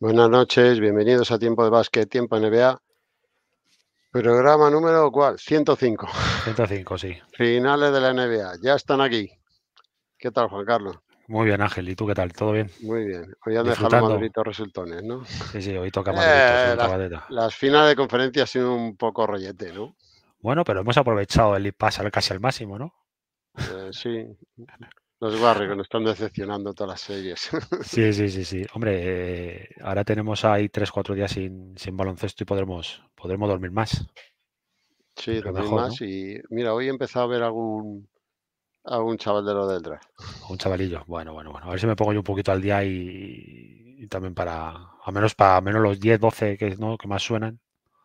Buenas noches, bienvenidos a Tiempo de Básquet, Tiempo NBA. Programa número ¿cuál? 105. 105, sí. Finales de la NBA. Ya están aquí. ¿Qué tal, Juan Carlos? Muy bien, Ángel. ¿Y tú qué tal? ¿Todo bien? Muy bien. Hoy han dejado los ¿Disfrutando? maduritos resultones, ¿no? Sí, sí, hoy toca madurito, sobre Las, tocadeta. las finales de conferencia han sido un poco rollete, ¿no? Bueno, pero hemos aprovechado el pass casi al máximo, ¿no? Sí, los Warriors que nos están decepcionando todas las series. Sí, sí, sí, sí. Hombre, ahora tenemos ahí 3, 4 días sin baloncesto y podremos dormir más. Sí, Pero 2000 mejor, más. ¿no? Y mira, hoy he empezado a ver algún chaval de lo del draft. A un chavalillo. Bueno, bueno, bueno. A ver si me pongo yo un poquito al día y también para menos los 10, 12 ¿no? que más suenan.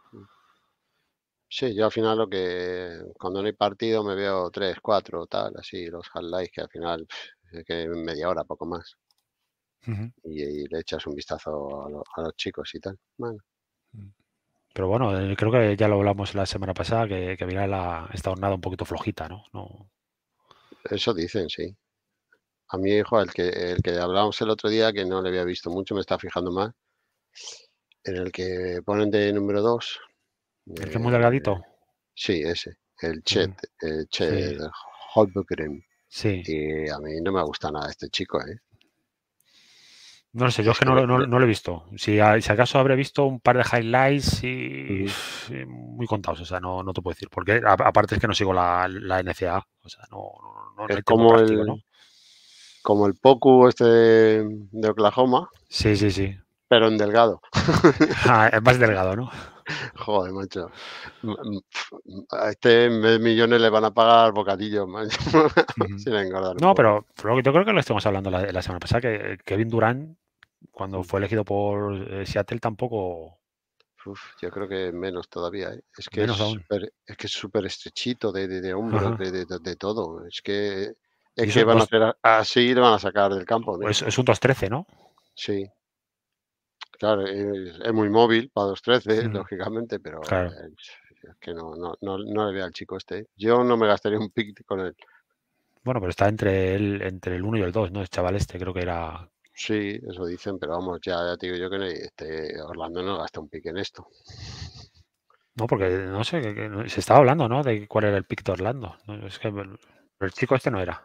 Sí, yo al final cuando no hay partido me veo 3, 4, tal, así, los highlights que al final es que media hora, poco más, Ujú. y le echas un vistazo a los chicos y tal. Bueno, Pero bueno, creo que ya lo hablamos la semana pasada, que viene esta jornada un poquito flojita, ¿no? No. eso dicen, sí. A mi hijo, el que hablábamos el otro día, que no le había visto mucho, me está fijando más, en el que ponen de número 2, El que es muy delgadito. sí, ese, el Chet, Ujú. el Sí, Chet Holmgren, sí. y a mí no me gusta nada este chico, ¿eh? No lo sé, yo es Es que que no, no lo he visto. Si acaso habré visto un par de highlights y ujú. muy contados, o sea, no te puedo decir. Porque aparte es que no sigo la NCAA, o sea, no Es hay tiempo práctico, ¿no? como el Poku este de Oklahoma, Sí, sí, sí. pero en delgado. Ah, es más delgado, ¿no? Joder, macho. A este en vez de millones le van a pagar bocadillos, macho, Ujú. sin engordar un No, poco. pero yo creo que lo estuvimos hablando la semana pasada, que Kevin Durant, cuando Mm. fue elegido por Seattle, tampoco, Yo creo que menos todavía, ¿eh? menos aún. Es que es súper estrechito de hombros, Ajá. de todo. Y Es eso, que van a hacer así y le van a sacar del campo, mira. es un 2-13, ¿no? Sí, claro, es muy móvil para 2'13", Ujú. lógicamente, pero Claro. es que no le veo al chico este, ¿eh? Yo no me gastaría un pick con él. Bueno, pero está entre el 1 y el 2, ¿no? El chaval este creo que era. Sí, eso dicen, pero vamos, ya te digo yo que Orlando no gasta un pick en esto. No, porque no sé, se estaba hablando, ¿no? De cuál era el pick de Orlando. No, es que pero el chico este no era.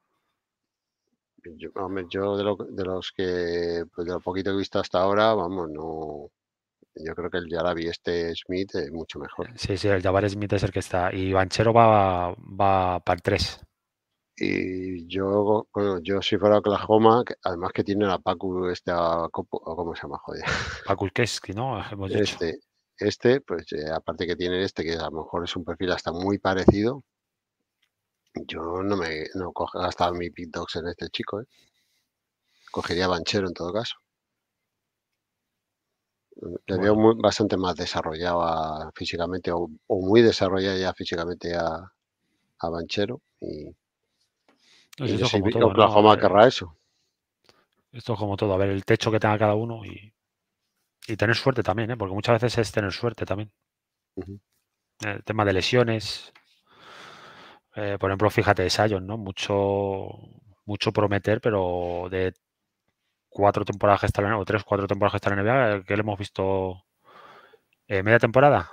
Hombre, yo de los que, pues de lo poquito que he visto hasta ahora, vamos, no, yo creo que el Yarabi este Smith es mucho mejor. Sí, sí, el Jabbar Smith es el que está. Y Banchero va para el 3. Bueno, yo si fuera Oklahoma, además que tiene a Pacu, o ¿cómo se llama? Joder. Pakulkeski, ¿no? Hemos dicho. Este, pues aparte que tiene que a lo mejor es un perfil hasta muy parecido, yo no cojo hasta mi pick dogs en este chico, ¿eh? Cogería a Banchero en todo caso. Le veo Bueno, bastante más desarrollado físicamente o muy desarrollado ya físicamente a Banchero pues y no esto es sé como si todo, ¿no? Oklahoma querrá eso. Esto es como todo. A ver, el techo que tenga cada uno y tener suerte también, ¿eh? Porque muchas veces es tener suerte también. Ujú. El tema de lesiones. Por ejemplo, fíjate, Sion, ¿no? Mucho prometer, pero de 4 temporadas que está en o 3, 4 temporadas que está en la NBA, que le hemos visto media temporada.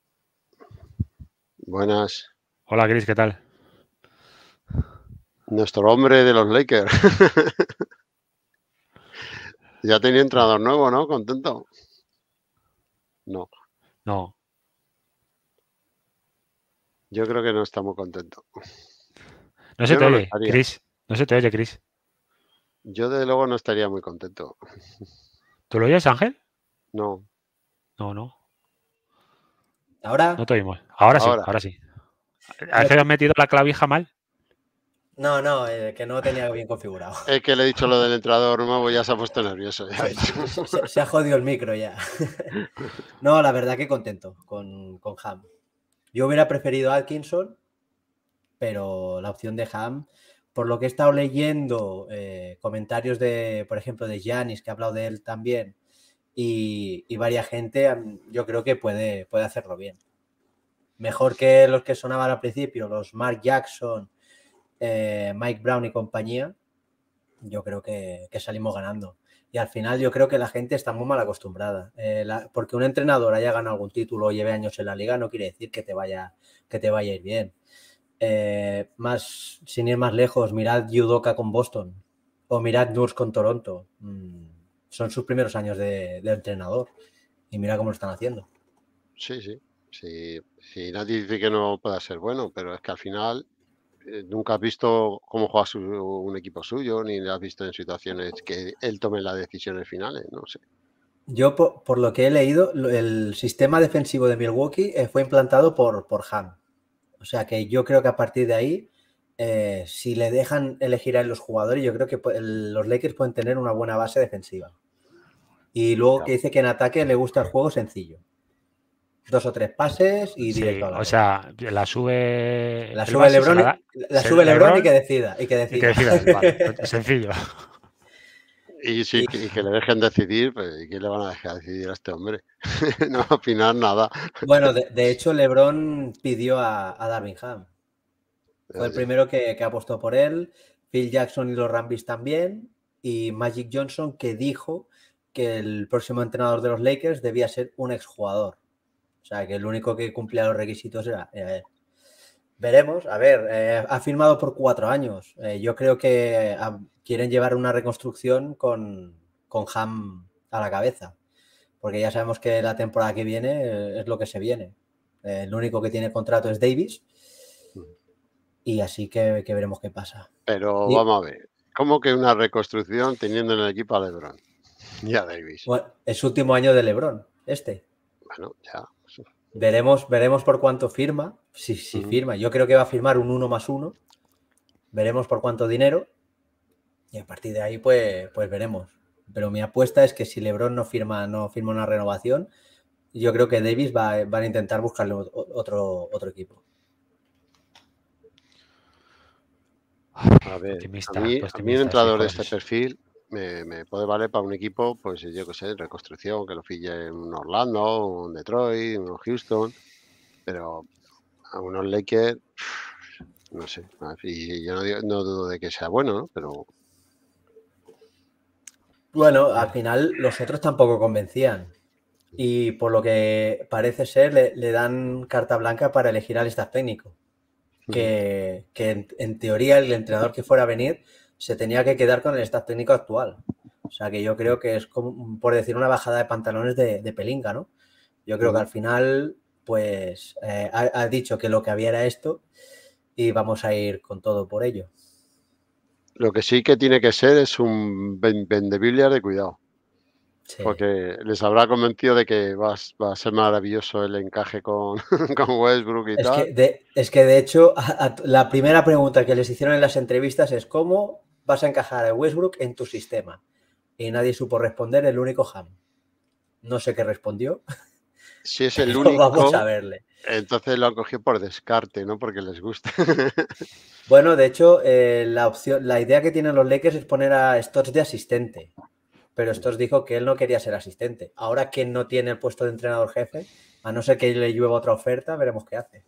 Buenas. Hola, Chris, ¿qué tal? Nuestro hombre de los Lakers. Ya tenía entrenador nuevo, ¿no? Contento. No, No, yo creo que no está muy contento. no se Yo te no lo oye, estaría. Chris. No se te oye, Chris. Yo desde luego no estaría muy contento. ¿Tú lo oyes, Ángel? No. No, no. No ¿Ahora? te oímos. Ahora sí, Ahora, ahora sí. ¿Has No, que has metido la clavija mal? no, que no tenía bien configurado. es que le he dicho lo del entrenador nuevo, ya se ha puesto nervioso. Ya, Se ha jodido el micro ya. No, la verdad que contento con Ham. Yo hubiera preferido a Atkinson, pero la opción de Ham, por lo que he estado leyendo, comentarios de, por ejemplo, de Giannis, que ha hablado de él también, y varias gente, yo creo que puede hacerlo bien. Mejor que los que sonaban al principio, los Mark Jackson, Mike Brown y compañía, yo creo que salimos ganando. Y al final yo creo que la gente está muy mal acostumbrada. Porque un entrenador haya ganado algún título o lleve años en la liga no quiere decir que te vaya a ir bien. Sin ir más lejos, mirad Udoka con Boston o mirad Nurse con Toronto. Son sus primeros años de entrenador y mira cómo lo están haciendo. Sí. Sí, nadie dice que no pueda ser bueno, pero es que al final nunca has visto cómo juega un equipo suyo, ni lo has visto en situaciones que él tome las decisiones finales, no sé. Yo, por lo que he leído, el sistema defensivo de Milwaukee fue implantado por Ham. O sea que yo creo que a partir de ahí, si le dejan elegir a los jugadores, yo creo que los Lakers pueden tener una buena base defensiva. Y luego que dice que en ataque le gusta el juego sencillo. 2 o 3 pases y directo a la o sea, la sube LeBron, LeBron y que decida. Y que decida él, vale, sencillo. Y que le dejen decidir, pues, ¿y qué le van a dejar decidir a este hombre? No va a opinar nada. Bueno, de hecho, LeBron pidió a Darvin Ham. Fue el primero que apostó por él. Phil Jackson y los Rambis también. Y Magic Johnson, que dijo que el próximo entrenador de los Lakers debía ser un exjugador. O sea, que el único que cumplía los requisitos era él. Veremos. A ver, ha firmado por 4 años. Yo creo que quieren llevar una reconstrucción con Ham a la cabeza. Porque ya sabemos que la temporada que viene es lo que se viene. El único que tiene contrato es Davis. Y así que veremos qué pasa. Pero vamos a ver, ¿cómo que una reconstrucción teniendo en el equipo a LeBron y a Davis? Bueno, es su último año de LeBron, Bueno, ya. Veremos por cuánto firma. Si firma, yo creo que va a firmar un 1+1. Veremos por cuánto dinero. Y a partir de ahí, pues veremos. Pero mi apuesta es que si LeBron no firma una renovación, yo creo que Davis van a intentar buscarle otro equipo. A ver, a mí un entrenador de este perfil me puede valer para un equipo, pues yo qué sé, reconstrucción, que lo fille en un Orlando, un Detroit, un Houston, pero a unos Lakers, no sé, y yo no dudo de que sea bueno, ¿no? Pero... Bueno, al final los otros tampoco convencían. Y por lo que parece ser, le dan carta blanca para elegir al staff técnico. Que en teoría el entrenador que fuera a venir se tenía que quedar con el staff técnico actual. O sea que yo creo que es como, por decir, una bajada de pantalones de Pelinka, ¿no? Yo creo que al final, pues, ha dicho que lo que había era esto y vamos a ir con todo por ello. Lo que sí que tiene que ser es un vendebilliard de cuidado. Sí. Porque les habrá convencido de que va a ser maravilloso el encaje con Westbrook y tal. Es que de hecho, la primera pregunta que les hicieron en las entrevistas es ¿cómo vas a encajar a Westbrook en tu sistema? Y nadie supo responder, el único Ham. No sé qué respondió. Si es el único, vamos a verle. Entonces lo han cogido por descarte, no porque les guste. Bueno, de hecho, la idea que tienen los Lakers es poner a Stotts de asistente. Pero Stotts dijo que él no quería ser asistente. Ahora que no tiene el puesto de entrenador jefe, a no ser que le llueva otra oferta, veremos qué hace.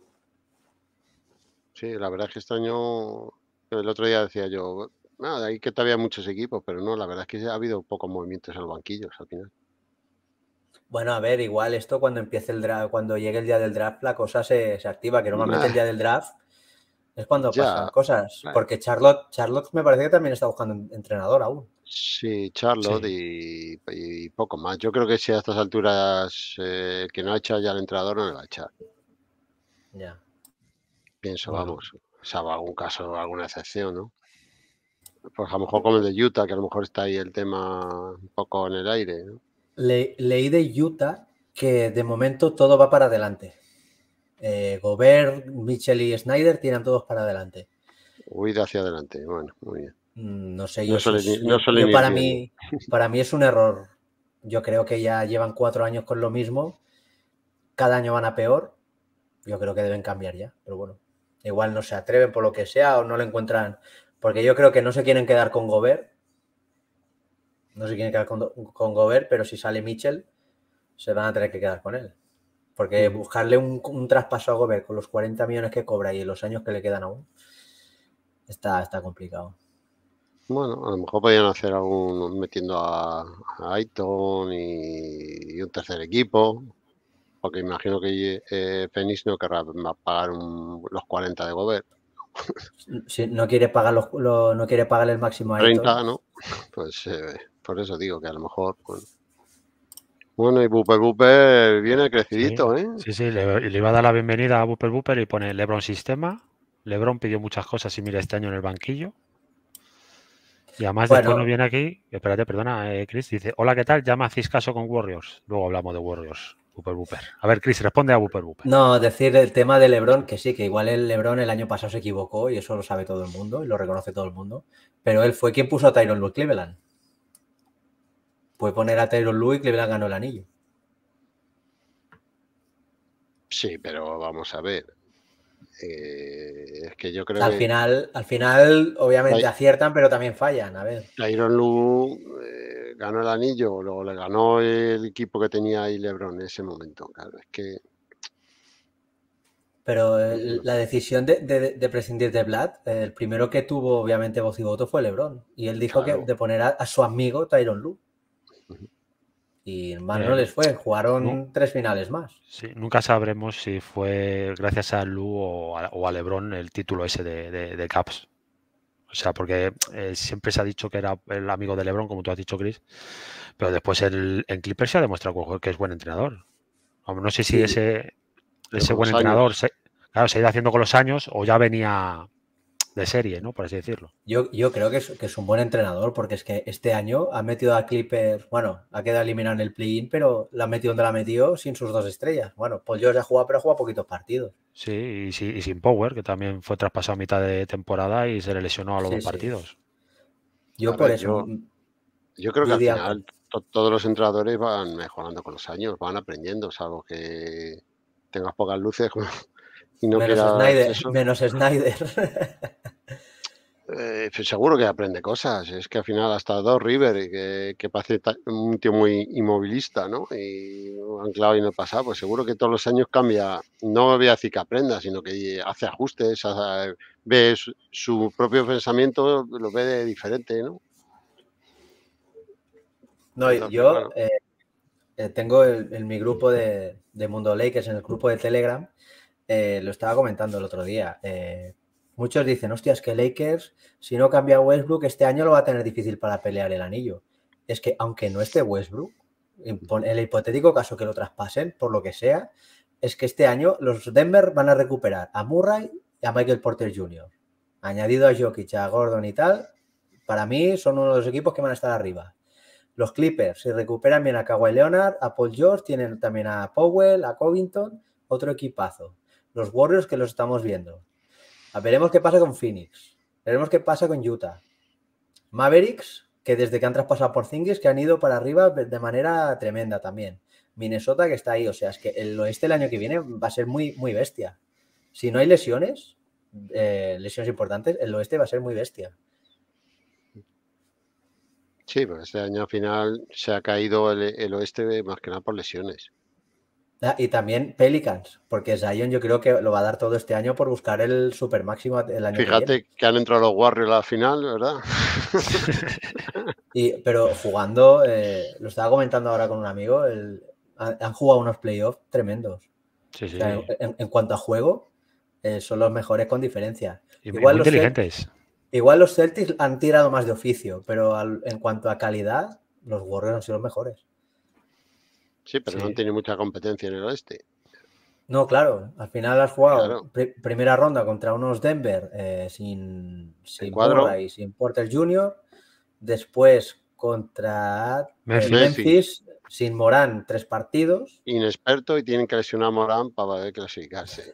Sí, la verdad es que este año, el otro día decía yo, nada, ahí que todavía muchos equipos, pero no, la verdad es que ha habido pocos movimientos en los banquillos al final. Bueno, a ver, igual esto cuando empiece el draft, cuando llegue el día del draft, la cosa se activa, que normalmente el día del draft es cuando pasan cosas. Porque Charlotte me parece que también está buscando entrenador aún. Sí, Charlotte sí. Y poco más. Yo creo que si a estas alturas que no ha echado ya el entrenador, no le va a echar. Ya. Pienso, vamos, salvo algún caso, alguna excepción, ¿no? Pues a lo mejor como el de Utah, que a lo mejor está ahí el tema un poco en el aire, ¿no? Leí de Utah que de momento todo va para adelante. Gobert, Mitchell y Snyder tiran todos para adelante. Huida hacia adelante, bueno, muy bien. No sé, para mí es un error. Yo creo que ya llevan 4 años con lo mismo. Cada año van a peor. Yo creo que deben cambiar ya, pero bueno. Igual no se atreven por lo que sea o no lo encuentran. Porque yo creo que no se quieren quedar con Gobert. No se quieren quedar con Gobert, pero si sale Mitchell, se van a tener que quedar con él. Porque buscarle un traspaso a Gobert con los 40 millones que cobra y los años que le quedan aún, está complicado. Bueno, a lo mejor podían hacer algún metiendo a Ayton y un tercer equipo, porque imagino que Phoenix no querrá pagar los 40 de Gobert. Si no quiere pagar no quiere pagar el máximo a Ayton. 30, ¿no? Pues por eso digo que a lo mejor. Bueno, y Booper viene crecidito, ¿eh? Sí, le iba a dar la bienvenida a Booper y pone LeBron sistema. LeBron pidió muchas cosas y mira este año en el banquillo. Y además después nos viene aquí, espérate, perdona, Chris, dice, hola, ¿qué tal? Ya me hacéis caso con Warriors. Luego hablamos de Warriors, Booper. A ver, Chris, responde a Booper. No, decir el tema de LeBron, que sí, que igual el LeBron el año pasado se equivocó y eso lo sabe todo el mundo y lo reconoce todo el mundo, pero él fue quien puso a Tyronn Lue Cleveland. Puede poner a Tyronn Lue y Cleveland ganó el anillo. Sí, pero vamos a ver. Es que yo creo al final, obviamente aciertan, pero también fallan. A ver. Tyronn Lue ganó el anillo, luego le ganó el equipo que tenía ahí LeBron en ese momento. Claro, es que. Pero la decisión de prescindir de Vlad, el primero que tuvo, obviamente, voz y voto fue LeBron. Y él dijo que de poner a su amigo Tyronn Lue. Y mal no les fue, jugaron 3 finales más. Sí, nunca sabremos si fue gracias a Lue o a LeBron el título ese de Caps. O sea, porque siempre se ha dicho que era el amigo de LeBron, como tú has dicho, Chris, pero después en Clippers se ha demostrado que es buen entrenador. No sé si ese buen entrenador se ha ido haciendo con los años o ya venía de serie, ¿no? Por así decirlo. Yo creo que es un buen entrenador, porque es que este año ha metido a Clippers, bueno, ha quedado eliminado en el play-in, pero la ha metido donde la metió sin sus 2 estrellas. Bueno, Paul George ha jugado, pero ha jugado poquitos partidos. Sí, y sin Power, que también fue traspasado a mitad de temporada y se le lesionó a los 2 partidos. Yo por eso. Yo creo que al final todos los entrenadores van mejorando con los años, van aprendiendo, salvo que tengas pocas luces y no menos Snyder. Pues seguro que aprende cosas. Es que al final hasta Doc River, que parece un tío muy inmovilista, ¿no? Y anclado y en el pasado, pues seguro que todos los años cambia. No voy a decir que aprenda, sino que hace ajustes, ve su propio pensamiento, lo ve de diferente, ¿no? No, entonces, yo tengo en mi grupo de Mundo Lakers, en el grupo de Telegram, lo estaba comentando el otro día. Muchos dicen, hostia, es que Lakers, si no cambia Westbrook, este año lo va a tener difícil para pelear el anillo. Es que aunque no esté Westbrook, en el hipotético caso que lo traspasen, por lo que sea, es que este año los Denver van a recuperar a Murray y a Michael Porter Jr. Añadido a Jokic, a Gordon y tal, para mí son uno de los equipos que van a estar arriba. Los Clippers, si recuperan bien a Kawhi Leonard, a Paul George, tienen también a Powell, a Covington, otro equipazo. Los Warriors que los estamos viendo. Veremos qué pasa con Phoenix. Veremos qué pasa con Utah. Mavericks, que desde que han traspasado por Porzingis, que han ido para arriba de manera tremenda también. Minnesota, que está ahí. O sea, es que el oeste el año que viene va a ser muy, muy bestia. Si no hay lesiones importantes, el oeste va a ser muy bestia. Sí, pues este año al final se ha caído el oeste más que nada por lesiones. Y también Pelicans, porque Zion yo creo que lo va a dar todo este año por buscar el super máximo el año que viene. Fíjate que han entrado los Warriors a la final, ¿verdad? Pero jugando, lo estaba comentando ahora con un amigo, han jugado unos playoffs tremendos. Sí. O sea, en cuanto a juego, son los mejores con diferencia. Igual muy inteligentes. Igual los Celtics han tirado más de oficio, pero en cuanto a calidad, los Warriors han sido los mejores. Sí, pero no han tenido mucha competencia en el oeste. No, claro, al final has jugado primera ronda contra unos Denver sin Murray, sin Porter Jr., después contra Memphis sin Morán 3 partidos. Inexperto y tienen que lesionar a Morán para poder clasificarse.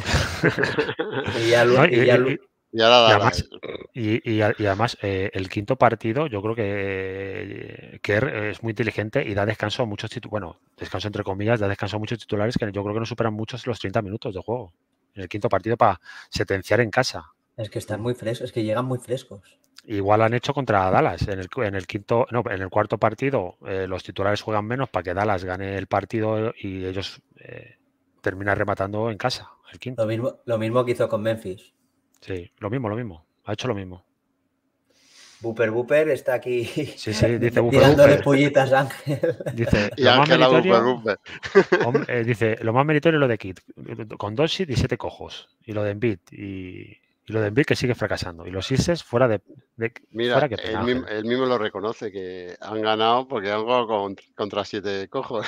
Y además, el quinto partido, yo creo que Kerr es muy inteligente y da descanso a muchos titulares. Bueno, descanso entre comillas, da descanso a muchos titulares que yo creo que no superan muchos los 30 minutos de juego. En el quinto partido para sentenciar en casa. Es que están muy frescos, es que llegan muy frescos. Igual han hecho contra Dallas. En el cuarto partido, los titulares juegan menos para que Dallas gane el partido y ellos terminan rematando en casa. El quinto. Lo mismo que hizo con Memphis. Sí, lo mismo. Ha hecho lo mismo. Booper está aquí Sí, dice tirándole Booper. pullitas a Ángel. Dice, Y lo más Ángela meritorio, Booper. dice, lo más meritorio es lo de Kid, con 2 sit y 7 cojos. Y lo de Embiid, y lo de Embiid que sigue fracasando. Y los Sixers fuera de Mira, fuera que pena, Ángel. él mismo lo reconoce, que han ganado porque han jugado contra 7 cojos.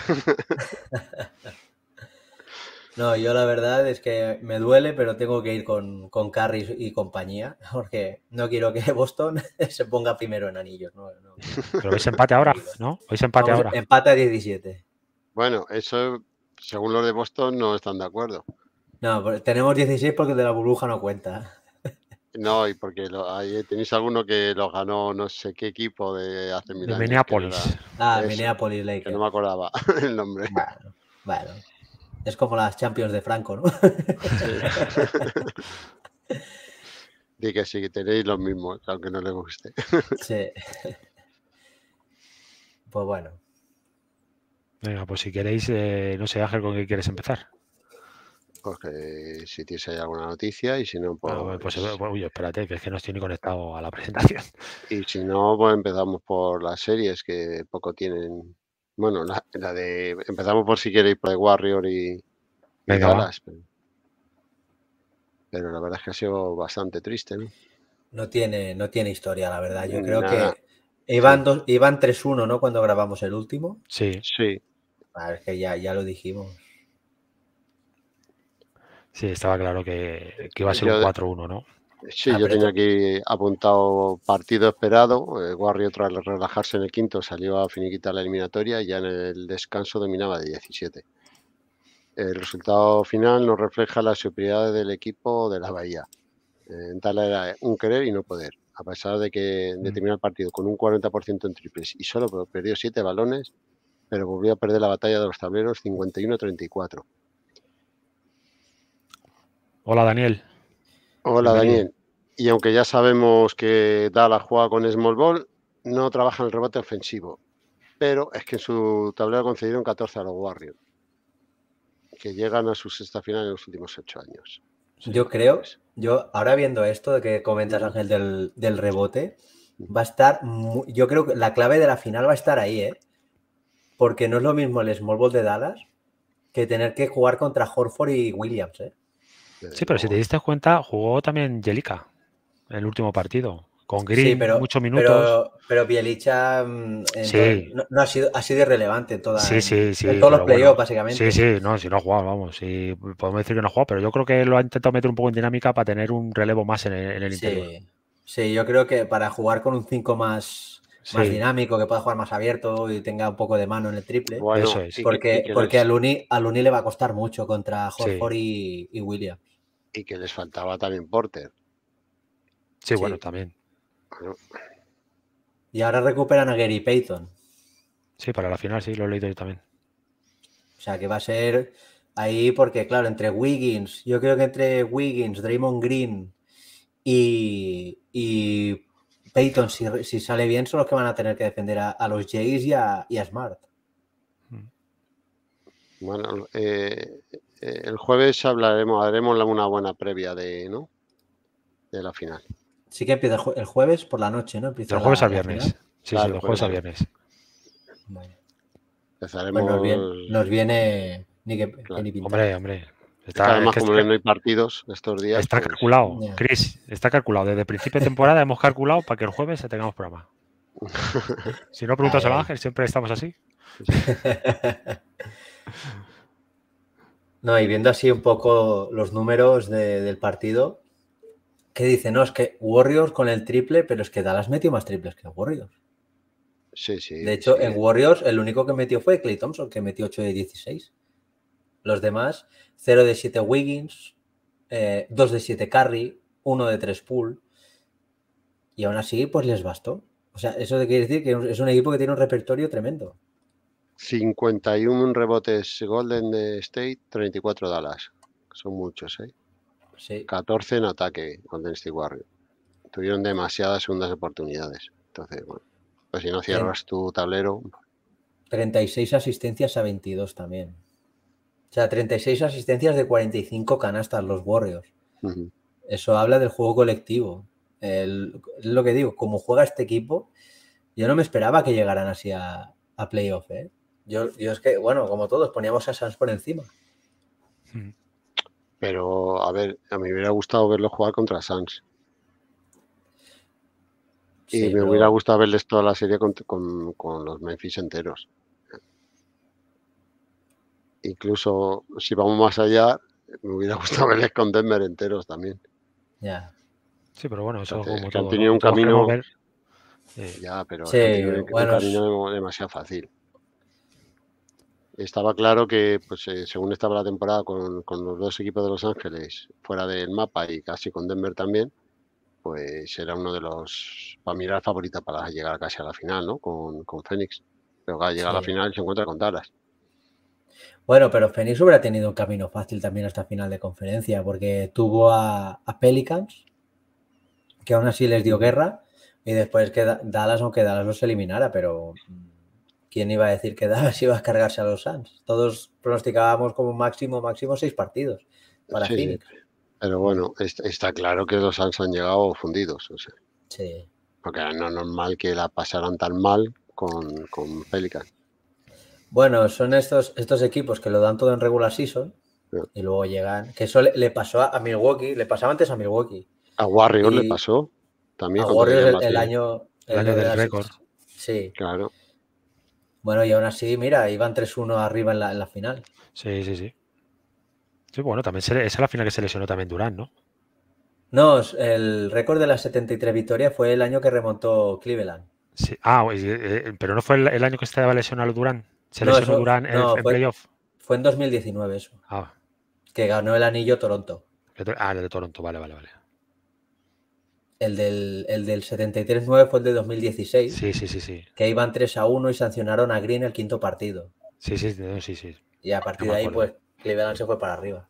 No, yo la verdad es que me duele, pero tengo que ir con Curry y compañía, porque no quiero que Boston se ponga primero en anillos. No. Pero veis empate ahora, ¿no? ¿Veis empate Vamos, ahora? empate a 17. Bueno, eso, según los de Boston, no están de acuerdo. No, tenemos 16 porque el de la burbuja no cuenta. No, y porque ahí tenéis alguno que lo ganó no sé qué equipo de hace 1000 De años, que no era Minneapolis. eso, Minneapolis que Lakers. no me acordaba el nombre. Bueno. Es como las Champions de Franco, ¿no? Sí. Di que sí, que tenéis los mismos, aunque no les guste. Sí. Pues bueno. Venga, pues si queréis, no sé, Ángel, ¿con qué quieres empezar? Porque si tienes ahí alguna noticia y si no, pues... Uy, espérate, que es que no estoy ni conectado a la presentación. Y si no, pues empezamos por las series que poco tienen. Bueno, empezamos por si queréis por The Warrior y Venga, Dallas. Pero la verdad es que ha sido bastante triste, ¿no? No tiene historia, la verdad. Yo creo Nada. que iban 3-1, ¿no? Cuando grabamos el último. Sí. Es que ya lo dijimos. Sí, estaba claro que iba a ser un 4-1, ¿no? Sí, yo tenía aquí apuntado partido esperado. Warrior, tras relajarse en el quinto, salió a finiquitar la eliminatoria y ya en el descanso dominaba de 17. El resultado final nos refleja la superioridad del equipo de la Bahía. En tal era un querer y no poder. A pesar de terminar el partido con un 40% en triples y solo perdió 7 balones, pero volvió a perder la batalla de los tableros 51-34. Hola, Daniel. Hola, Bienvenido. Daniel. Y aunque ya sabemos que Dallas juega con small ball, no trabaja en el rebote ofensivo. Pero es que en su tablero concedieron 14 a los Warriors, que llegan a su sexta final en los últimos 8 años. Sí. Yo ahora viendo esto de que comentas, Ángel, del rebote, va a estar, yo creo que la clave de la final va a estar ahí, ¿eh? Porque no es lo mismo el small ball de Dallas que tener que jugar contra Horford y Williams, ¿eh? Sí, pero si te diste cuenta, jugó también Jelica en el último partido. Con Green, sí, muchos minutos. Pero Bielicha sí. no ha sido irrelevante en en todos los playoffs, básicamente. Sí, no, si no ha jugado, vamos. Sí, podemos decir que no ha jugado, pero yo creo que lo ha intentado meter un poco en dinámica para tener un relevo más en el interior. Sí, yo creo que para jugar con un 5 más dinámico, que pueda jugar más abierto y tenga un poco de mano en el triple. Bueno, eso es. Porque a Looney le va a costar mucho contra Horford y Williams. Y que les faltaba también Porter. Sí, bueno, también. Bueno. Y ahora recuperan a Gary Payton. Sí, para la final sí, lo he leído yo también. O sea, que va a ser ahí porque, claro, yo creo que entre Wiggins, Draymond Green y Payton, si sale bien, son los que van a tener que defender a los Jays y a Smart. Bueno, el jueves haremos una buena previa de la final. Sí que empieza el jueves por la noche, ¿no? Empieza del jueves al viernes. Final. Sí, del jueves al viernes. Bueno. Empezaremos... Pues nos viene ni que ni pintar. Hombre. Además, como no hay partidos estos días... Está calculado, Chris, está calculado. Desde el principio de temporada hemos calculado para que el jueves tengamos programa. Si no preguntas al Ángel, siempre estamos así. No, y viendo así un poco los números del partido, ¿qué dice? No, es que Warriors con el triple, pero es que Dallas metió más triples que Warriors. Sí. De hecho, en Warriors el único que metió fue Klay Thompson, que metió 8 de 16. Los demás, 0 de 7 Wiggins, 2 de 7 Curry, 1 de 3 Poole. Y aún así, pues les bastó. O sea, eso quiere decir que es un equipo que tiene un repertorio tremendo. 51 rebotes Golden State, 34 Dallas. Son muchos, ¿eh? Sí. 14 en ataque Golden State Warriors. Tuvieron demasiadas segundas oportunidades. Entonces, bueno, pues si no cierras tu tablero... 36 asistencias a 22 también. O sea, 36 asistencias de 45 canastas los Warriors. Eso habla del juego colectivo. Es lo que digo, como juega este equipo, yo no me esperaba que llegaran así a playoff, ¿eh? Yo es que, bueno, como todos, poníamos a Suns por encima. Pero, a ver, a mí me hubiera gustado verlo jugar contra Suns. Y Sí, me pero hubiera gustado verles toda la serie con los Memphis enteros. Incluso si vamos más allá, me hubiera gustado verles con Denver enteros también. ya. Sí, pero bueno, eso Entonces, como es que han todo, tenido ¿no? un Todos queremos camino, ver. ya, pero es que han Sí, tenido un bueno, camino demasiado fácil. Estaba claro que, pues, según estaba la temporada con los dos equipos de Los Ángeles fuera del mapa y casi con Denver también, pues era uno de los, para mí era el favorito para llegar casi a la final, ¿no? Con Phoenix. Pero claro, llega a la sí. final y se encuentra con Dallas. Bueno, pero Phoenix hubiera tenido un camino fácil también hasta final de conferencia, porque tuvo a Pelicans, que aún así les dio guerra, y después que Dallas, aunque Dallas los eliminara, pero ¿quién iba a decir que Dallas iba a cargarse a los Suns? Todos pronosticábamos como máximo 6 partidos para Sí, Phoenix. pero bueno, está claro que los Suns han llegado fundidos, o sea, Sí. porque no es normal que la pasaran tan mal con Pelicans. Bueno, son estos equipos que lo dan todo en regular season ¿No? y luego llegan. Que eso le pasó a Milwaukee, le pasaba antes a Milwaukee. A Warriors le Y pasó también a cuando Warriors querían el batir. año. El año del récord. Sí. Claro. Bueno, y aún así, mira, iban 3-1 arriba en la final. Sí, sí, sí. Sí, bueno, también esa es la final que se lesionó también Durant, ¿no? No, el récord de las 73 victorias fue el año que remontó Cleveland. Sí. Ah, pero no fue el año que estaba lesionado Durant. Se No, lesionó eso Durant no, en playoff. fue en 2019 eso. Ah, Que ganó el anillo Toronto. el de Toronto, vale. El del 73-9 fue el de 2016. Sí. Que iban 3-1 y sancionaron a Green el quinto partido. Sí. Y a No partir me de ahí, acuerdo. pues Cleveland se fue para arriba.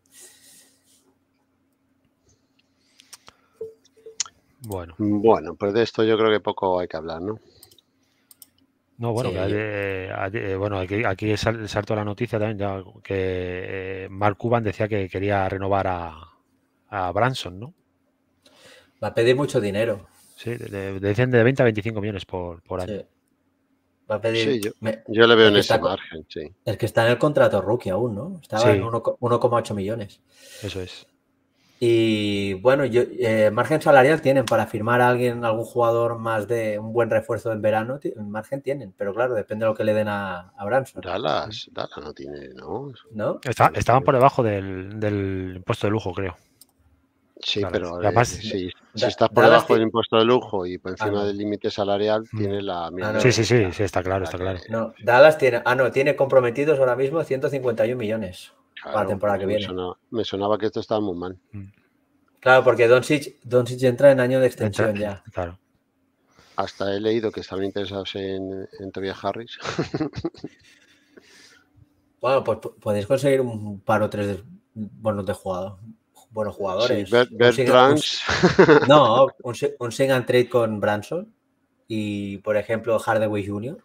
Bueno, pues de esto yo creo que poco hay que hablar, ¿no? no, bueno, Sí, bueno, aquí saltó la noticia también ya que Mark Cuban decía que quería renovar a Branson, ¿no? va a pedir mucho dinero. Sí, dicen de 20 a 25 millones por año. Sí. Va a pedir. Sí, yo le veo es en que ese está, margen, sí. es que está en el contrato rookie aún, ¿no? Estaba en Sí, 1,8 millones. eso es. Y bueno, margen salarial tienen para firmar a algún jugador más de un buen refuerzo en verano, margen tienen, pero claro, depende de lo que le den a Branson, Dallas no tiene, ¿no? ¿no? Estaban por debajo del impuesto de lujo, creo. Sí, Claro. pero Y además, si estás por Dallas debajo del impuesto de lujo y por encima no. del límite salarial, tienes la Ah, mierda no. sí, de está claro. No, Dallas tiene comprometidos ahora mismo 151 millones para la Claro, temporada que pues viene. me sonaba que esto estaba muy mal. Claro, porque Doncic entra en año de extensión ya. Claro. Hasta he leído que estaban interesados en Tobias Harris. Bueno, pues podéis conseguir un par o tres buenos buenos Sí, jugadores. Bertrands. No, un sing and trade con Branson y, por ejemplo, Hardaway Jr.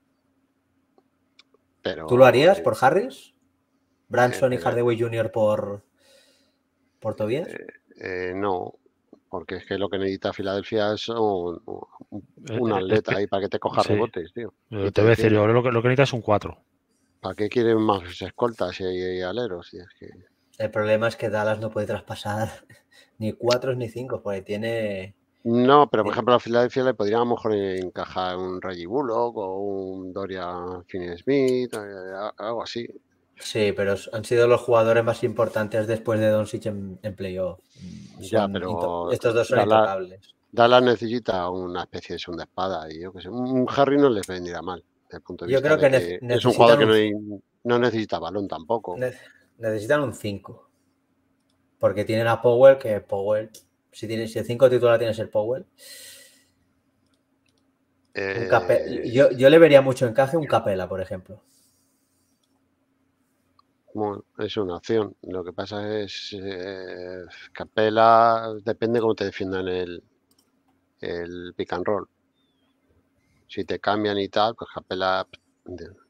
Pero, ¿Tú lo harías por Harris? ¿Branson y Hardaway Jr. por Tobias? No, porque es que lo que necesita Filadelfia es un atleta ahí para que te coja Sí. rebotes, tío. Y Te voy a decir, yo lo que necesitas es un 4. ¿Para qué quieren más escoltas y aleros? Y es que... El problema es que Dallas no puede traspasar ni 4 ni 5, porque tiene... No, pero por ejemplo a Filadelfia le podría a lo mejor encajar un Reggie Bullock o un Dorian Finney-Smith, algo así. Sí, pero han sido los jugadores más importantes después de Doncic en playoff. Ya, pero Estos dos son intocables. Dallas necesita una especie de segunda espada y yo que sé, un Harry no les vendría mal, desde el punto de Yo vista creo de que que es un jugador necesitan que no necesita balón tampoco. necesitan un 5. Porque tienen a Powell, que Powell, si el 5 titular tiene que ser Powell. Yo le vería mucho encaje un Capela, por ejemplo. Bueno, es una opción. Lo que pasa es Capela, depende cómo te defiendan el pick and roll. Si te cambian y tal, pues Capela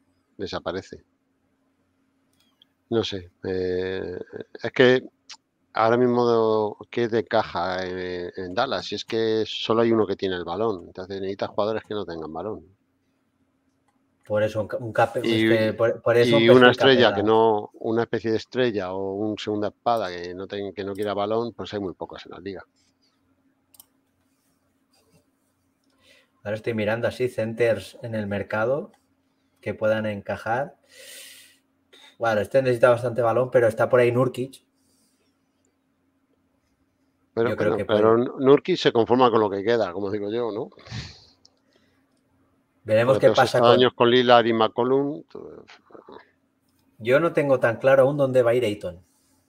desaparece. No sé. Es que ahora mismo, ¿qué te encaja en Dallas? Si es que solo hay uno que tiene el balón, entonces necesitas jugadores que no tengan balón. Por eso es Y, que por eso un y una perfil estrella que Capela. no, una especie de estrella o un segunda espada que no quiera balón, pues hay muy pocos en la liga. Ahora estoy mirando así centers en el mercado que puedan encajar. Bueno, este necesita bastante balón, pero está por ahí Nurkic. Pero Yo creo bueno, que pero puede. Nurkic se conforma con lo que queda, como digo yo, ¿no? Veremos Porque qué todos pasa estos con. años con Lillard y McCollum, Yo no tengo tan claro aún dónde va a ir Ayton.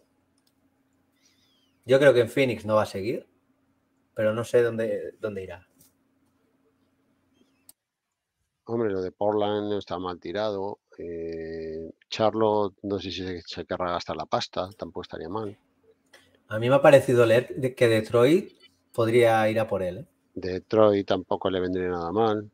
Yo creo que en Phoenix no va a seguir, pero no sé dónde irá. hombre, lo de Portland no está mal tirado. Charlotte, no sé si se querrá gastar la pasta, tampoco estaría mal. A mí me ha parecido leer que Detroit podría ir a por él. Detroit tampoco le vendría nada mal.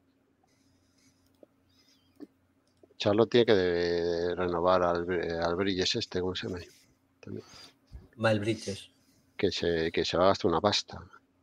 Charlotte tiene que renovar al Bridges este, ¿cómo se llama? También, Miles Bridges. que se va a gastar una pasta.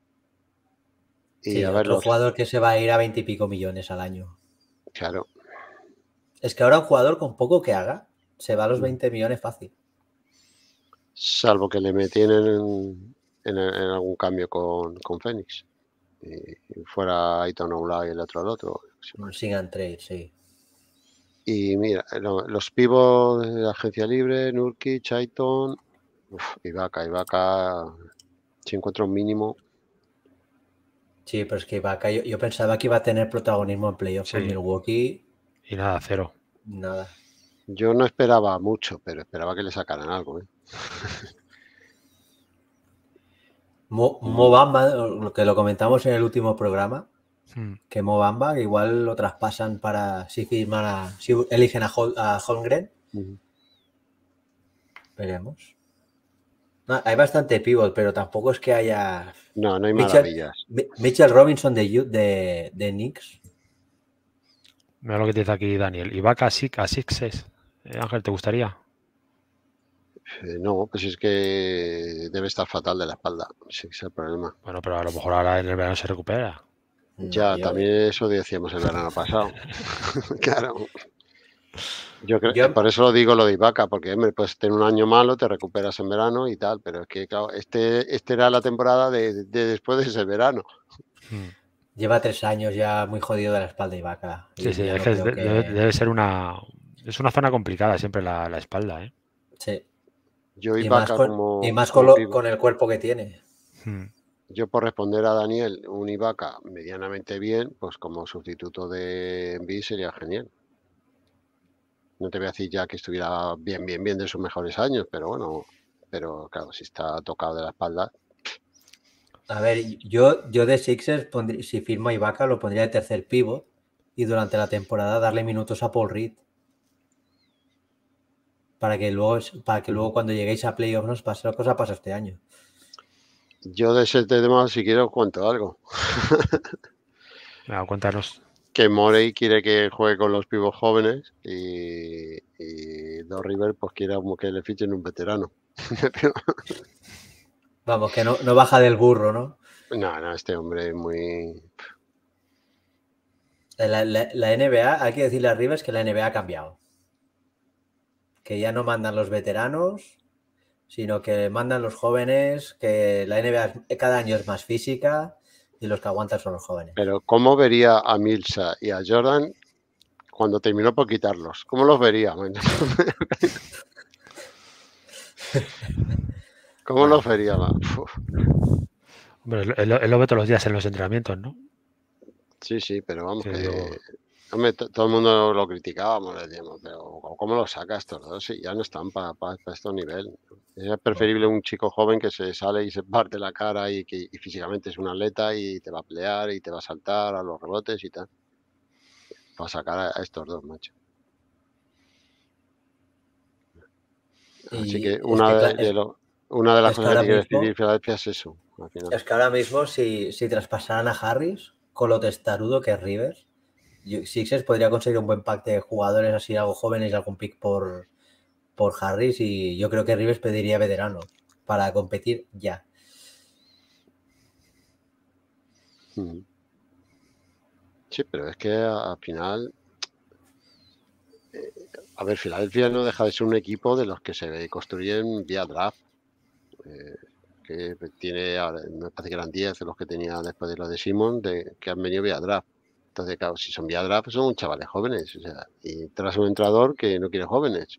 Y Sí, a ver otro los, jugador que se va a ir a 20 y pico millones al año. claro, Es que ahora un jugador con poco que haga se va a los 20 millones fácil. salvo que le metieran en algún cambio con Phoenix. Y fuera Ayton Oula y el otro al otro. Un sing and trade, sí. Y mira, los pivos de la agencia libre, Nurkic, Ayton, Ibaka, si encuentra un mínimo. Sí, pero es que Ibaka, yo pensaba que iba a tener protagonismo en playoff con Sí. Milwaukee. Y nada, 0. Nada. Yo no esperaba mucho, pero esperaba que le sacaran algo, ¿eh? Mo Bamba, lo que lo comentamos en el último programa, Mm. que Mo Bamba igual lo traspasan para si eligen a Holmgren, Ujú. veremos. No, hay bastante pivot, pero tampoco es que haya No, no hay Mitchell, maravillas. Mitchell Robinson de Knicks. Mira lo que te dice aquí Daniel. Ibaka a Sixes. Ángel, ¿te gustaría? No, pues es que debe estar fatal de la espalda. Ese es el problema. Bueno, pero a lo mejor ahora en el verano se recupera. No, Ya, también eso decíamos el verano pasado. Claro. Yo creo, yo, por eso lo digo lo de Ibaka, porque hombre, pues tener un año malo, te recuperas en verano y tal, pero es que claro, este era la temporada de después de ese verano. Mm. lleva 3 años ya muy jodido de la espalda Ibaka. Sí, Y sí, ya es no que creo que. debe ser una... Es una zona complicada siempre la espalda, ¿eh? Sí. Yo Y más Ibaka y más como pivo. con el cuerpo que tiene. Mm. Yo por responder a Daniel, un Ibaka medianamente bien, pues como sustituto de Embiid sería genial. No te voy a decir ya que estuviera bien de sus mejores años, pero bueno, pero claro, si está tocado de la espalda. A ver, yo de Sixers, si firmo a Ibaka, lo pondría de tercer pivot y durante la temporada darle minutos a Paul Reed. Para que luego cuando lleguéis a playoffs nos pase lo que os ha pasado este año. Yo de ese tema, si quiero, cuento algo. Venga, cuéntanos. Que Morey quiere que juegue con los pibos jóvenes y Doc River pues quiere como que le fichen un veterano. Vamos, que no baja del burro, ¿no? No, este hombre es muy... La NBA, hay que decirle a Rivers que la NBA ha cambiado. Que ya no mandan los veteranos, sino que mandan los jóvenes, que la NBA cada año es más física y los que aguantan son los jóvenes. Pero ¿cómo vería a Milsa y a Jordan cuando terminó por quitarlos? ¿Cómo los vería? Bueno, ¿cómo los vería? Uf. Hombre, él lo ve todos los días en los entrenamientos, ¿no? Sí, pero vamos Que que... digo, Hombre, todo el mundo lo criticábamos, le decíamos, pero ¿cómo lo sacas estos dos? Si ya no están para estos niveles. Es preferible un chico joven que se sale y se parte la cara y físicamente es un atleta y te va a pelear y te va a saltar a los rebotes y tal. Para sacar a estos dos, macho. Así que Y es que, una de las es que cosas que ahora tiene que mismo, decidir Filadelfia es eso, al final. es que ahora mismo si traspasaran a Harris con lo testarudo que es Rivers, Sixers podría conseguir un buen pack de jugadores así algo jóvenes y algún pick por Harris y yo creo que Rivers pediría veteranos. para competir ya. Sí, pero es que al final, a ver, Filadelfia no deja de ser un equipo de los que se construyen vía draft. Que tiene, ahora, me parece que eran 10 los que tenía después de los de Simon, que han venido vía draft. Entonces, claro, si son vía draft, son chavales jóvenes. O sea, y tras un entrenador que no quiere jóvenes.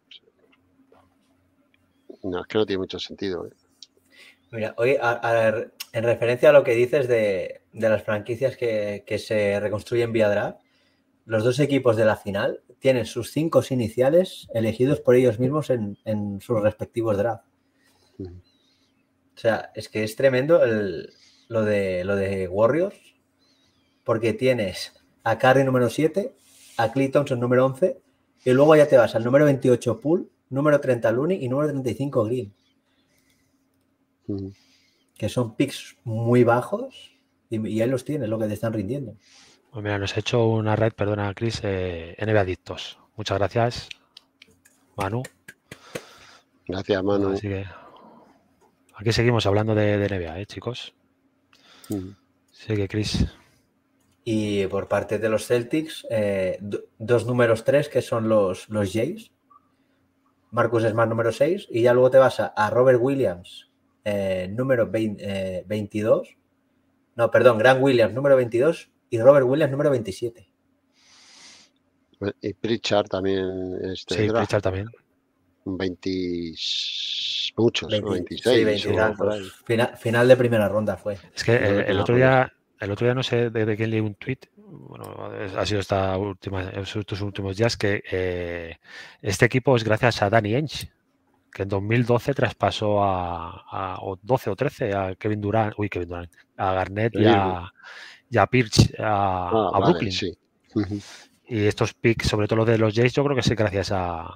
No, es que no tiene mucho sentido. Mira, hoy, en referencia a lo que dices de las franquicias que se reconstruyen vía draft, los dos equipos de la final tienen sus 5 iniciales elegidos por ellos mismos en sus respectivos drafts. O sea, es que es tremendo lo de Warriors, porque tienes a Curry número 7, a Klay Thompson número 11, y luego ya te vas al número 28 Poole, número 30 Looney y número 35 Green. Que son picks muy bajos y ahí los tienes, lo que te están rindiendo. Pues mira, nos ha hecho una red, perdona, Chris, NBA Adictos. Muchas gracias, Manu. Gracias, Manu. Así que aquí seguimos hablando de NBA, chicos. Sigue, Chris. Y por parte de los Celtics, dos números 3, que son los Jays. Marcus Smart número 6. Y ya luego te vas a Robert Williams, número 22. No, perdón, Grant Williams, número 22. Y Robert Williams, número 27. Y Pritchard también. Sí, Pritchard también. 20, muchos, 26. Sí, 20 final de primera ronda fue. Es que el otro día no sé de quién leí un tweet, bueno, ha sido estos últimos días, que este equipo es gracias a Danny Ainge, que en 2012 traspasó o 12 o 13 a Kevin Durant, a Garnett y a Pierce a vale, Brooklyn. Sí. Y estos picks, sobre todo los de los Jays, yo creo que sí gracias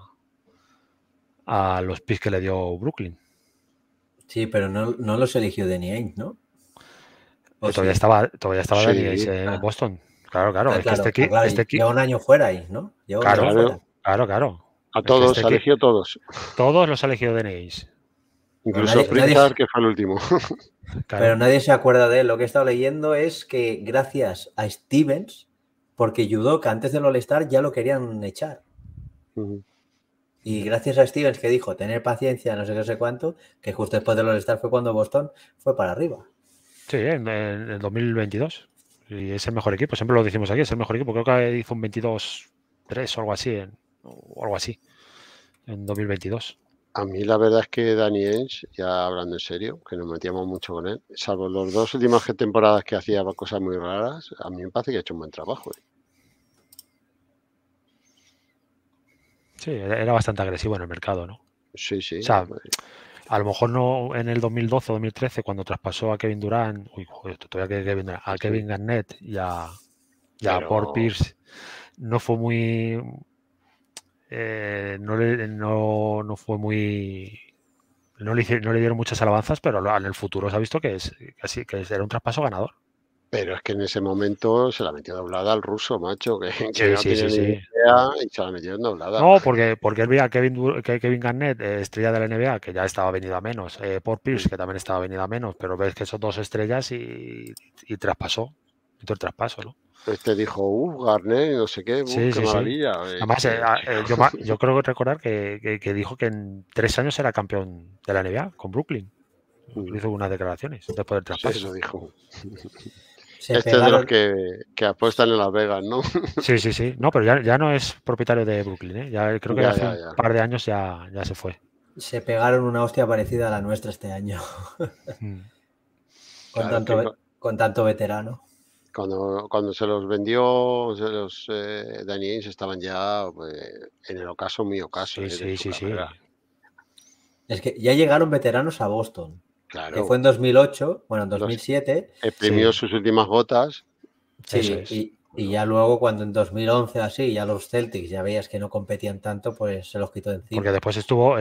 a los picks que le dio Brooklyn. Sí, pero no los eligió Danny Ainge, ¿no? Todavía estaba Danny Ainge en Boston. Claro. Es que este equipo lleva un año fuera ahí, ¿no? Claro. A todos, ha elegido todos. Todos los ha elegido Danny Ainge. Incluso Pritchard, que fue el último. Claro. Pero nadie se acuerda de él. Lo que he estado leyendo es que gracias a Stevens, porque Udoka antes del All-Star ya lo querían echar. Y gracias a Stevens, que dijo tener paciencia, no sé qué, no sé cuánto, que justo después del All-Star fue cuando Boston fue para arriba. Sí, en el 2022. Y es el mejor equipo, siempre lo decimos aquí, es el mejor equipo. Creo que hizo un 22-3 o algo así, en 2022. A mí la verdad es que Danny Ainge, ya hablando en serio, que nos metíamos mucho con él, salvo las 2 últimas temporadas que hacía cosas muy raras, a mí me parece que ha hecho un buen trabajo. Sí, era bastante agresivo en el mercado, ¿no? Sí. O sea, a lo mejor no en el 2012 o 2013, cuando traspasó a Kevin Durant, a Kevin Garnett y a Paul Pierce, no fue muy... no fue muy... No le dieron muchas alabanzas, pero en el futuro se ha visto que era un traspaso ganador. Pero es que en ese momento se la metió doblada al ruso, macho, que no tenía ni idea y se la metió doblada. No, porque él veía a Kevin Garnett, estrella de la NBA, que ya estaba venido a menos, Paul Pierce, que también estaba venido a menos, pero ves que son 2 estrellas y traspasó. Hizo el traspaso, ¿no? Este dijo, Garnett, no sé qué, qué maravilla. Además, yo creo recordar que dijo que en 3 años era campeón de la NBA con Brooklyn. Hizo unas declaraciones después del traspaso. Sí, eso dijo. Es de los que apuestan en Las Vegas, ¿no? Sí. No, pero ya no es propietario de Brooklyn, ¿eh? Ya creo que hace un par de años ya se fue. Se pegaron una hostia parecida a la nuestra este año. Con tanto veterano. Cuando se los vendió, Danny Ainge estaban ya en el ocaso, muy ocaso. Sí. Es que ya llegaron veteranos a Boston. Claro. Que fue en 2008, bueno, en 2007. Exprimió sus últimas gotas. Sí, y ya luego cuando en 2011 así, ya los Celtics ya veías que no competían tanto, pues se los quitó de encima. Porque después estuvo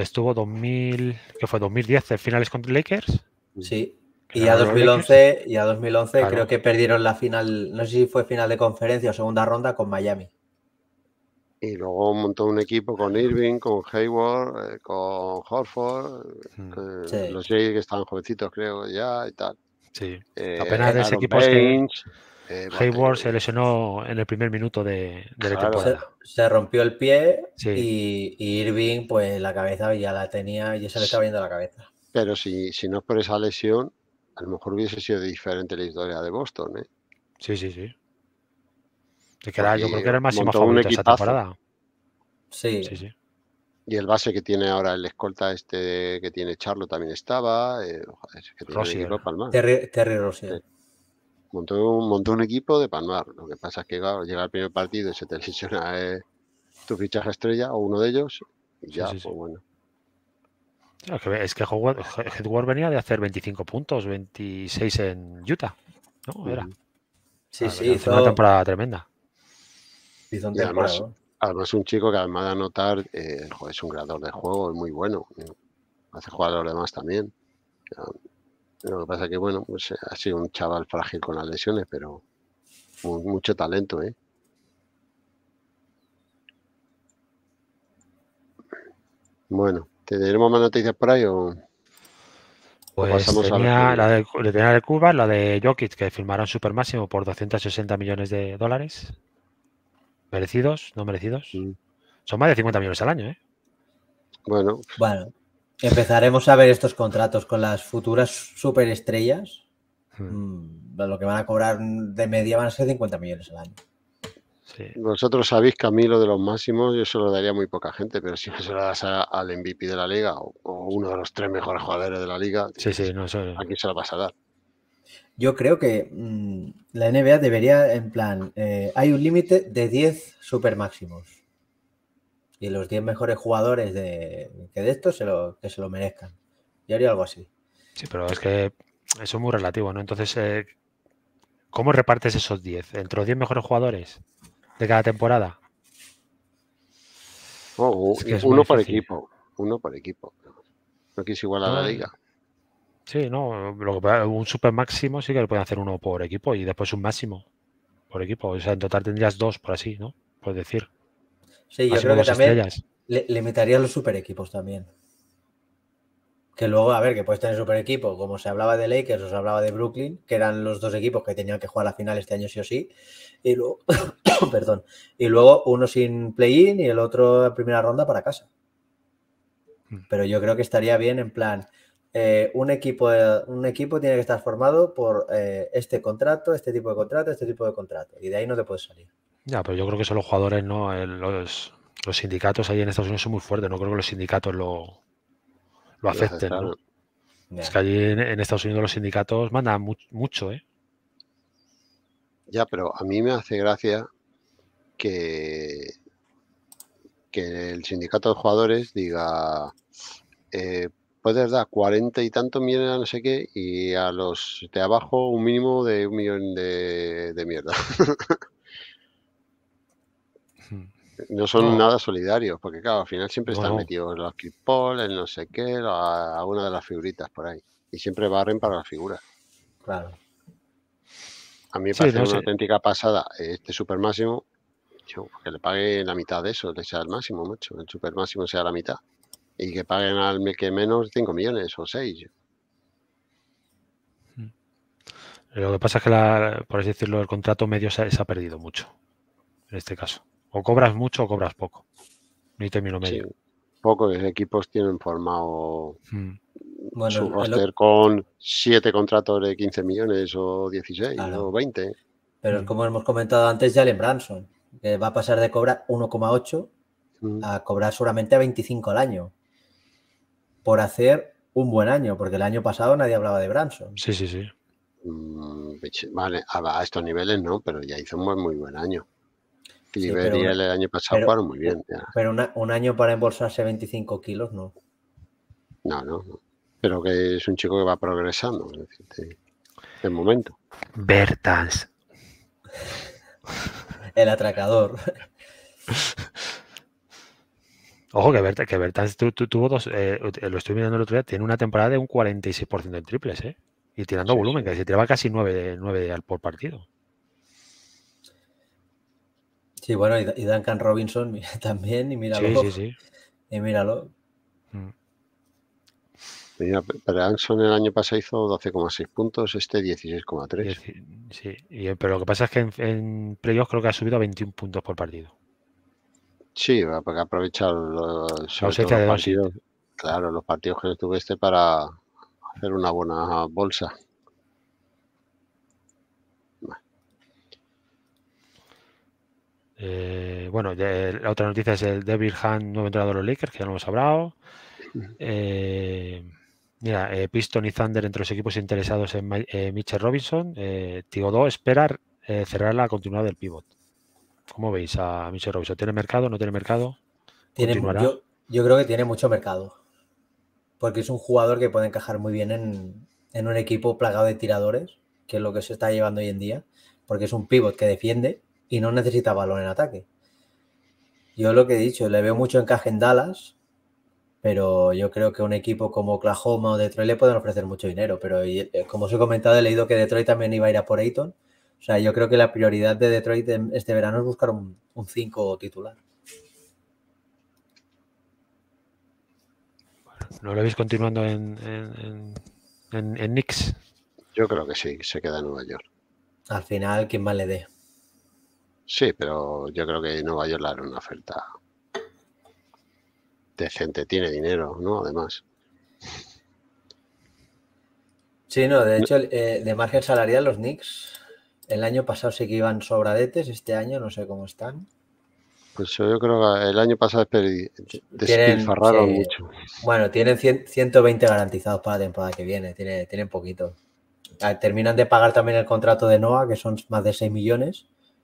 2010 finales contra Lakers. Sí. Y ya 2011 claro. Creo que perdieron la final, no sé si fue final de conferencia o segunda ronda con Miami. Y luego montó un equipo con Irving, con Hayward, con Horford, Sí. los Jays que estaban jovencitos creo ya y tal. Sí. Apenas de ese Aaron equipo es que Baines, Hayward se lesionó en el primer minuto de la Claro. temporada. Se rompió el pie Sí. y Irving, pues la cabeza ya la tenía y se le estaba yendo la cabeza. Pero si no es por esa lesión, a lo mejor hubiese sido diferente la historia de Boston, ¿eh? Sí, sí, sí. De que Porque yo creo que era el máximo montó un favorito esa equipazo. temporada. Sí. Sí, sí. Y el base que tiene ahora, el escolta este que tiene Charlo también estaba. Joder, es que tiene un Rozier. equipo de palmar. Terry Rozier. Montó un equipo de palmar. Lo que pasa es que claro, llega el primer partido y se te lesiona tu fichaje estrella o uno de ellos y ya, Sí, sí, pues sí. bueno. Es que Hayward venía de hacer 25 puntos, 26 en Utah, ¿no? Era. Sí, Venía sí, a hacer una temporada tremenda. hizo un Y además, temporada. un chico que además de anotar, joder, es un creador de juego, es muy bueno. Hace jugar a los demás también. Lo que pasa es que, bueno, pues ha sido un chaval frágil con las lesiones, pero mucho talento, ¿eh? Bueno, ¿tendremos más noticias por ahí o Pues pasamos a lo tenía que... tenía de Cuba, la de Jokic, que firmaron super máximo por 260 millones de dólares. ¿Merecidos? ¿No merecidos? Son más de 50 millones al año, ¿eh? Bueno, empezaremos a ver estos contratos con las futuras superestrellas. Lo que van a cobrar de media van a ser 50 millones al año. Sí. Vosotros sabéis que a mí lo de los máximos yo se lo daría a muy poca gente, pero si se lo das al MVP de la liga o uno de los 3 mejores jugadores de la liga, Sí, sí, no, eso... ¿a quién se lo vas a dar? Yo creo que la NBA debería, en plan, hay un límite de 10 super máximos. Y los 10 mejores jugadores de estos que se lo merezcan. Yo haría algo así. Sí, pero es que eso es muy relativo, ¿no? Entonces, ¿cómo repartes esos 10? ¿Entre los 10 mejores jugadores de cada temporada? Es que uno por equipo. Uno por equipo. No quise igual a la liga. Sí, no. Un super máximo sí que lo pueden hacer uno por equipo y después un máximo por equipo. O sea, en total tendrías 2 por así, ¿no? Por decir. Sí, yo máximo creo que 2 también estrellas. limitaría los super equipos también. Que luego, a ver, que puedes tener super equipo, como se hablaba de Lakers o se hablaba de Brooklyn, que eran los dos equipos que tenían que jugar la final este año sí o sí, y luego, perdón, y luego uno sin play-in y el otro en primera ronda para casa. Pero yo creo que estaría bien en plan, un equipo tiene que estar formado por este contrato, este tipo de contrato, este tipo de contrato, y de ahí no te puedes salir. Ya, pero yo creo que son los jugadores, ¿no? Los sindicatos ahí en Estados Unidos son muy fuertes, no creo que los sindicatos lo afecten, ¿no? Es que allí en Estados Unidos los sindicatos mandan mucho, ¿eh? Ya, pero a mí me hace gracia que el sindicato de jugadores diga, puedes dar 40 y tantos millones a no sé qué y a los de abajo un mínimo de 1 millón de mierda. No son nada solidarios, porque claro, al final siempre están metidos los Chris Paul, el no sé qué, alguna de las figuritas por ahí. Y siempre barren para las figuras. Claro. A mí me parece una auténtica pasada este super máximo, que le pague la mitad de eso, que sea el máximo, macho. El super máximo sea la mitad. Y que paguen al que menos 5 millones o 6. Lo que pasa es que, por así decirlo, el contrato medio se ha perdido mucho, en este caso. O cobras mucho o cobras poco. Ni término medio. Sí, pocos equipos tienen formado su roster con 7 contratos de 15 millones o 16 o 20. Pero como hemos comentado antes, Jalen Brunson, que va a pasar de cobrar 1,8 a cobrar solamente a 25 al año. Por hacer un buen año, porque el año pasado nadie hablaba de Brunson. Sí, sí, sí. Vale, a estos niveles no, pero ya hizo un muy buen año. Cliver Sí, y el año pasado jugaron muy bien. Ya. Pero un año para embolsarse 25 kilos, no. No. Pero que es un chico que va progresando, es decir, de momento. Bertans. El atracador. Ojo, que Bertans tuvo dos, lo estoy mirando el otro día, tiene una temporada de un 46% en triples, ¿eh? Y tirando volumen, que se tiraba casi 9 por partido. Sí, bueno, y Duncan Robinson también, y míralo. Sí. Y míralo. Mira, pero Anson el año pasado hizo 12,6 puntos, este 16,3. Sí, pero lo que pasa es que en playoffs creo que ha subido a 21 puntos por partido. Sí, porque aprovechar sobre todo los partidos. Claro, los partidos que no tuve para hacer una buena bolsa. Bueno, la otra noticia es el Devin Ham, nuevo entrenador de los Lakers, que ya lo hemos hablado. Mira, Piston y Thunder entre los equipos interesados en Mitchell Robinson. Thibodeau espera cerrar la continuidad del pivot. ¿Cómo veis a Mitchell Robinson? ¿Tiene mercado? ¿No tiene mercado? Yo creo que tiene mucho mercado. Porque es un jugador que puede encajar muy bien en un equipo plagado de tiradores, que es lo que se está llevando hoy en día. Porque es un pivot que defiende y no necesita balón en ataque. Yo lo que he dicho, le veo mucho encaje en Dallas, pero yo creo que un equipo como Oklahoma o Detroit le pueden ofrecer mucho dinero. Pero como os he comentado, he leído que Detroit también iba a ir a por Ayton. O sea, yo creo que la prioridad de Detroit este verano es buscar un 5 titular. ¿No lo veis continuando en Knicks? Yo creo que sí, se queda en Nueva York. Al final, ¿quién más le dé? Sí, pero yo creo que Nueva York le hará una oferta decente. Tiene dinero, ¿no? Además. Sí, no, de hecho, de margen salarial los Knicks el año pasado sí que iban sobradetes, este año no sé cómo están. Pues yo creo que el año pasado despilfarraron mucho. Bueno, tienen 120 garantizados para la temporada que viene, tienen poquito. Terminan de pagar también el contrato de Noah, que son más de 6 millones,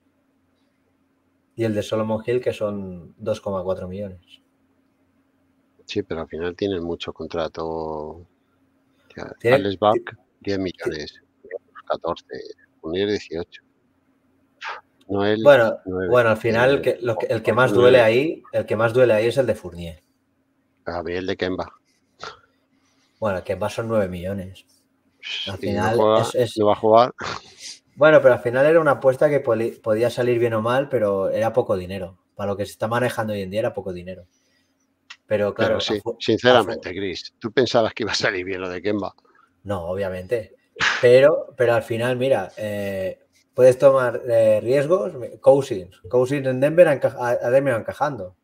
y el de Solomon Hill, que son 2,4 millones. Sí, pero al final tienen mucho contrato. Alex Burke, 10 millones, 14, Unir 18. Noel, bueno, al final el que más duele ahí es el de Fournier. A mí el de Kemba. Bueno, el Kemba son 9 millones. Al final no va a jugar. Bueno, pero al final era una apuesta que podía salir bien o mal, pero era poco dinero. Para lo que se está manejando hoy en día era poco dinero. Pero claro, sí, sinceramente, Chris, ¿tú pensabas que iba a salir bien lo de Kemba? No, obviamente. Pero al final, mira, puedes tomar riesgos. Cousins en Denver ha terminado encajando.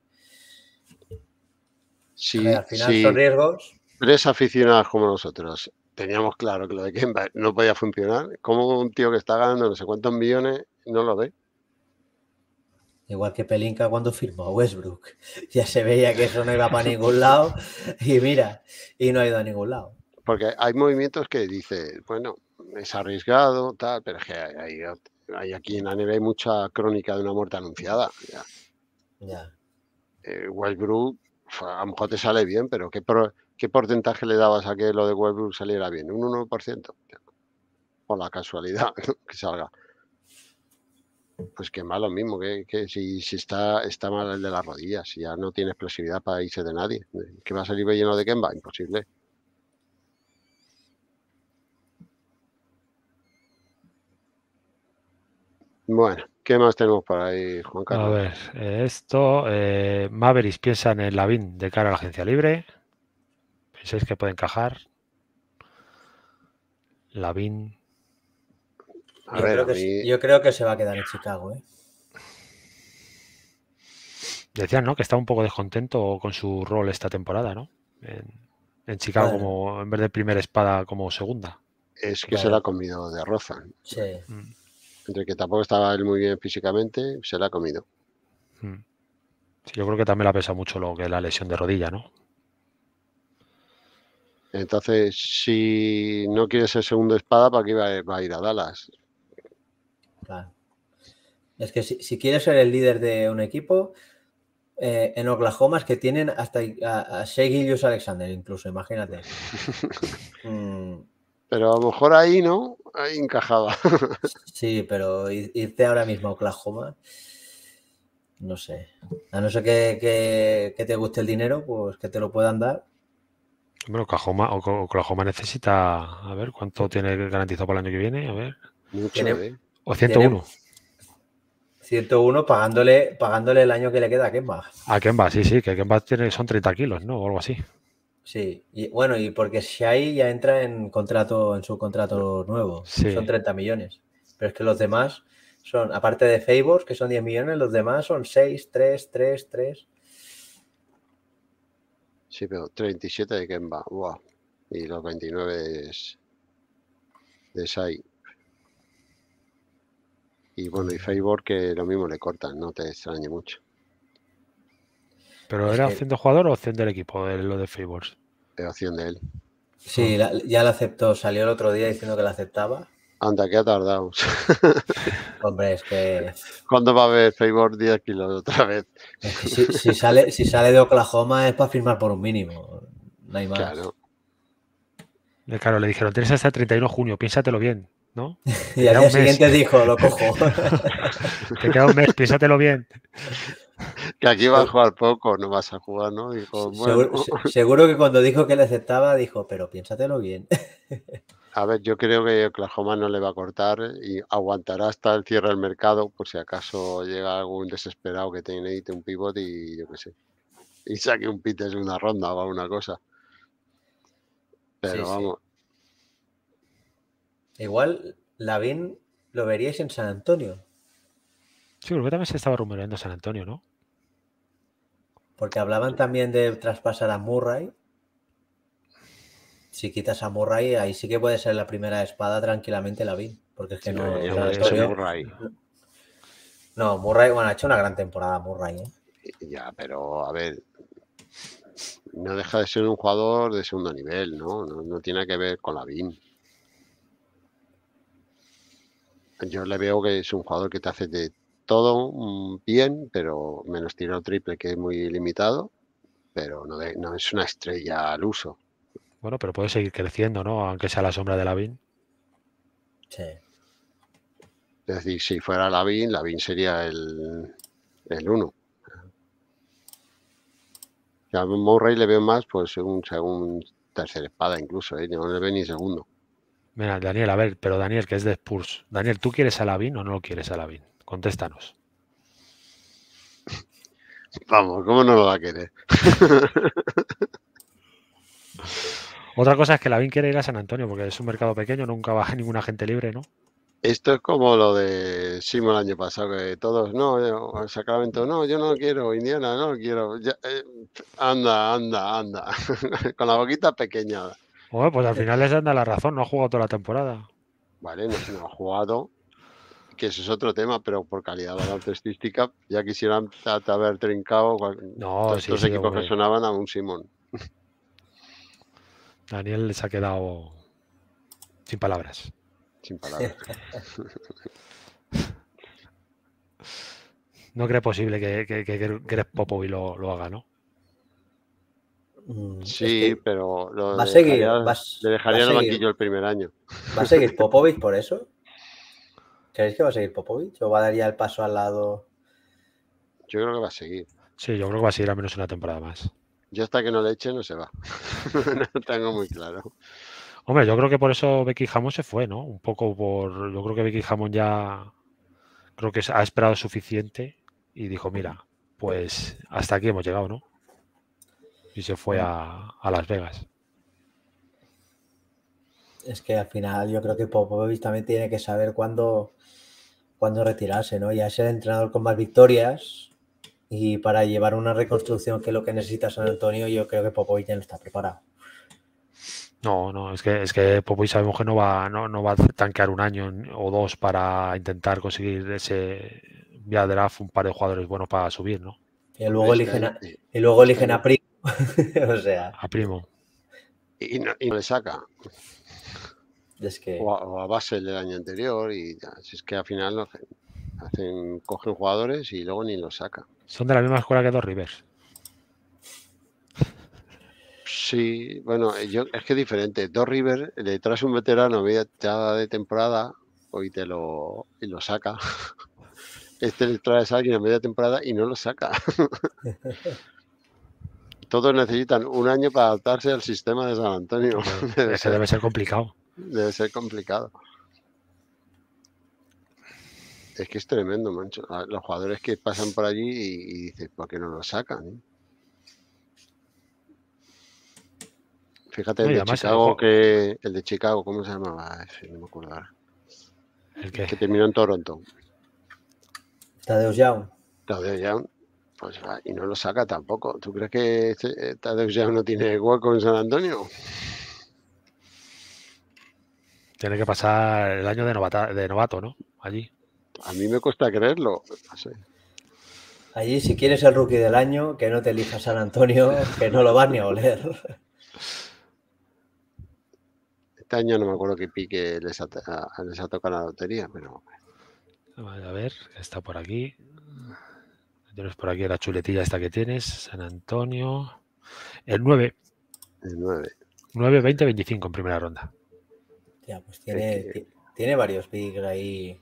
Sí, al final son riesgos. 3 aficionados como nosotros teníamos claro que lo de Kemba no podía funcionar. Como un tío que está ganando no sé cuántos millones no lo ve. Igual que Pelinka cuando firmó a Westbrook. Ya se veía que eso no iba para ningún lado. Y mira, y no ha ido a ningún lado. Porque hay movimientos que dice, bueno, es arriesgado, tal, pero es que hay aquí en la NBA hay mucha crónica de una muerte anunciada. Ya. Westbrook, a lo mejor te sale bien, pero ¿qué porcentaje le dabas a que lo de Westbrook saliera bien? ¿Un 1%? Por la casualidad que salga. Pues que más lo mismo, que si está mal el de las rodillas, si ya no tiene explosividad para irse de nadie. ¿Que va a salir lleno de Kemba? Imposible. Bueno, ¿qué más tenemos por ahí, Juan Carlos? A ver, Mavericks piensan en Lavin de cara a la agencia libre. ¿Pensáis que puede encajar? Lavin. Yo creo que se va a quedar en Chicago, ¿eh? Decían, ¿no? Que está un poco descontento con su rol esta temporada, ¿no? En Chicago, como en vez de primera espada, como segunda. Es que se la ha comido de Rozan. Sí. Entre que tampoco estaba él muy bien físicamente, se la ha comido. Sí, yo creo que también le ha pesado mucho lo que es la lesión de rodilla, ¿no? Entonces, si no quiere ser segundo espada, ¿para qué va a ir a Dallas? Claro. Es que si quieres ser el líder de un equipo, en Oklahoma es que tienen hasta a Shai Gilgeous-Alexander incluso, imagínate. Pero a lo mejor ahí, ¿no? Ahí encajaba. Sí, pero irte ahora mismo a Oklahoma, no sé. A no ser que te guste el dinero, pues que te lo puedan dar. Bueno, Oklahoma necesita, a ver, ¿cuánto tiene garantizado para el año que viene? A ver. Mucho, O 101. 101 pagándole el año que le queda a Kemba. A Kemba, sí, que Kemba son 30 kilos, ¿no? O algo así. Sí, y bueno, y porque Shai ya entra en su contrato nuevo, Sí. son 30 millones. Pero es que los demás son, aparte de Favors, que son 10 millones, los demás son 6, 3, 3, 3. Sí, pero 37 de Kemba. Buah. Y los 29 de Shai. Y bueno, y Favor que lo mismo le cortan, no te extrañe mucho. ¿Pero Es era que- opción de jugador o opción del equipo, lo de Favors? Es opción de él. Sí, ya la aceptó, salió el otro día diciendo que la aceptaba. Anda, que ha tardado. Hombre, es que ¿Cuándo va a haber Favor 10 kilos otra vez? si sale de Oklahoma es para firmar por un mínimo, no hay más. Claro. Claro, le dijeron, tienes hasta el 31 de junio, piénsatelo bien, ¿no? Y al día siguiente dijo, lo cojo. Te queda un mes, piénsatelo bien. Que aquí va a jugar poco, no vas a jugar, ¿no? Dijo, bueno. Seguro que cuando dijo que le aceptaba, dijo, pero piénsatelo bien. A ver, yo creo que Oklahoma no le va a cortar y aguantará hasta el cierre del mercado por si acaso llega algún desesperado que necesite un pivot y yo qué sé. Y saque un pit de segunda ronda o alguna cosa. Pero Sí, vamos. Igual Lavin lo veríais en San Antonio. Sí, creo que también se estaba rumoreando San Antonio, ¿no? Porque hablaban también de traspasar a Murray. Si quitas a Murray, ahí sí que puede ser la primera espada tranquilamente Lavin. Porque es que Sí, no. es San Antonio, Murray. No, Murray, bueno, ha hecho una gran temporada Murray, ¿eh? Ya, pero a ver. No deja de ser un jugador de segundo nivel, ¿no? No tiene que ver con Lavin. Yo le veo que es un jugador que te hace de todo bien, pero menos tiro triple, que es muy limitado, pero no es una estrella al uso. Bueno, pero puede seguir creciendo, ¿no? Aunque sea la sombra de Lavin. Sí. Es decir, si fuera Lavin sería el 1. A Murray le veo más, pues un tercer espada incluso, no le veo ni segundo. Mira, Daniel, a ver, pero Daniel, que es de Spurs. Daniel, ¿tú quieres a Lavin o no lo quieres a Lavin? Contéstanos. Vamos, ¿cómo no lo va a querer? Otra cosa es que Lavin quiere ir a San Antonio porque es un mercado pequeño, nunca va ningún agente libre, ¿no? Esto es como lo de Simo el año pasado, que todos, no, Sacramento, no, yo no quiero, Indiana, no quiero. Ya, anda. Con la boquita pequeña. Bueno, pues al final les anda la razón, no ha jugado toda la temporada. Vale, no ha jugado, que eso es otro tema, pero por calidad baloncestística ya quisieran haber trincado todos estos equipos hombre. que sonaban a un Simón. Daniel les ha quedado sin palabras. Sin palabras. No cree posible que Greg Popovich lo haga, ¿no? Sí, pero va a seguir, le dejaría en el banquillo el primer año. ¿Va a seguir Popovich por eso? ¿Creéis que va a seguir Popovich o va a dar ya el paso al lado? Yo creo que va a seguir. Sí, yo creo que va a seguir al menos una temporada más. Yo hasta que no le eche no se va. No lo tengo muy claro. Hombre, yo creo que por eso Becky Hammond se fue, ¿no? Un poco yo creo que Becky Hammond ya creo que ha esperado suficiente y dijo, mira, pues hasta aquí hemos llegado, ¿no? Y se fue a Las Vegas. Es que al final yo creo que Popovich también tiene que saber cuándo retirarse, ¿no? Ya es el entrenador con más victorias y para llevar una reconstrucción que es lo que necesita San Antonio, yo creo que Popovich ya no está preparado. No, es que Popovich sabemos que no va a tanquear un año o dos para intentar conseguir ese vía draft un par de jugadores buenos para subir, ¿no? Y luego eligen a Primo. O sea. A Primo. Y no le saca. Es que... O a base del año anterior y ya. Si es que al final cogen jugadores y luego ni los saca. Son de la misma escuela que Doc Rivers. Sí, bueno, es que es diferente. Doc Rivers le traes un veterano media de temporada y lo saca. Este le traes a alguien a media temporada y no lo saca. Todos necesitan un año para adaptarse al sistema de San Antonio. Debe ser complicado. Debe ser complicado. Es que es tremendo, mancho. Los jugadores que pasan por allí y dices, ¿por qué no lo sacan? Fíjate, No, el y de además, Chicago, ¿cómo se llamaba? No me acuerdo ahora. ¿el Que qué? terminó en Toronto. Tadeusz Young. Tadeusz Young, pues va, y no lo saca tampoco. ¿Tú crees que Tadeusz Young no tiene hueco en San Antonio? Tiene que pasar el año de novato, ¿no? Allí. A mí me cuesta creerlo. No sé. Allí, si quieres el rookie del año, que no te elija San Antonio, que no lo vas ni a oler. Este año no me acuerdo qué pique les ha tocado la lotería, pero Vale, a ver, está por aquí. Tienes por aquí la chuletilla esta que tienes. San Antonio. El 9. el 9. 9, 20, 25 en primera ronda. Ya, pues tiene varios picks ahí.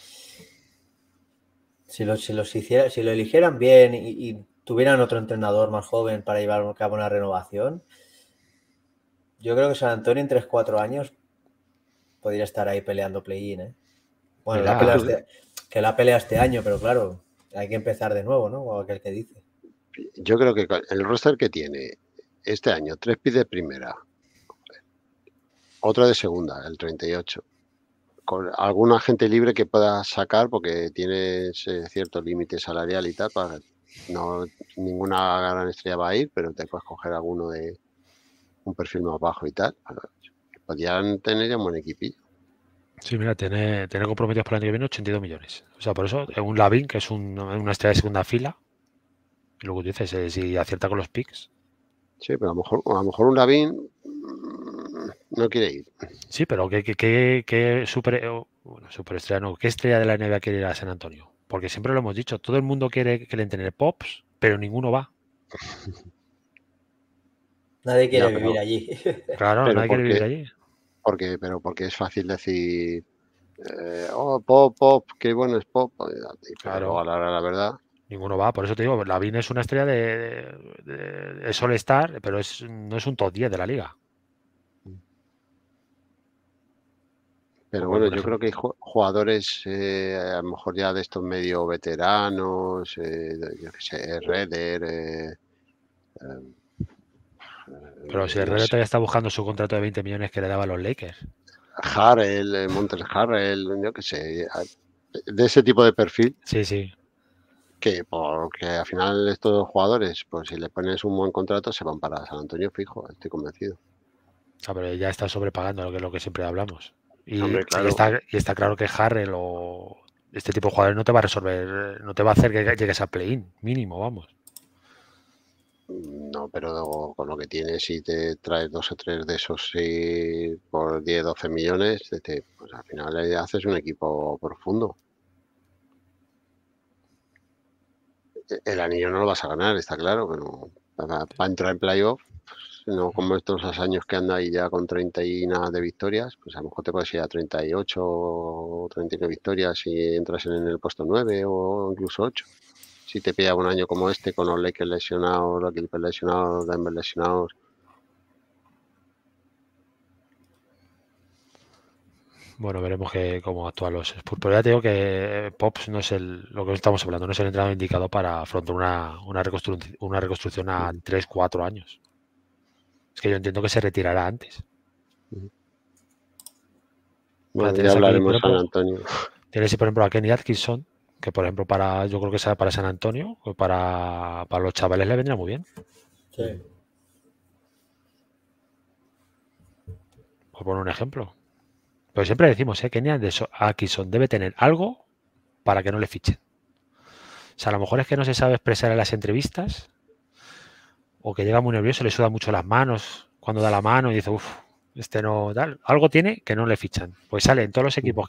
Si lo eligieran bien y tuvieran otro entrenador más joven para llevar a cabo una renovación, yo creo que San Antonio en 3-4 años podría estar ahí peleando play-in, ¿eh? Bueno, Mira, la pelea este año, pero claro, hay que empezar de nuevo, ¿no? O aquel que dice. Yo creo que el roster que tiene este año, 3 picks de primera, otro de segunda, el 38, con alguna gente libre que pueda sacar porque tiene cierto límite salarial y tal, para no ninguna gran estrella va a ir, pero te puedes coger alguno de un perfil más bajo y tal. Podrían tener ya un buen equipillo. sí, mira, tiene comprometidos para el año que viene 82 millones. O sea, por eso, un Lavin, que es una estrella de segunda fila, y luego dices, si acierta con los picks. Sí, pero a lo mejor un Lavín no quiere ir. Sí, pero ¿qué superestrella no? ¿Qué estrella de la NBA quiere ir a San Antonio? Porque siempre lo hemos dicho, todo el mundo quiere tener Pops, pero ninguno va. Nadie quiere Ya, vivir allí. Claro, pero nadie quiere vivir allí. porque es fácil decir, Pop, qué bueno es Pop, pero Claro. luego a la hora de la verdad. Ninguno va, por eso te digo, Lavin es una estrella es All-Star, pero no es un top 10 de la liga. Pero Como bueno, por yo creo ejemplo. que hay jugadores a lo mejor ya de estos medio veteranos, yo qué sé, Herreder, Pero si no Herrera sé, todavía está buscando su contrato de 20 millones que le daba a los Lakers. Harrell, Montes Harrell, yo qué sé, de ese tipo de perfil, Sí, sí. que porque al final estos jugadores, pues si les pones un buen contrato, se van para San Antonio fijo, estoy convencido. O sea, pero ya está sobrepagando, lo que siempre hablamos. Y Hombre, claro, está claro que Harrell o este tipo de jugadores no te va a resolver, no te va a hacer que llegues a play-in, mínimo, vamos. no, pero con lo que tienes, si te traes 2 o 3 de esos por 10, 12 millones, pues al final le haces un equipo profundo. El anillo no lo vas a ganar, está claro, pero para entrar en playoff, pues, no como estos años que anda ahí ya con 30 y nada de victorias, pues a lo mejor te puedes ir a 38 o 39 victorias si entras en el puesto 9 o incluso 8. Si te pilla un año como este con los Lakers lesionados, los Clippers lesionados, Denver lesionados. Bueno, veremos cómo actúan los Spurs. Pero ya te digo que Pops no es lo que estamos hablando, no es el entrenador indicado para afrontar una reconstrucción a 3, 4 años. Es que yo entiendo que se retirará antes. Bueno, ya Tienes aquí, por hablaremos San ejemplo, Antonio. a Kenny Atkinson, que por ejemplo yo creo que sea para San Antonio, o para los chavales le vendría muy bien. Sí. Por poner un ejemplo. Pero siempre decimos, Kenny Atkinson debe tener algo para que no le fichen. O sea, a lo mejor es que no se sabe expresar en las entrevistas, o que llega muy nervioso, le suda mucho las manos cuando da la mano y dice, uff, este no tal. Algo tiene que no le fichan. Pues sale en todos los equipos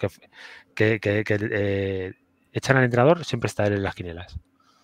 que echan al entrenador, siempre está él en las quinielas.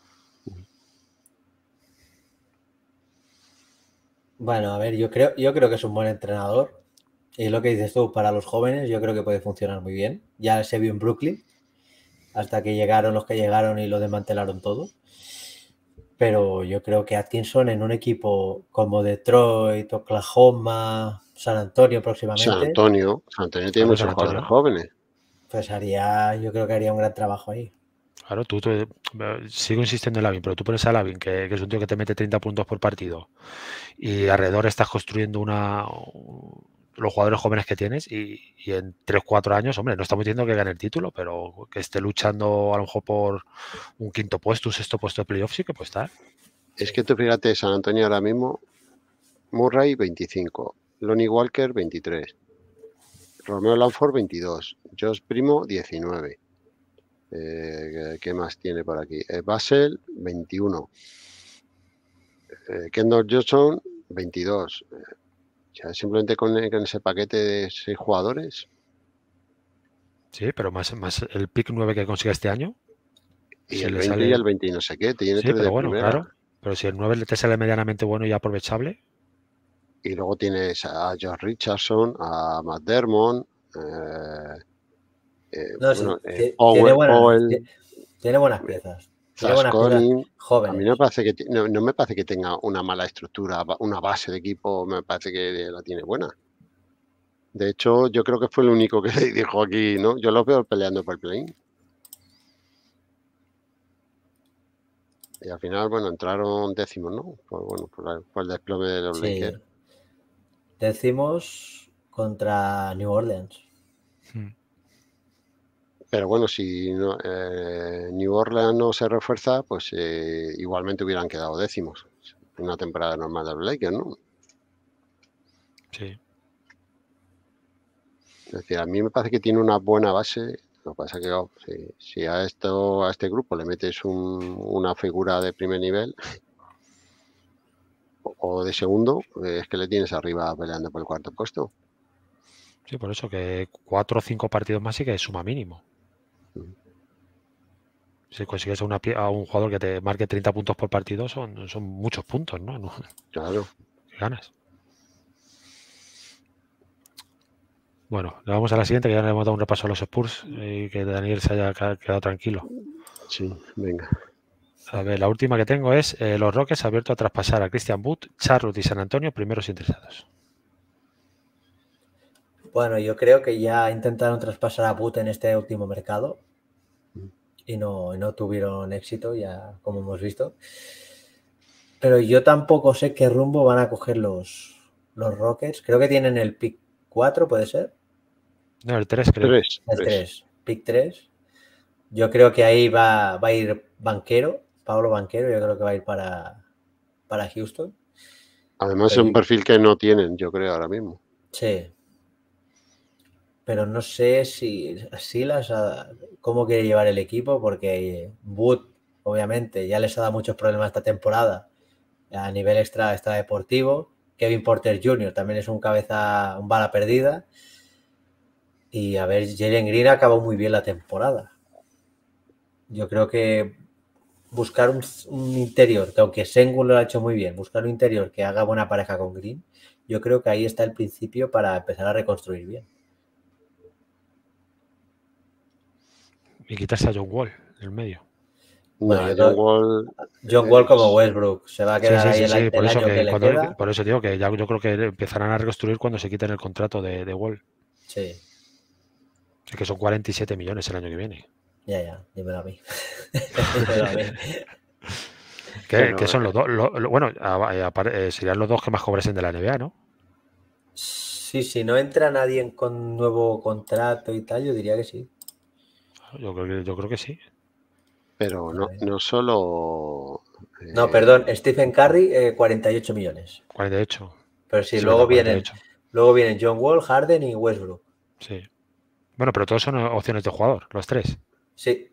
Bueno, a ver, yo creo que es un buen entrenador. Y lo que dices tú, para los jóvenes, yo creo que puede funcionar muy bien. Ya se vio en Brooklyn, hasta que llegaron los que llegaron y lo desmantelaron todo. Pero yo creo que Atkinson en un equipo como Detroit, Oklahoma, San Antonio próximamente. San Antonio tiene muchos San Antonio. jugadores jóvenes. Pues yo creo que haría un gran trabajo ahí. Claro, sigo insistiendo en Lavin, pero tú pones a Lavin, que es un tío que te mete 30 puntos por partido, y alrededor estás construyendo los jugadores jóvenes que tienes, y en 3-4 años, hombre, no estamos diciendo que gane el título, pero que esté luchando a lo mejor por un quinto puesto, un sexto puesto de playoff, sí que puede estar. Es que tú fíjate, San Antonio ahora mismo, Murray 25, Lonnie Walker 23, Romeo Lanford 22, Josh Primo 19. ¿Qué más tiene por aquí? Basel 21, Kendall Johnson 22. Ya simplemente con ese paquete de 6 jugadores. Sí, pero más el pick 9 que consiga este año. Y el 20 y el 20 y no sé qué, tiene 3 de bueno, primera. claro. Pero si el 9 te sale medianamente bueno y aprovechable. Y luego tienes a Josh Richardson, a Matt Dermott, Powell, tiene buenas piezas. Collins. Jóvenes. A mí no me parece que tenga una mala estructura, una base de equipo, me parece que la tiene buena. De hecho, yo creo que fue el único que le dijo aquí, ¿no? Yo los veo peleando por el play-in. Y al final, bueno, entraron décimos, ¿no? Pues bueno, por el desplome de los Lakers. Décimos contra New Orleans. Pero bueno, si New Orleans no se refuerza, pues igualmente hubieran quedado décimos. Una temporada normal de los Lakers, ¿no? Sí. Es decir, a mí me parece que tiene una buena base. Lo que pasa es que si a este grupo le metes una figura de primer nivel o de segundo, es que le tienes arriba peleando por el cuarto puesto. Sí, por eso que 4 o 5 partidos más sí que suma mínimo. Si consigues a un jugador que te marque 30 puntos por partido, son muchos puntos, ¿no? Claro. ¿Qué ganas? Bueno, le vamos a la siguiente, que ya le hemos dado un repaso a los Spurs y que Daniel se haya quedado tranquilo. Sí, venga. A ver, la última que tengo es los Rockets abiertos a traspasar a Christian Wood, Charlotte y San Antonio, primeros interesados. Bueno, yo creo que ya intentaron traspasar a Wood en este último mercado y no tuvieron éxito, ya como hemos visto. Pero yo tampoco sé qué rumbo van a coger los Rockets. Creo que tienen el pick 4, ¿puede ser? No, el 3 creo. El 3. Pick 3. Yo creo que ahí va a ir Banquero, Pablo Banquero, yo creo que va a ir para Houston. Además es un perfil que no tienen, yo creo, ahora mismo. Sí. Pero no sé si cómo quiere llevar el equipo, porque Wood, obviamente, ya les ha dado muchos problemas esta temporada a nivel extra deportivo. Kevin Porter Jr. también es un bala perdida. Y a ver, Jalen Green acabó muy bien la temporada. Yo creo que buscar un interior, que aunque Sengun lo ha hecho muy bien, buscar un interior que haga buena pareja con Green, yo creo que ahí está el principio para empezar a reconstruir bien. Y quitarse a John Wall en el medio. Bueno, John Wall como Westbrook se va a quedar ahí el año que le queda. Por eso digo que ya yo creo que empezarán a reconstruir cuando se quiten el contrato de Wall. Sí. Que son 47 millones el año que viene. Ya, dímelo a mí. ¿Qué son los dos? Bueno, serían los dos que más cobresen de la NBA, ¿no? Sí, si no entra nadie con nuevo contrato y tal, yo diría que sí. Yo creo que sí. Pero no solo... No, perdón, Stephen Curry, 48 millones. 48. Pero sí, luego vienen John Wall, Harden y Westbrook. Sí. Bueno, pero todos son opciones de jugador, los tres. Sí.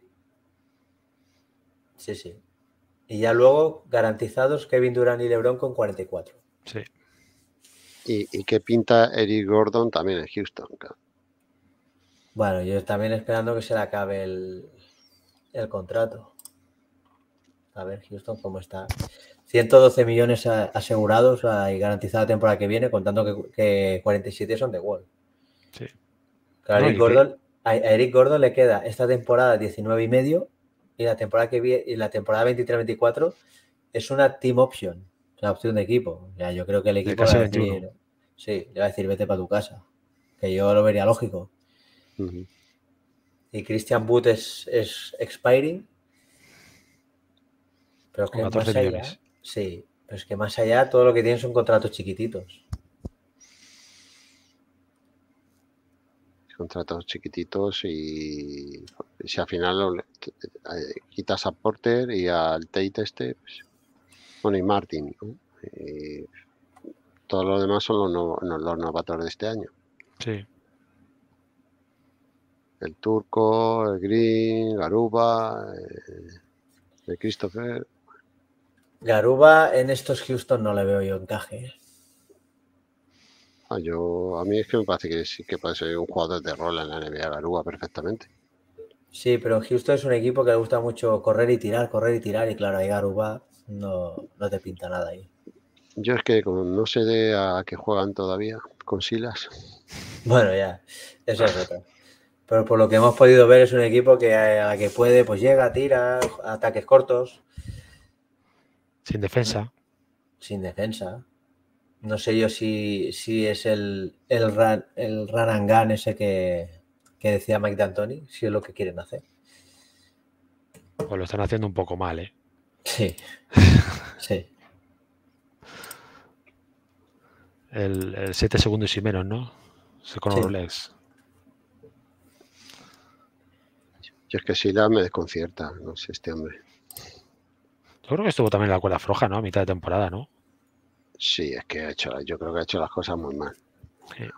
Y ya luego garantizados Kevin Durant y LeBron con 44. Sí. ¿Y qué pinta Eric Gordon también en Houston? Bueno, yo también esperando que se le acabe el contrato. A ver, Houston, ¿cómo está? 112 millones asegurados y garantizada la temporada que viene, contando que 47 son de Wall. Sí. Claro, a Eric Gordon le queda esta temporada 19,5 y la temporada que viene, y la temporada 23-24 es una team option, una opción de equipo. Ya, yo creo que el equipo le va a decir, le va a decir, vete para tu casa. Que yo lo vería lógico. y Christian Wood es expiring. Pero Con que 14 más allá, millones. sí, pero es que más allá todo lo que tienen son contratos chiquititos. Contratos chiquititos y si al final quitas a Porter y al Tate pues, bueno, y Martin, ¿no? Todos los demás son los novatos de este año. Sí. El Turco, el Green, Garuba, el Christopher. Garuba en estos Houston no le veo yo encaje. A mí es que me parece que sí que puede ser un jugador de rol en la NBA Garuba perfectamente. Sí, pero Houston es un equipo que le gusta mucho correr y tirar, y claro, ahí Garuba no te pinta nada ahí. Yo es que como no sé a qué juegan todavía con Silas. Bueno, ya, eso es otra. Pero por lo que hemos podido ver es un equipo que a la que puede, pues llega, tira, ataques cortos. Sin defensa. Sin defensa. No sé yo si es el run and gun ese que decía Mike D'Antoni, si es lo que quieren hacer. Pues lo están haciendo un poco mal, ¿eh? Sí. Sí. El 7 segundos y menos, ¿no? Con Sí. Rolex. Yo es que Silas me desconcierta, no sé, este hombre. Yo creo que estuvo también en la cuerda floja, ¿no? A mitad de temporada, ¿no? Sí, es que yo creo que ha hecho las cosas muy mal. Sí.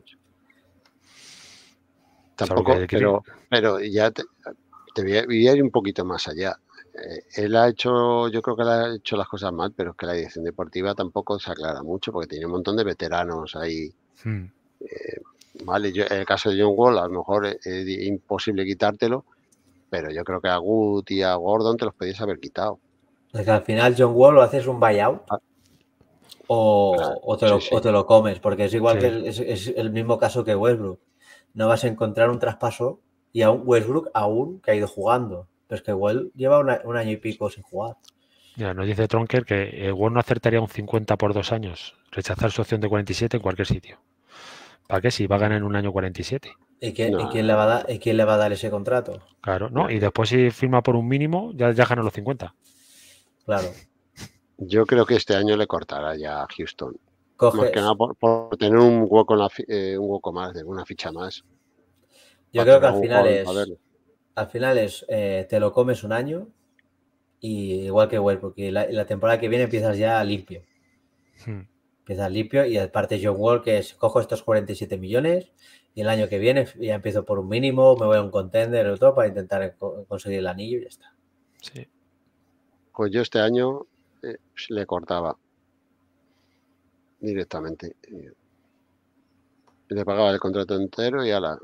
Tampoco, pero ya te voy a ir un poquito más allá. Yo creo que él ha hecho las cosas mal, pero es que la dirección deportiva tampoco se aclara mucho porque tiene un montón de veteranos ahí. Vale, en el caso de John Wall, a lo mejor es imposible quitártelo, pero yo creo que a Good y a Gordon te los podías haber quitado. Es que al final John Wall lo haces un buyout o te lo comes, porque es igual que es el mismo caso que Westbrook. No vas a encontrar un traspaso y a un Westbrook aún que ha ido jugando. Pero es que Wall lleva un año y pico sin jugar. Mira, nos dice Tronker que Wall no acertaría un 50 por 2 años. Rechazar su opción de 47 en cualquier sitio. ¿Para qué? Si va a ganar en un año 47. ¿Y quién le va a dar ese contrato? Claro, ¿no? Y después si firma por un mínimo, ya gana los 50. Claro. Yo creo que este año le cortará ya a Houston. Coges. Más que nada por tener un hueco, un hueco más, de una ficha más. Yo creo que al final es te lo comes un año y igual que Westbrook, y la temporada que viene empiezas ya limpio. Empiezas limpio y aparte John Wall que cojo estos 47 millones y el año que viene ya empiezo por un mínimo, me voy a un contender o todo para intentar conseguir el anillo y ya está. Sí. Pues yo este año le cortaba directamente. Le pagaba el contrato entero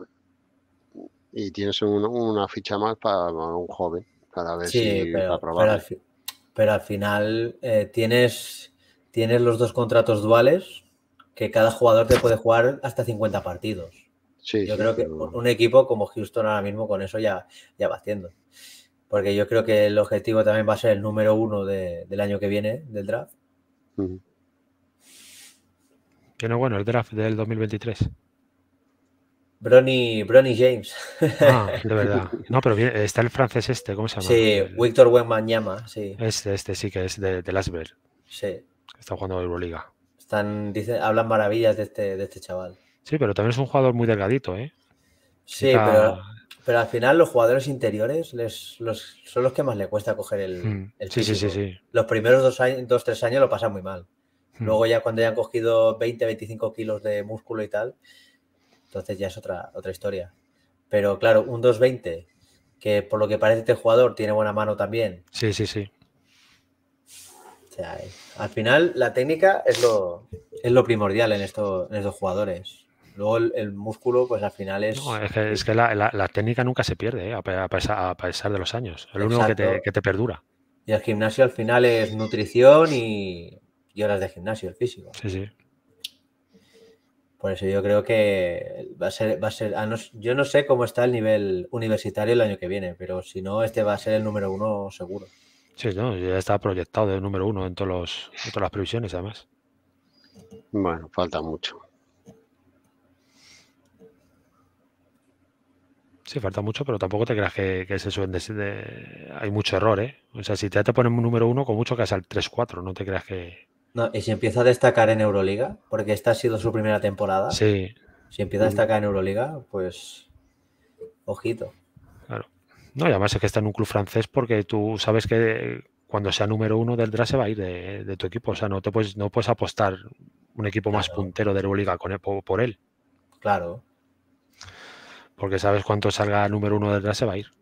y tienes una ficha más para un joven, para ver si para probarle. Pero al final tienes los dos contratos duales que cada jugador te puede jugar hasta 50 partidos. Sí, yo creo que un equipo como Houston ahora mismo con eso ya va haciendo. Porque yo creo que el objetivo también va a ser el número 1 del año que viene, del draft. Tiene bueno el draft del 2023. Bronny James. Ah, de verdad. No, pero está el francés ¿cómo se llama? Sí, Víctor Wembanyama, sí. Este sí que es de Lasberg. Sí. Está jugando Euroliga. Hablan maravillas de este chaval. Sí, pero también es un jugador muy delgadito, ¿eh? Sí, pero al final los jugadores interiores son los que más le cuesta coger el físico. Sí. Los primeros 2-3 años lo pasan muy mal. Luego ya cuando ya han cogido 20-25 kilos de músculo y tal, entonces ya es otra historia. Pero claro, un 2-20, que por lo que parece este jugador tiene buena mano también. Sí. O sea, al final la técnica es lo primordial en estos jugadores. Luego el músculo, pues al final es... No, es que la técnica nunca se pierde, a pesar de los años. Es lo único que te perdura. Y el gimnasio al final es nutrición y horas de gimnasio, el físico. Sí. Por eso yo creo que va a ser yo no sé cómo está el nivel universitario el año que viene, pero si no, este va a ser el número 1 seguro. Sí, no, ya está proyectado de número 1 en todas las previsiones, además. Bueno, falta mucho. Sí, falta mucho, pero tampoco te creas que se suben hay mucho error, ¿eh? O sea, si te ponen un número 1, con mucho que sea el 3-4, no te creas que... No, y si empieza a destacar en Euroliga, porque esta ha sido su primera temporada, Sí, si empieza a destacar en Euroliga, pues ojito. claro. No, y además es que está en un club francés porque tú sabes que cuando sea número 1 del draft se va a ir de tu equipo. O sea, no puedes apostar un equipo más Claro. puntero de Euroliga por él. Claro. Porque sabes cuánto salga número 1 del draft se va a ir.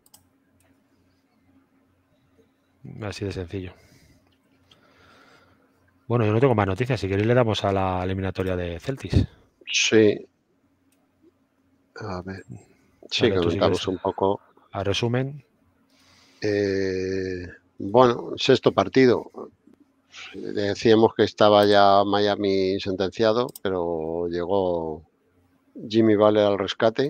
Así de sencillo. Bueno, yo no tengo más noticias. Si queréis le damos a la eliminatoria de Celtics. Sí. A ver. Sí, Vale, tú si comentamos quieres, un poco. a resumen. Bueno, sexto partido. Decíamos que estaba ya Miami sentenciado, pero llegó Jimmy Butler al rescate.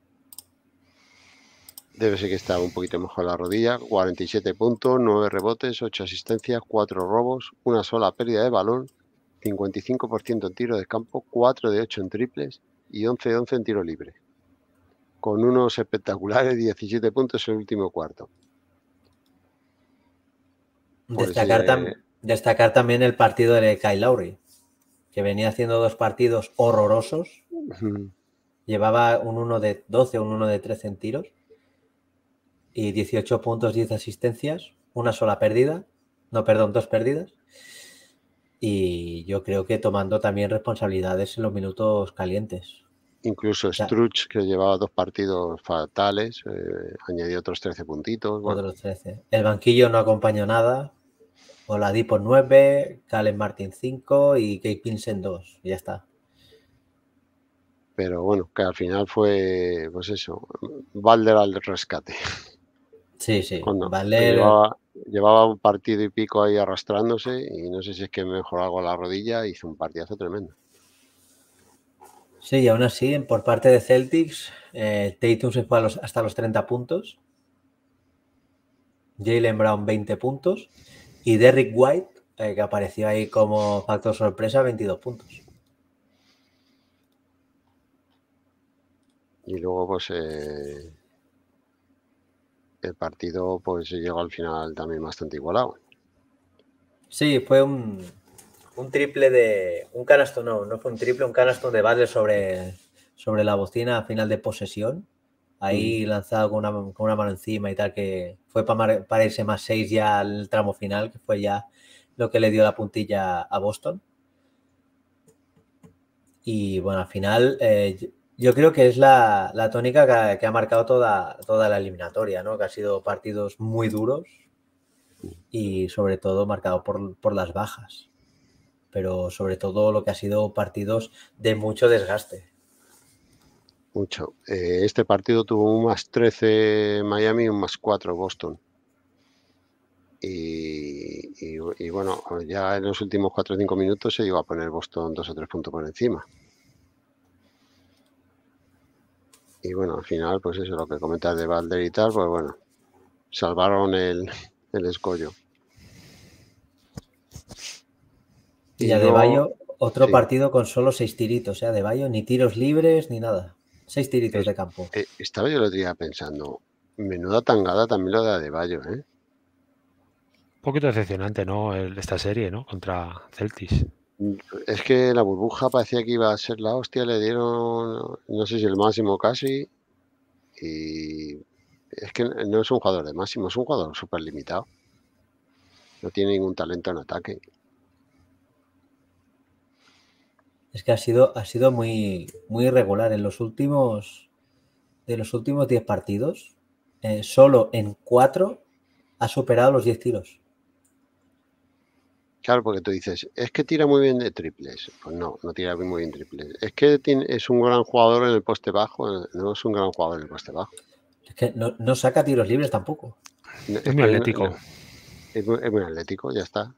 Debe ser que estaba un poquito mejor la rodilla. 47 puntos, 9 rebotes, 8 asistencias, 4 robos, una sola pérdida de balón, 55% en tiro de campo, 4 de 8 en triples y 11 de 11 en tiro libre. Con unos espectaculares 17 puntos en el último cuarto. Pues, destacar también el partido de Kyle Lowry, que venía haciendo 2 partidos horrorosos. Llevaba un 1 de 12, un 1 de 13 en tiros y 18 puntos, 10 asistencias, una sola pérdida. No, perdón, 2 pérdidas. Y yo creo que tomando también responsabilidades en los minutos calientes. Incluso Struch, que llevaba 2 partidos fatales, añadió otros 13 puntitos. Bueno. Otros 13. El banquillo no acompañó nada. Oladipo 9, Caleb Martin 5 y Gabe Vincent 2. Y ya está. Pero bueno, que al final fue, pues eso, Butler al rescate. Sí, sí. Butler llevaba un partido y pico ahí arrastrándose y no sé si es que mejoró algo la rodilla, hizo un partidazo tremendo. Sí, y aún así, por parte de Celtics, Tatum se fue hasta los 30 puntos, Jaylen Brown 20 puntos y Derrick White, que apareció ahí como factor sorpresa, 22 puntos. Y luego pues el partido pues llegó al final también bastante igualado. Sí, fue un triple de... Un canasto, no fue un triple, un canasto de Butler sobre la bocina a final de posesión. Ahí lanzado con una mano encima y tal, que fue para irse más 6 ya al tramo final, que fue ya lo que le dio la puntilla a Boston. Y bueno, al final yo creo que es la tónica que ha marcado toda la eliminatoria, ¿no? Que ha sido partidos muy duros y sobre todo marcado por las bajas. Pero sobre todo lo que ha sido partidos de mucho desgaste. Mucho. Este partido tuvo un más 13 Miami y un más 4 Boston. Y bueno, ya en los últimos 4 o 5 minutos se llegó a poner Boston 2 o 3 puntos por encima. Y bueno, al final, pues eso, lo que comentas de Butler y tal, pues bueno, salvaron el escollo. Y Adebayo, otro partido con solo 6 tiritos, Adebayo, ni tiros libres ni nada. 6 tiritos de campo. Estaba yo el otro día pensando, menuda tangada también lo de Adebayo, ¿eh? Un poquito decepcionante, ¿no? Esta serie, ¿no? Contra Celtics. Es que la burbuja parecía que iba a ser la hostia, le dieron, no sé si el máximo casi, y es que no es un jugador de máximo, es un jugador súper limitado. No tiene ningún talento en ataque. Es que ha sido muy, muy irregular. De los últimos 10 partidos, solo en 4 ha superado los 10 tiros. Claro, porque tú dices, es que tira muy bien de triples. Pues no tira muy bien triples. Es que es un gran jugador en el poste bajo. No es un gran jugador en el poste bajo. Es que no saca tiros libres tampoco. Es muy atlético. Es muy atlético, ya está.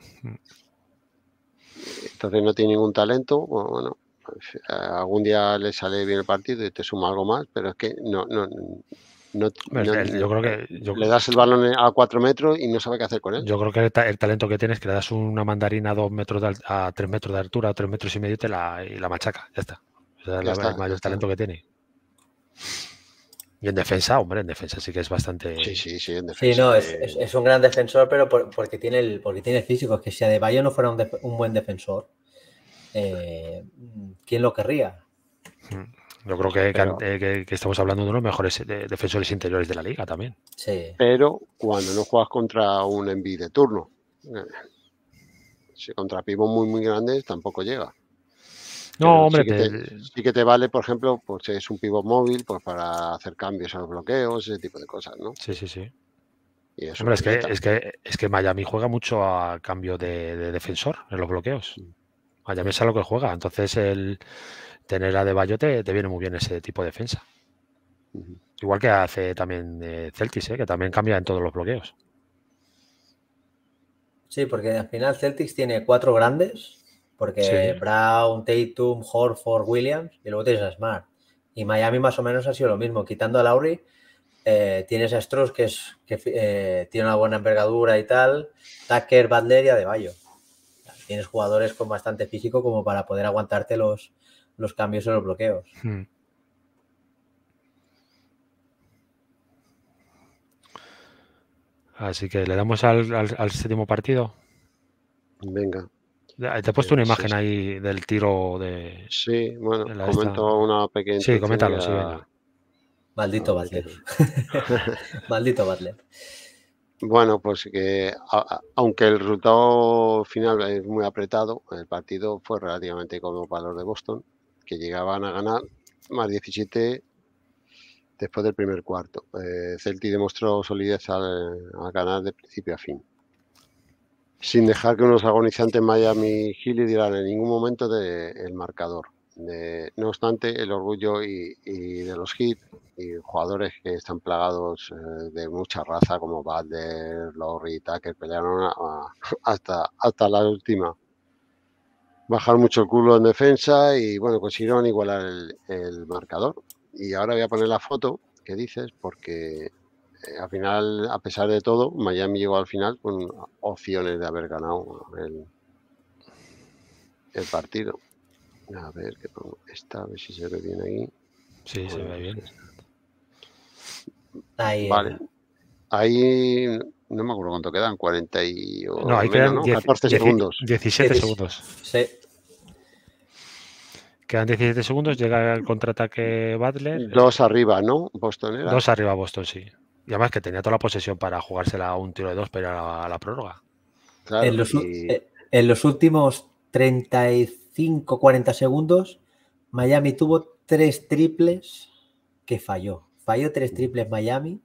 Entonces no tiene ningún talento. Bueno, pues, algún día le sale bien el partido y te suma algo más, pero es que yo creo que le das el balón a 4 metros y no sabe qué hacer con él. Yo creo que el talento que tienes es que le das una mandarina a 2 metros a 3 metros de altura, a 3 metros y medio y la machaca. Ya está. O sea, el mayor talento que tiene. Y en defensa, hombre, en defensa sí que es bastante... Sí, en defensa. Sí, no, es un gran defensor, pero porque tiene el físico. Es que si Adebayo no fuera un buen defensor, ¿quién lo querría? Yo creo que estamos hablando de uno de los mejores defensores interiores de la liga también. Sí. Pero cuando no juegas contra un Embiid de turno, si contra pivos muy grandes tampoco llega. No, pero hombre, sí que te vale, por ejemplo, pues es un pivot móvil pues para hacer cambios a los bloqueos, ese tipo de cosas, ¿no? Sí. Y es Hombre, un atleta. es que Miami juega mucho a cambio de defensor en los bloqueos. Miami es a lo que juega. Entonces, el tener a Adebayo te viene muy bien ese tipo de defensa. Igual que hace también Celtics, que también cambia en todos los bloqueos. Sí, porque al final Celtics tiene 4 grandes, porque Sí. Brown, Tatum, Horford, Williams, y luego tienes a Smart. Y Miami más o menos ha sido lo mismo, quitando a Lowry. Tienes a Struz, que tiene una buena envergadura y tal, Tucker, Butler y Adebayo. Tienes jugadores con bastante físico como para poder aguantarte los cambios en los bloqueos. Así que le damos al séptimo partido. Venga. Te he puesto una imagen ahí del tiro de... Sí, bueno, comento una pequeña Sí, introducción. coméntalo, sí, venga. Maldito Butler. Maldito Butler. Bueno, pues que aunque el resultado final es muy apretado, el partido fue relativamente cómodo para los de Boston, que llegaban a ganar más 17 después del primer cuarto. Celtic demostró solidez al ganar de principio a fin, sin dejar que unos agonizantes Miami Heat dieran en ningún momento el marcador. No obstante, el orgullo y de los Heat y jugadores que están plagados de mucha raza como Butler, Lowry y Tucker pelearon hasta la última. Bajar mucho el culo en defensa y bueno, consiguieron igualar el marcador. Y ahora voy a poner la foto que dices porque al final, a pesar de todo, Miami llegó al final con opciones de haber ganado el partido. A ver, que pongo esta, a ver si se ve bien ahí. Sí, bueno, se ve bien. Ahí, vale. Ahí no me acuerdo cuánto quedan, 40 y... No, ahí quedan 14 segundos. 17 segundos. Sí. Quedan 17 segundos, llega el contraataque Butler. 2 arriba, ¿no? Boston era. 2 arriba Boston, sí. Y además que tenía toda la posesión para jugársela a un tiro de 2 para ir a la prórroga. Claro, en los últimos 35-40 segundos, Miami tuvo 3 triples que falló. Falló 3 triples Miami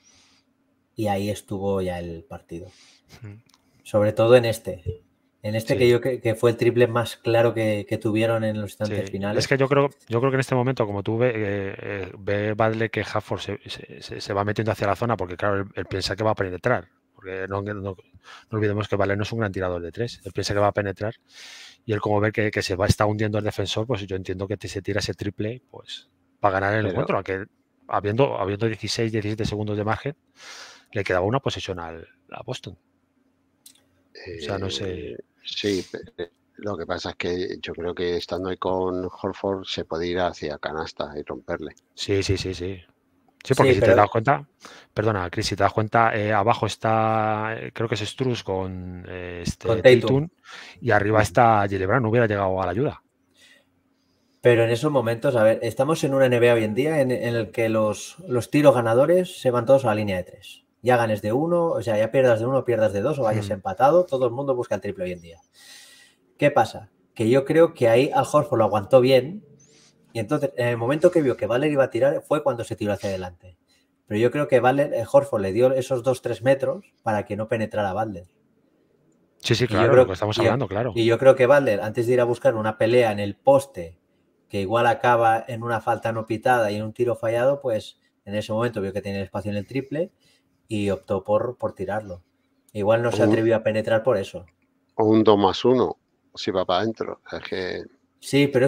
y ahí estuvo ya el partido. Sobre todo en este. Sí. que fue el triple más claro que tuvieron en los instantes finales. Es que yo creo que en este momento, como tú ve Butler que Hafford se va metiendo hacia la zona, porque claro, él piensa que va a penetrar. Porque no olvidemos que Butler no es un gran tirador de 3. Él piensa que va a penetrar. Y él, como ve que está hundiendo el defensor, pues yo entiendo que se tira ese triple pues para ganar el encuentro. Aunque habiendo 16, 17 segundos de margen, le quedaba una posesión a Boston. O sea, no sé. Sí, lo que pasa es que yo creo que estando ahí con Horford se puede ir hacia canasta y romperle. Sí. Sí, porque si te das cuenta, perdona, Chris, si te das cuenta, abajo está, creo que es Strus con Tatum y arriba está Gillibrand, no hubiera llegado a la ayuda. Pero en esos momentos, a ver, estamos en una NBA hoy en día en el que los tiros ganadores se van todos a la línea de 3. Ya ganes de 1, o sea, ya pierdas de 1, pierdas de 2 o vayas empatado, todo el mundo busca el triple hoy en día. ¿Qué pasa? Que yo creo que ahí Al Horford lo aguantó bien y entonces en el momento que vio que Butler iba a tirar fue cuando se tiró hacia adelante. Pero yo creo que Horford le dio esos 2-3 metros para que no penetrara Butler. Sí, claro, lo que estamos hablando, claro. Y yo creo que Butler, antes de ir a buscar una pelea en el poste que igual acaba en una falta no pitada y en un tiro fallado, pues en ese momento vio que tenía espacio en el triple y optó por tirarlo. Igual no se atrevió a penetrar por eso. O un 2+1, si va para adentro. Es que... Sí, pero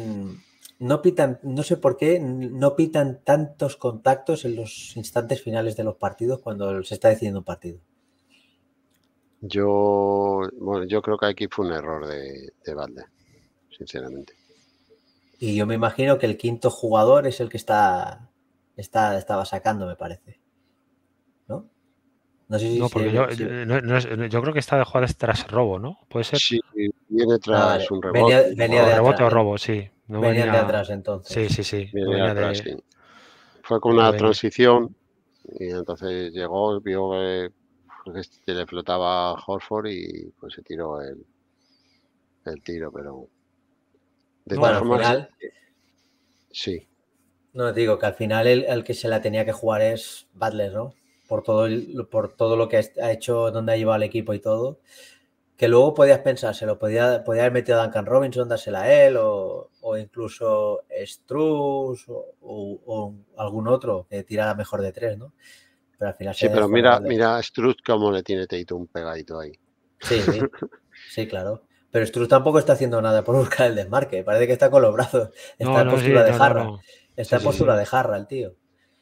no pitan, no sé por qué, no pitan tantos contactos en los instantes finales de los partidos cuando se está decidiendo un partido. Yo creo que aquí fue un error de Butler, sinceramente. Y yo me imagino que el quinto jugador es el que está estaba sacando, me parece. ¿No? No sé si... No, porque yo creo que esta de jugadas tras robo, ¿no? ¿Puede ser? Sí, viene tras vale. un rebote. Venía O de rebote atrás. o robo, sí. No Venían de venía... atrás entonces. Sí. No Viene venía atrás, de... sí. Fue con no una venía. transición y entonces llegó, vio que le flotaba Horford y pues se tiró el tiro, pero de No, todas Bueno, al formas, final, sí. no digo que al final el que se la tenía que jugar es Butler, ¿no? Por todo lo que ha hecho, donde ha llevado al equipo y todo. Que luego podías pensárselo, podía haber metido a Duncan Robinson, dársela a él, o incluso Struz o algún otro que tirara mejor de tres, ¿no? Pero al final se Sí, pero dejó de darle. mira a Struz cómo le tiene Tatum pegadito ahí. Sí, claro. Pero Struz tampoco está haciendo nada por buscar el desmarque. Parece que está con los brazos. Está en postura de jarra. No. Está en postura de jarra el tío.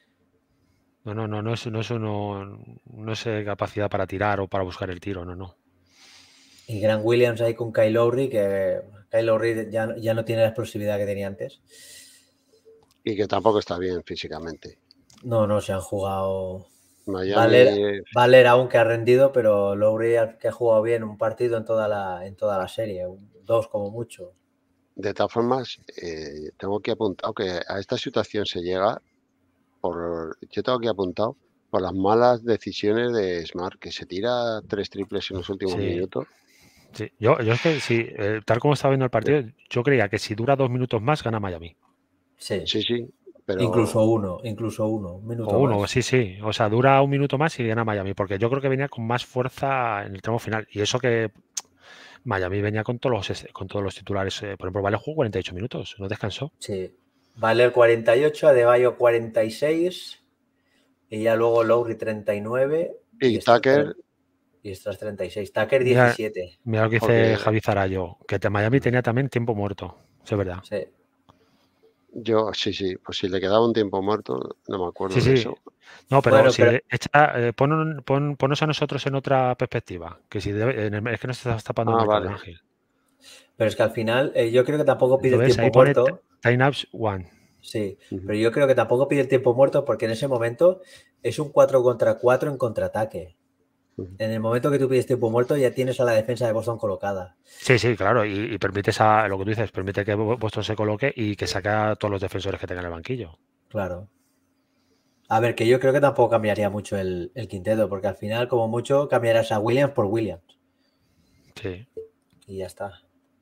No es capacidad para tirar o para buscar el tiro, no. Y Grant Williams ahí con Kyle Lowry, que Kyle Lowry ya no tiene la explosividad que tenía antes. Y que tampoco está bien físicamente. No, se han jugado. Miami. Valer aún que ha rendido, pero Lowry que ha jugado bien un partido en toda la serie, dos como mucho. De todas formas, tengo aquí apuntado que a esta situación se llega yo tengo aquí apuntado por las malas decisiones de Smart, que se tira 3 triples en los últimos minutos. Sí. Yo es que sí, tal como estaba viendo el partido, yo creía que si dura 2 minutos más gana Miami. Sí, pero... Incluso uno, un minuto más. Sí. O sea, dura 1 minuto más y gana Miami, porque yo creo que venía con más fuerza en el tramo final. Y eso que Miami venía con todos los titulares. Por ejemplo, Vale jugó 48 minutos, no descansó. Sí. Valer 48, Adebayo 46 y ya luego Lowry 39 y Tucker... Y estas 36. Tucker 17. Mira lo que dice Javi Zarayo, que Miami tenía también tiempo muerto. Eso es verdad. Sí. Yo, sí. Pues si le quedaba un tiempo muerto, no me acuerdo de eso. No, pero ponos a nosotros en otra perspectiva. Que si es que nos estás tapando el mercado, vale. Ángel. Pero es que al final, yo creo que tampoco pide el tiempo muerto. Timeouts 1. Sí, pero yo creo que tampoco pide el tiempo muerto porque en ese momento es un 4 contra 4 en contraataque. En el momento que tú pides tiempo muerto ya tienes a la defensa de Boston colocada. Sí, claro, y permites lo que tú dices, permite que Boston se coloque y que saque a todos los defensores que tengan el banquillo. Claro. A ver, que yo creo que tampoco cambiaría mucho el quinteto, porque al final, como mucho, cambiarás a Williams por Williams. Sí. Y ya está.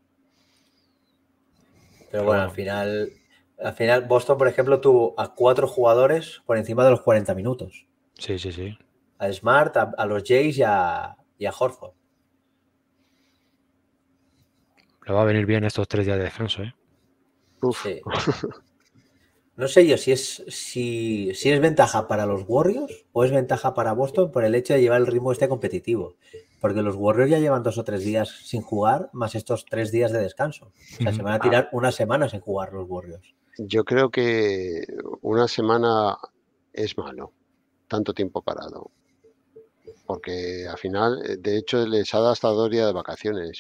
Pero bueno, al final Boston, por ejemplo, tuvo a 4 jugadores por encima de los 40 minutos. Sí. A Smart, a los Jays y a Horford. Le va a venir bien estos 3 días de descanso, ¿eh? Sí. No sé yo si es ventaja para los Warriors o es ventaja para Boston por el hecho de llevar el ritmo competitivo. Porque los Warriors ya llevan 2 o 3 días sin jugar, más estos 3 días de descanso. O sea, se van a tirar una semana sin jugar los Warriors. Yo creo que una semana es malo, tanto tiempo parado. Porque al final, de hecho, les ha dado hasta 2 días de vacaciones.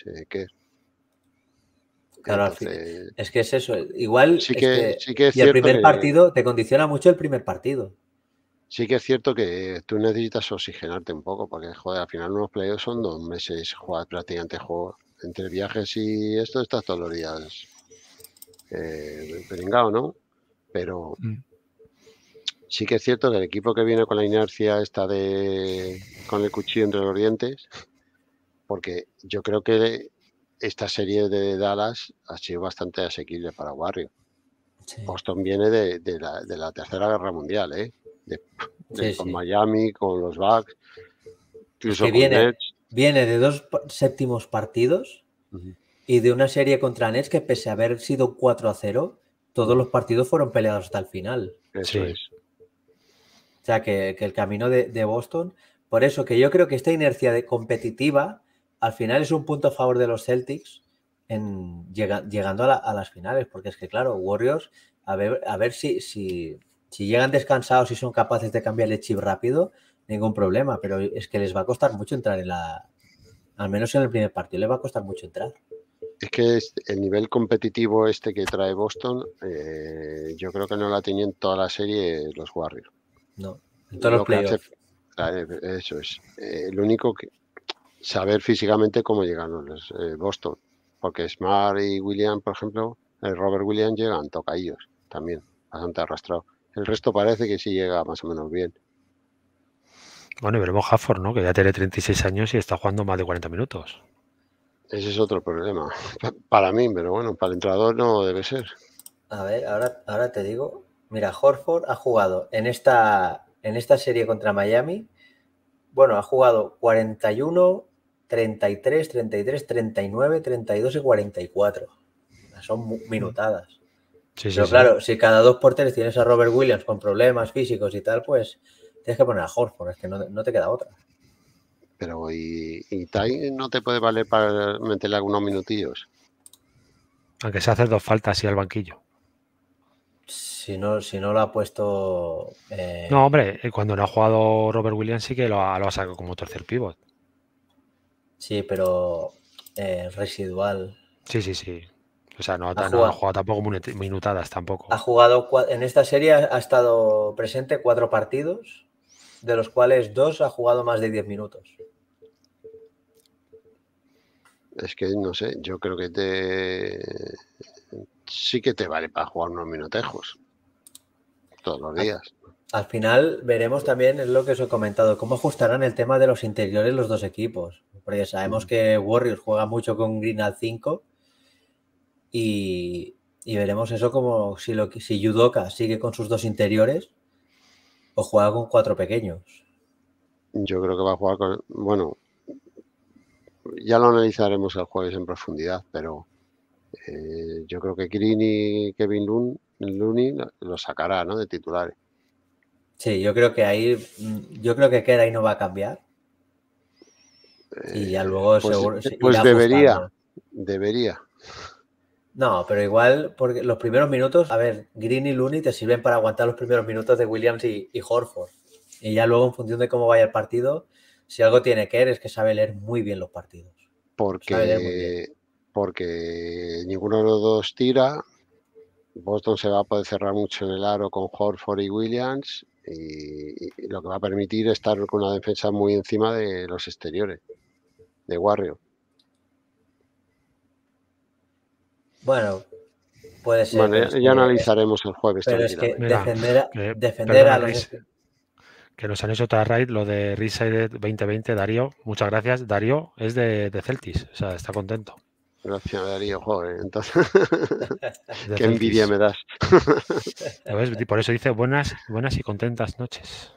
Claro, entonces, es que es eso. Igual sí que es y cierto el primer partido te condiciona mucho el primer partido. Sí que es cierto que tú necesitas oxigenarte un poco, porque joder, al final unos playoffs son 2 meses, jugar prácticamente juego entre viajes y esto estás todos los días peringado, ¿no? Pero sí que es cierto que el equipo que viene con la inercia está con el cuchillo entre los dientes, porque yo creo que esta serie de Dallas ha sido bastante asequible para Warriors. Sí. Boston viene de la Tercera Guerra Mundial, ¿eh? Con Miami, con los Bucks, incluso con Nets. Viene de 2 séptimos partidos y de una serie contra Nets que pese a haber sido 4-0, todos los partidos fueron peleados hasta el final. Eso es. O sea, que el camino de Boston, por eso que yo creo que esta inercia competitiva al final es un punto a favor de los Celtics llegando a las finales, porque es que claro, Warriors, a ver si llegan descansados y son capaces de cambiar el chip rápido, ningún problema, pero es que les va a costar mucho entrar al menos en el primer partido les va a costar mucho entrar. Es que el nivel competitivo este que trae Boston, yo creo que no la tenían toda la serie los Warriors. No, en todos los Lo que hace, playoffs. eso es. Lo único que saber físicamente cómo llegan los Boston. Porque Smart y Williams, por ejemplo, el Robert Williams llegan tocadillos también, bastante arrastrado. El resto parece que sí llega más o menos bien. Bueno, y veremos Hafford, ¿no? Que ya tiene 36 años y está jugando más de 40 minutos. Ese es otro problema. Para mí, pero bueno, para el entrenador no debe ser. A ver, ahora te digo. Mira, Horford ha jugado en esta serie contra Miami. Bueno, ha jugado 41, 33, 33, 39, 32 y 44. Son minutadas. Sí, Pero sí, claro, si cada 2 por 3 tienes a Robert Williams con problemas físicos y tal, pues tienes que poner a Horford, es que no te queda otra. Pero y Tai no te puede valer para meterle algunos minutillos. Aunque se hace 2 faltas y al banquillo. Si no lo ha puesto... No, hombre, cuando no ha jugado Robert Williams sí que lo ha sacado como tercer pívot. Sí, pero residual. Sí, sí, sí. O sea, no ha jugado, jugado tampoco minutadas tampoco. Ha jugado en esta serie, ha estado presente 4 partidos, de los cuales 2 ha jugado más de 10 minutos. Es que no sé, yo creo que sí que te vale para jugar unos minutejos todos los días. Al final veremos también, es lo que os he comentado, cómo ajustarán el tema de los interiores los dos equipos. Porque sabemos que Warriors juega mucho con Green al 5 y veremos eso como si Yudoka sigue con sus 2 interiores o juega con 4 pequeños. Yo creo que va a jugar con... Bueno, ya lo analizaremos el jueves en profundidad, pero yo creo que Green y Kevin Looney lo sacará, ¿no? De titulares. Sí, yo creo que queda ahí no va a cambiar. Y ya luego pues, seguro pues irá debería. No, pero igual, porque los primeros minutos, a ver, Green y Looney te sirven para aguantar los primeros minutos de Williams y Horford. Y ya luego, en función de cómo vaya el partido, si algo tiene que es que sabe leer muy bien los partidos. Porque ninguno de los dos tira. Boston se va a poder cerrar mucho en el aro con Horford y Williams y lo que va a permitir estar con una defensa muy encima de los exteriores de Warriors. Bueno, puede ser. Bueno, ya analizaremos el jueves. Pero es que Mira, defender a los... Que nos han hecho otra raid, lo de Reside 2020, Darío. Muchas gracias. Darío es de Celtics, o sea, está contento. Gracias, Darío. Joder, entonces... Qué envidia me das. Por eso dice buenas y contentas noches.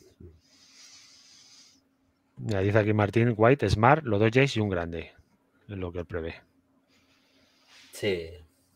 Ya dice aquí Martín, White, Smart, los dos Jays y un grande. Es lo que él prevé. Sí.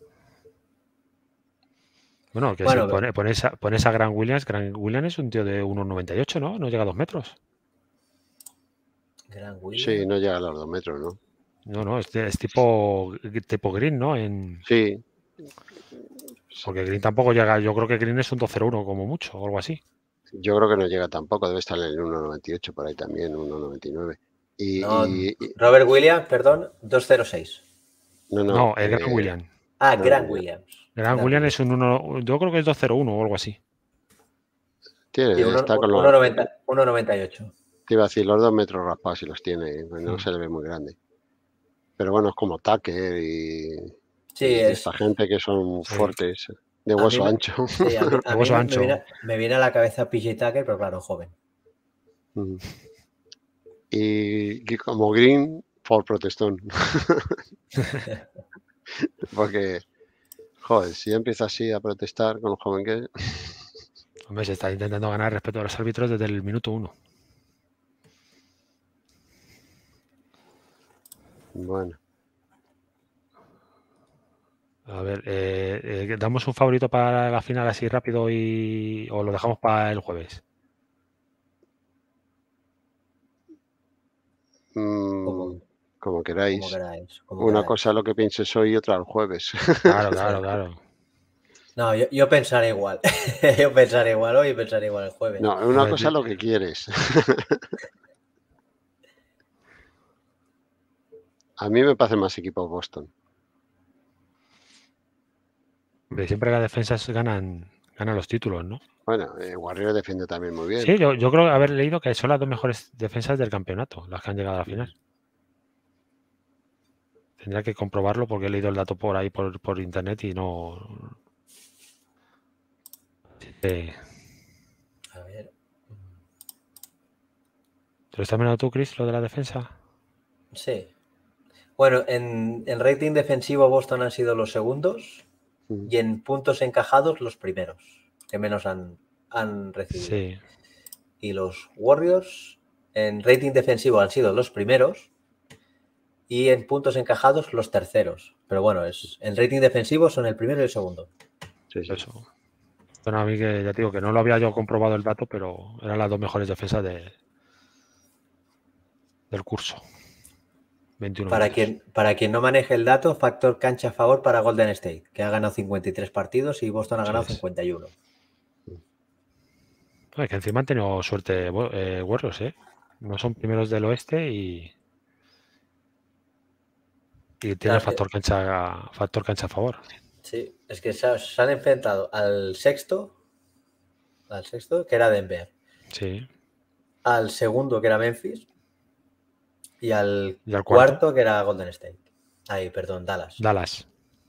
Bueno, que bueno, si pones a Grant Williams. Grant Williams es un tío de 1,98, ¿no? No llega a 2 metros. Grant Williams. Sí, no llega a los 2 metros, ¿no? No, es tipo Green, ¿no? Sí. Porque Green tampoco llega, yo creo que Green es un 2,01 como mucho, o algo así. Yo creo que no llega tampoco, debe estar en el 1,98 por ahí también, 1,99. Robert Williams, perdón, 2,06. No, el Grant Williams. Grant Williams. Grant Williams es un 1, yo creo que es 2,01 o algo así. Está con 1,98. Te iba a decir, los 2 metros raspados si los tiene, no se le ve muy grande. Pero bueno, es como Tucker y esta gente que son fuertes, de hueso ancho. Sí, a mí me viene a la cabeza PJ Tucker, pero claro, joven. Y como Green, por protestón. Porque, joder, si empieza así a protestar con lo joven que es... Hombre, se está intentando ganar respeto a los árbitros desde el minuto 1. Bueno. A ver, ¿damos un favorito para la final así rápido o lo dejamos para el jueves? Como queráis. Una cosa lo que pienses hoy y otra el jueves. Claro. No, yo pensaré igual. Yo pensaré igual hoy y pensaré igual el jueves. No, una cosa es lo que quieres. A mí me parece más equipo Boston. Siempre las defensas ganan los títulos, ¿no? Bueno, Warrior defiende también muy bien. Sí, yo creo haber leído que son las 2 mejores defensas del campeonato, las que han llegado a la final. Tendría que comprobarlo porque he leído el dato por ahí por internet y no. A ver. ¿Te lo estás mirando tú, Chris, lo de la defensa? Sí. Bueno, en rating defensivo Boston han sido los segundos y en puntos encajados los primeros, que menos han recibido. Sí. Y los Warriors en rating defensivo han sido los primeros y en puntos encajados los terceros. Pero bueno, en rating defensivo son el primero y el segundo. Sí, sí. Eso. Bueno, a mí que ya te digo que no lo había yo comprobado el dato, pero eran las 2 mejores defensas del curso. 21 Para quien no maneje el dato, factor cancha a favor para Golden State, que ha ganado 53 partidos y Boston ha ganado 51. Es que encima han tenido suerte Warriors, ¿eh? No son primeros del oeste y tiene factor cancha a favor. Sí, es que se han enfrentado al sexto, que era Denver. Sí. Al segundo, que era Memphis. Y al cuarto, que era Golden State. Perdón, Dallas.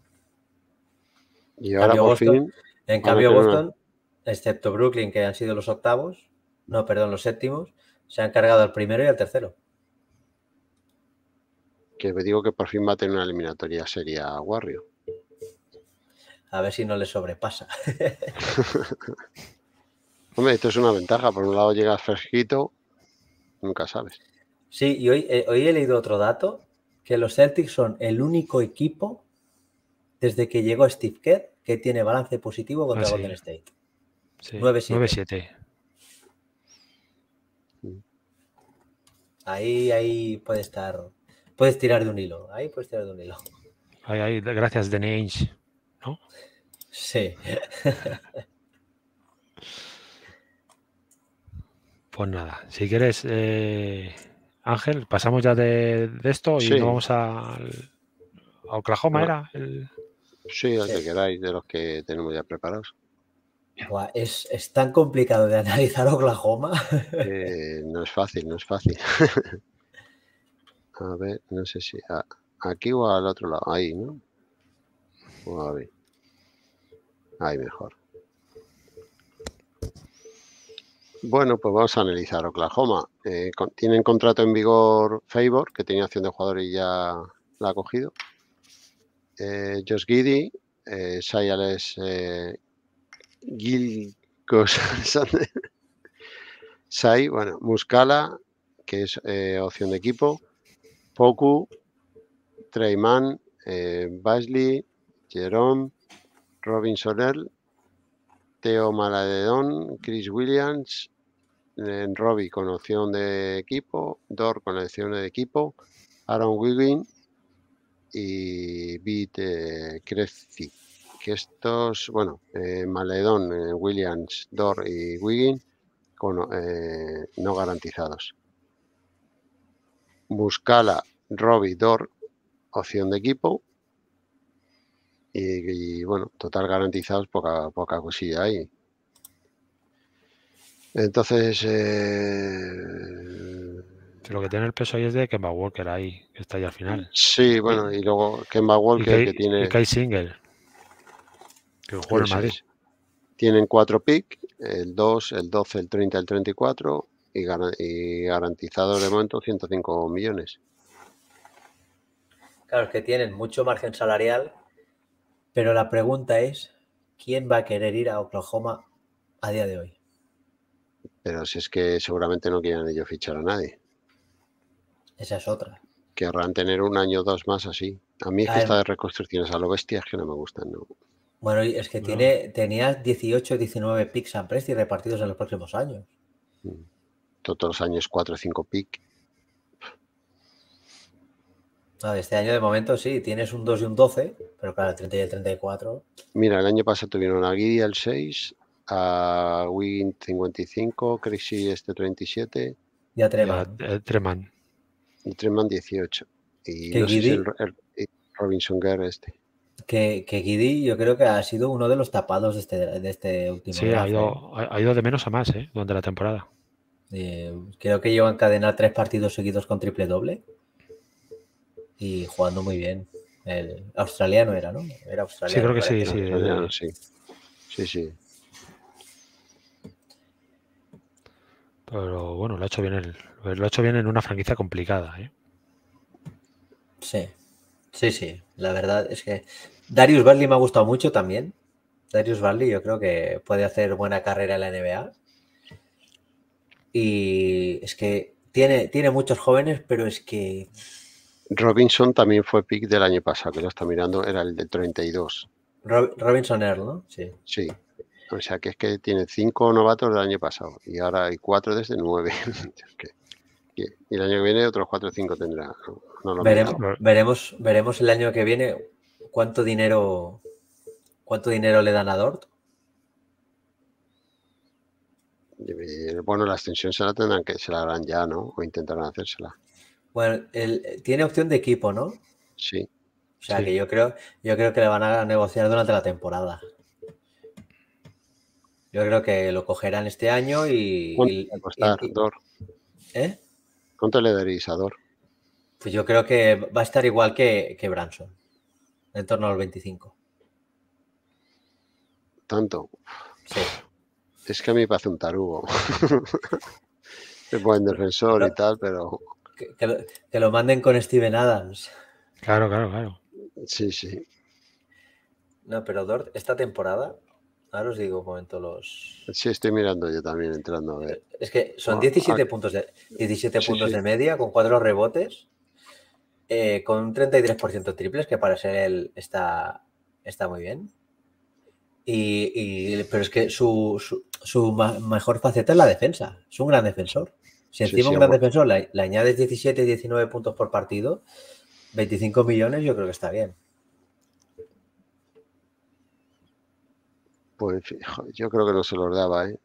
Y ahora por fin. En cambio, Boston, excepto Brooklyn, que han sido los octavos, los séptimos, se han cargado al primero y al tercero. Que me digo que por fin va a tener una eliminatoria seria Warrior. A ver si no le sobrepasa. Hombre, esto es una ventaja. Por un lado llegas fresquito, nunca sabes. Sí, y hoy he leído otro dato, que los Celtics son el único equipo desde que llegó Steve Kerr que tiene balance positivo contra Golden State. Sí. 9-7. Ahí puedes tirar de un hilo. Ahí, gracias, The Names, ¿no? Sí. Pues nada, si quieres, Ángel, pasamos ya de esto y no vamos a Oklahoma, ¿era? Sí, el que queráis, de los que tenemos ya preparados. Es tan complicado de analizar Oklahoma. No es fácil. A ver, no sé si aquí o al otro lado. Ahí, ¿no? A ver. Ahí mejor. Bueno, pues vamos a analizar Oklahoma. Tienen contrato en vigor Favor, que tenía opción de jugador y ya la ha cogido. Josh Giddey, Sayales Sai, bueno, Muscala, que es opción de equipo. Poku, Treyman, Basley, Jerome, Robin Soler, Theo Maladon, Chris Williams, Robbie con opción de equipo, Dor con opción de equipo, Aaron Wiggin y Beat Krefty. Que estos, bueno, Maledon, Williams, Dor y Wiggin con, no garantizados. Muscala, Robbie, Dor, opción de equipo. Y bueno, total garantizados, poca cosilla ahí. Entonces, lo que tiene el peso ahí es de Kemba Walker ahí, que está ahí al final. Sí, bueno, y luego Kemba Walker que tiene... Y Kai Single, que juega en Madrid. Tienen 4 picks, el 2, el 12, el 30, el 34 y garantizados de momento 105 millones. Claro, es que tienen mucho margen salarial, pero la pregunta es, ¿quién va a querer ir a Oklahoma a día de hoy? Pero si es que seguramente no quieren ellos fichar a nadie. Esa es otra. Querrán tener un año o dos más así. A mí es que esta de reconstrucciones a lo bestia es que no me gustan, ¿no? Bueno, es que tenías 18 o 19 picks a Presti repartidos en los próximos años. Todos los años 4 o 5 picks. Este año de momento sí, tienes un 2 y un 12, pero claro, el 30 y el 34. Mira, el año pasado tuvieron a Guidi el 6, a Wiggin 55, Crazy 37. Y a Treman. Y Treman 18. Y no sé si el Robinson Guerre que Giddey yo creo que ha sido uno de los tapados de este último Sí, draft. ha ido de menos a más, durante la temporada. Creo que llegó a encadenar 3 partidos seguidos con triple doble y jugando muy bien. El australiano era, ¿no? Era Sí, australiano. creo que sí, parece, ¿no? Australiano, sí. Sí. Pero bueno, lo ha hecho bien en una franquicia complicada, ¿eh? Sí. La verdad es que Darius Bazley me ha gustado mucho también. Darius Bazley yo creo que puede hacer buena carrera en la NBA. Y es que tiene muchos jóvenes, pero es que... Robinson también fue pick del año pasado, que lo está mirando, era el de 32. Robinson Earl, ¿no? Sí. Sí. O sea que es que tiene 5 novatos del año pasado y ahora hay 4 desde 9. Y el año que viene otros 4 o 5 tendrá. No lo he mirado. Veremos el año que viene cuánto dinero le dan a Dort. Bueno, la extensión se la harán ya, ¿no? O intentarán hacérsela. Bueno, tiene opción de equipo, ¿no? Sí. O sea Sí. que yo creo que le van a negociar durante la temporada. Yo creo que lo cogerán este año ¿Cuánto va a costar, Dort? ¿Eh? ¿Cuánto le daréis a Dort? Pues yo creo que va a estar igual que Branson, en torno a los 25. ¿Tanto? Sí. Es que a mí me parece un tarugo. Es buen defensor y tal, pero... Que lo manden con Steven Adams. Claro. Sí. No, pero Dort, esta temporada, ahora os digo un momento los... Sí, estoy mirando yo también, entrando a ver. Es que son 17 puntos de media, con 4 rebotes, con un 33% triples, que para ser él está muy bien. Pero es que su mejor faceta es la defensa. Es un gran defensor. Si encima un gran defensor le añades 17, 19 puntos por partido, 25 millones, yo creo que está bien. Pues yo creo que no se los daba, ¿eh?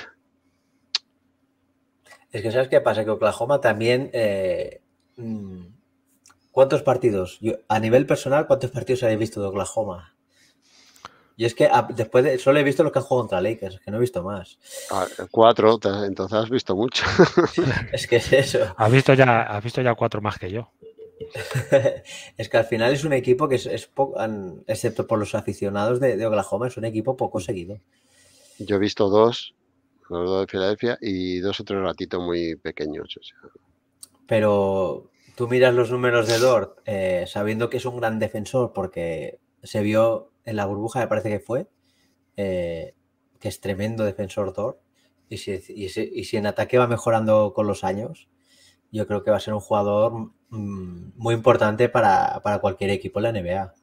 Es que ¿sabes qué pasa? Que Oklahoma también... ¿cuántos partidos? A nivel personal, ¿cuántos partidos habéis visto de Oklahoma? Y es que después solo he visto los que han jugado contra Lakers, que no he visto más. 4, entonces has visto mucho. Es que es eso. Has visto ya 4 más que yo. Es que al final es un equipo que es poco, excepto por los aficionados de Oklahoma, es un equipo poco seguido. Yo he visto 2, los 2 de Filadelfia, y 2 o 3 ratitos muy pequeños. O sea. Pero tú miras los números de Dort, sabiendo que es un gran defensor, porque se vio en la burbuja, me parece que fue, que es tremendo defensor Dort, y si en ataque va mejorando con los años, yo creo que va a ser un jugador muy importante para cualquier equipo en la NBA.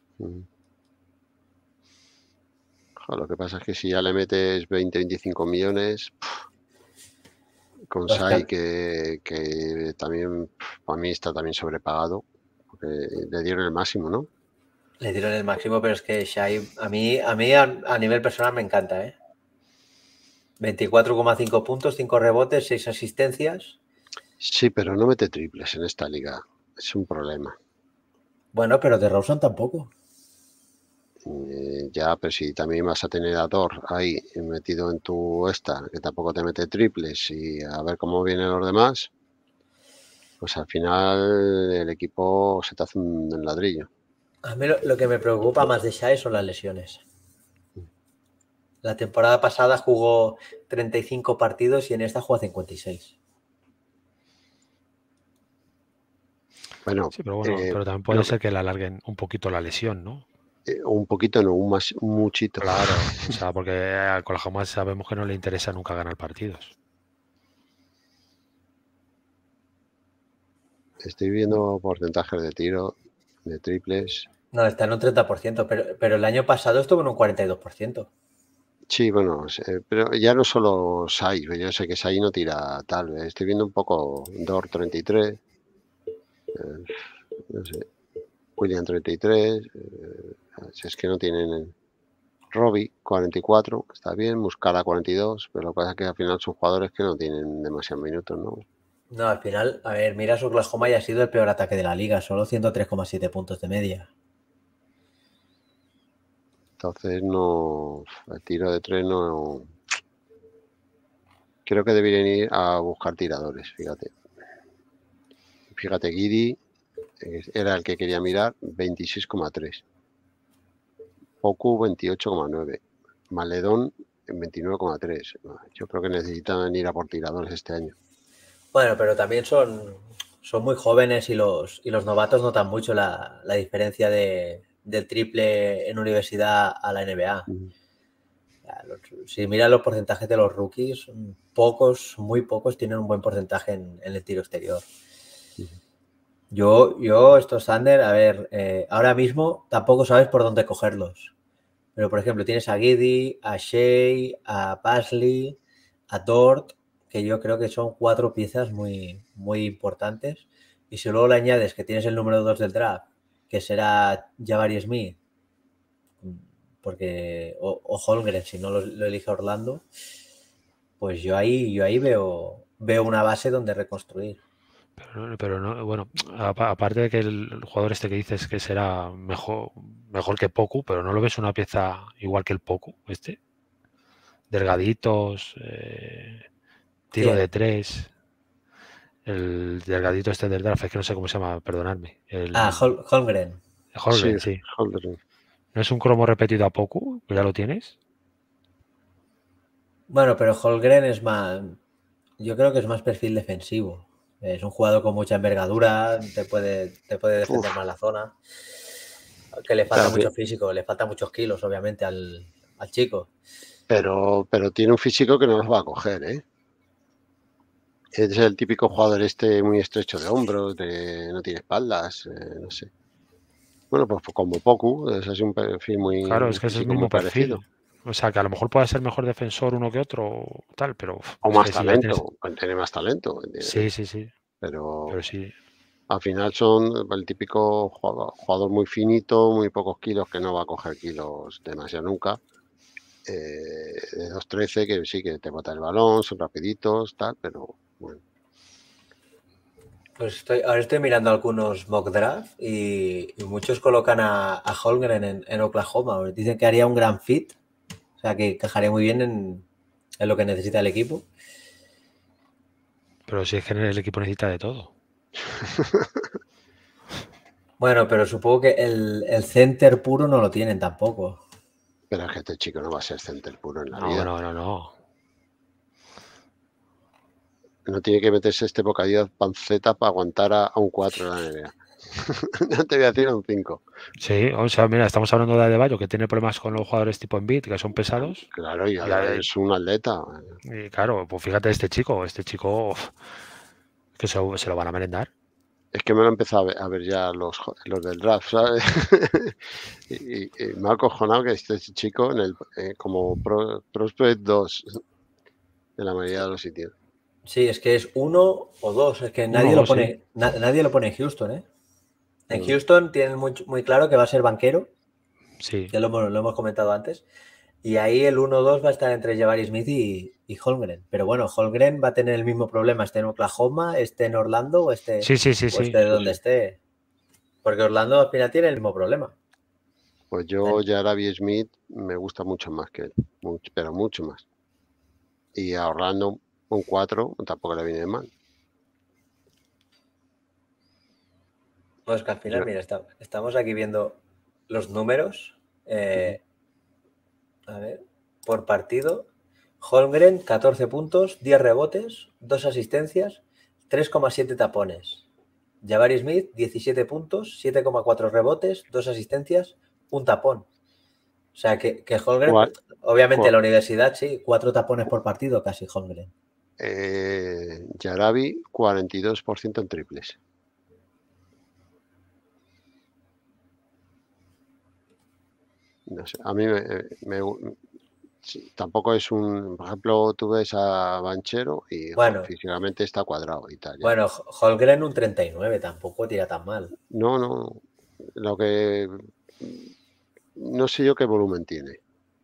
Lo que pasa es que si ya le metes 20, 25 millones, con Sai, que también para mí está también sobrepagado, porque le dieron el máximo, ¿no? Le dieron el máximo, pero es que Shai, a mí a nivel personal me encanta, ¿eh? 24,5 puntos, 5 rebotes, 6 asistencias. Sí, pero no mete triples en esta liga. Es un problema. Bueno, pero DeRozan tampoco. Ya, pero si también vas a tener a Dort ahí metido en tu que tampoco te mete triples, y a ver cómo vienen los demás, pues al final el equipo se te hace un ladrillo. A mí lo que me preocupa más de Shai son las lesiones. La temporada pasada jugó 35 partidos y en esta juega 56. Bueno, sí, pero también puede ser que le alarguen un poquito la lesión, ¿no? Un poquito, no, un muchito. Claro, o sea, porque a Oklahoma sabemos que no le interesa nunca ganar partidos. Estoy viendo porcentajes de tiro, de triples. No, está en un 30%, pero el año pasado estuvo en un 42%. Sí, bueno, pero ya no solo Sai, yo sé que Sai no tira tal, estoy viendo un poco Dort 33, no sé, William 33, si es que no tienen Robbie 44, está bien, Muscala 42, pero lo que pasa es que al final son jugadores que no tienen demasiados minutos, ¿no? No, al final, a ver, mira, Oklahoma ya ha sido el peor ataque de la liga, solo 103,7 puntos de media. Entonces no, el tiro de tres no. Creo que deberían ir a buscar tiradores, fíjate. Fíjate, Guidi era el que quería mirar, 26,3. Poku 28,9. Maledón en 29,3. Yo creo que necesitan ir a por tiradores este año. Bueno, pero también son muy jóvenes y los novatos notan mucho la diferencia del triple en universidad a la NBA. Si miras los porcentajes de los rookies, muy pocos tienen un buen porcentaje en el tiro exterior. Yo estos Thunder, a ver, ahora mismo tampoco sabes por dónde cogerlos. Pero, por ejemplo, tienes a Giddey, a Shea, a Pasley, a Dort, que yo creo que son 4 piezas muy, muy importantes. Y si luego le añades que tienes el número 2 del draft, que será Jabari Smith, porque o Holmgren, si no lo elige Orlando, pues yo ahí veo una base donde reconstruir. Pero no, bueno, aparte de que el jugador este que dices que será mejor que Poku, pero no lo ves una pieza igual que el Poku, delgaditos, tiro de tres, el delgadito este del draft, es que no sé cómo se llama, perdonadme. Holmgren. Holmgren, sí. Holmgren. ¿No es un cromo repetido a Poku? ¿Ya lo tienes? Bueno, pero Holmgren es más, yo creo que es más perfil defensivo. Es un jugador con mucha envergadura, te puede defender más la zona. Que le falta mucho físico, le falta muchos kilos, obviamente, al chico. Pero tiene un físico que no los va a coger, ¿eh? Es el típico jugador muy estrecho de hombros, no tiene espaldas, no sé. Bueno, pues como Poku, es así un perfil muy. Claro, es que es el mismo perfil. O sea, que a lo mejor puede ser mejor defensor uno que otro, tal, pero. O más talento, tiene más talento. Sí, sí, sí. Pero sí. Al final son el típico jugador muy finito, muy pocos kilos, que no va a coger kilos demasiado nunca. De 2'13", que sí que te bota el balón, son rapiditos, tal, pero bueno. Pues ahora estoy mirando algunos mock draft y muchos colocan a Holmgren en Oklahoma. Dicen que haría un gran fit, o sea, que encajaría muy bien en lo que necesita el equipo. Pero si es que el equipo necesita de todo. Bueno, pero supongo que el center puro no lo tienen tampoco. Pero es que este chico no va a ser center puro en la vida. No. No tiene que meterse este bocadillo de panceta para aguantar a un 4 en la NBA. No te voy a decir un 5. Sí, o sea, mira, estamos hablando de Adebayo, que tiene problemas con los jugadores tipo Embiid, que son pesados. Claro, y es un atleta. Y claro, pues fíjate, este chico, que se lo van a merendar. Es que me lo he empezado a ver ya los del draft, ¿sabes? y me ha acojonado que este chico como Prospect 2 en la mayoría de los sitios. Sí, es que es 1 o 2. Es que nadie lo pone en Houston, ¿eh? En Houston tienen muy claro que va a ser banquero. Sí. Que lo hemos comentado antes. Y ahí el 1-2 va a estar entre Jabari Smith y Holmgren. Pero bueno, Holmgren va a tener el mismo problema, esté en Oklahoma, esté en Orlando o esté donde esté. Porque Orlando al final tiene el mismo problema. Pues yo, Jabari Smith, me gusta mucho más que él. Pero mucho más. Y a Orlando un 4 tampoco le viene mal. Pues que al final, mira, estamos aquí viendo los números. A ver, por partido. Holmgren, 14 puntos, 10 rebotes, 2 asistencias, 3,7 tapones. Jabari Smith, 17 puntos, 7,4 rebotes, 2 asistencias, 1 tapón. O sea que Holmgren, obviamente en la universidad, sí, 4 tapones por partido casi Holmgren. Jarabi, 42% en triples. No sé, a mí tampoco es un. Por ejemplo, tú ves a Banchero y físicamente está cuadrado y tal. Bueno, Holmgren un 39, tampoco tira tan mal. No. Lo que. No sé yo qué volumen tiene.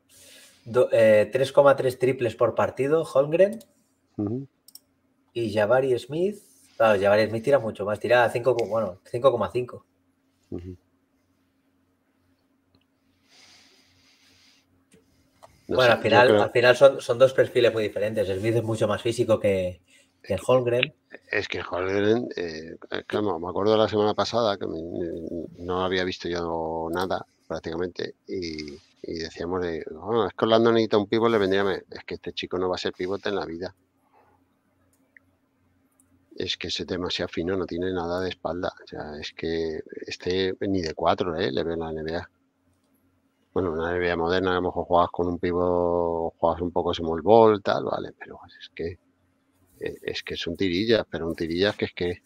3,3 triples por partido, Holmgren. Y Jabari Smith. Claro, Jabari Smith tira mucho más, tira 5,5. No Bueno, sé, yo creo, al final son dos perfiles muy diferentes. Smith es mucho más físico que Holmgren. es que Holgren, me acuerdo la semana pasada que no había visto yo nada prácticamente y decíamos bueno, es que Orlando necesita un pívot, le vendría es que este chico no va a ser pivote en la vida. Es que es demasiado fino, no tiene nada de espalda. O sea, es que ni de 4, le veo en la NBA. Bueno, una NBA moderna, a lo mejor juegas con un pívot, juegas un poco small ball, tal, vale, pero es que son tirillas, pero un tirillas que es que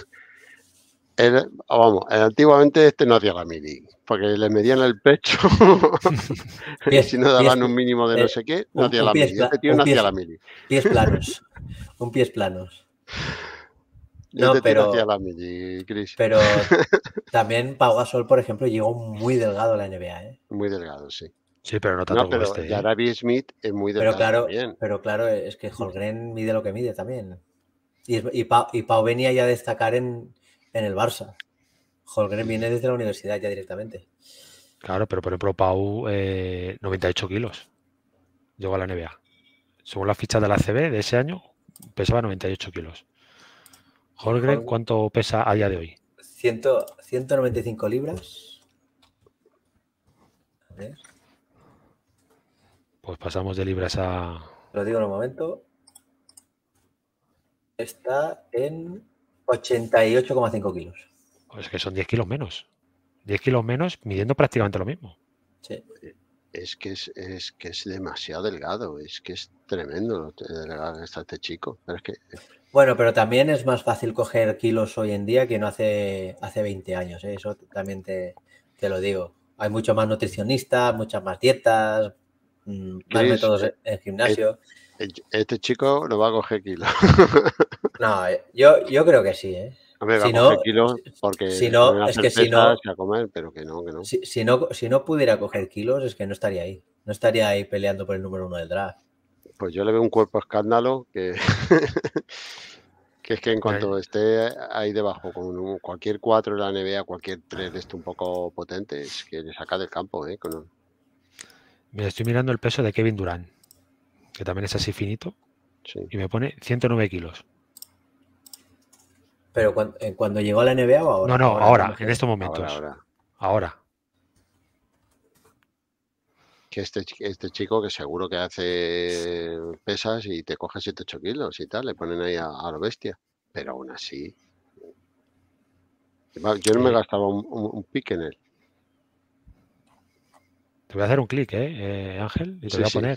antiguamente no hacía la mili, porque le medían el pecho y si no daban un mínimo de no sé qué, no hacía la mili. Este tío no hacía la mili. Pies planos. Pies planos. Este tío no hacía la mili, Chris. Pero también Pau Gasol, por ejemplo, llegó muy delgado a la NBA, ¿eh? Muy delgado, sí. Sí, pero no tanto como este. Jarabi Smith es muy delgado también. Pero claro, es que Holmgren mide lo que mide también. Y Pau venía ya a destacar en el Barça. Holmgren viene desde la universidad ya directamente. Claro, pero por ejemplo, Pau, 98 kilos. Llegó a la NBA. Según la ficha de la CB de ese año, pesaba 98 kilos. Holmgren, ¿cuánto pesa a día de hoy? 195 libras. A ver. Pues pasamos de libras a... Lo digo en un momento. Está en 88,5 kilos. Pues que son 10 kilos menos. 10 kilos menos midiendo prácticamente lo mismo. Sí. Es que es demasiado delgado, es que es tremendo lo delgado que está este chico. Pero es que... Bueno, pero también es más fácil coger kilos hoy en día que no hace 20 años, ¿eh? Eso también te lo digo. Hay mucho más nutricionistas, muchas más dietas, más métodos en gimnasio. Este chico no va a coger kilos. No, yo creo que sí, ¿eh? Hombre, va a coger kilos porque si no, es que si no, a comer, pero que no. Si no pudiera coger kilos, es que no estaría ahí. No estaría ahí peleando por el número 1 del draft. Pues yo le veo un cuerpo escándalo que... que es que en cuanto esté ahí debajo con cualquier 4 de la NBA, cualquier 3 de este un poco potente, es que le saca del campo, ¿eh? Mira, estoy mirando el peso de Kevin Durant, que también es así finito, sí. y me pone 109 kilos. ¿Pero cuando llegó a la NBA o ahora? No, ahora, en estos momentos. Ahora. Que este chico que seguro que hace pesas y te coge 7-8 kilos y tal, le ponen ahí a lo bestia. Pero aún así, yo no me gastaba un pick en él. Te voy a hacer un clic, Ángel, y te voy a poner.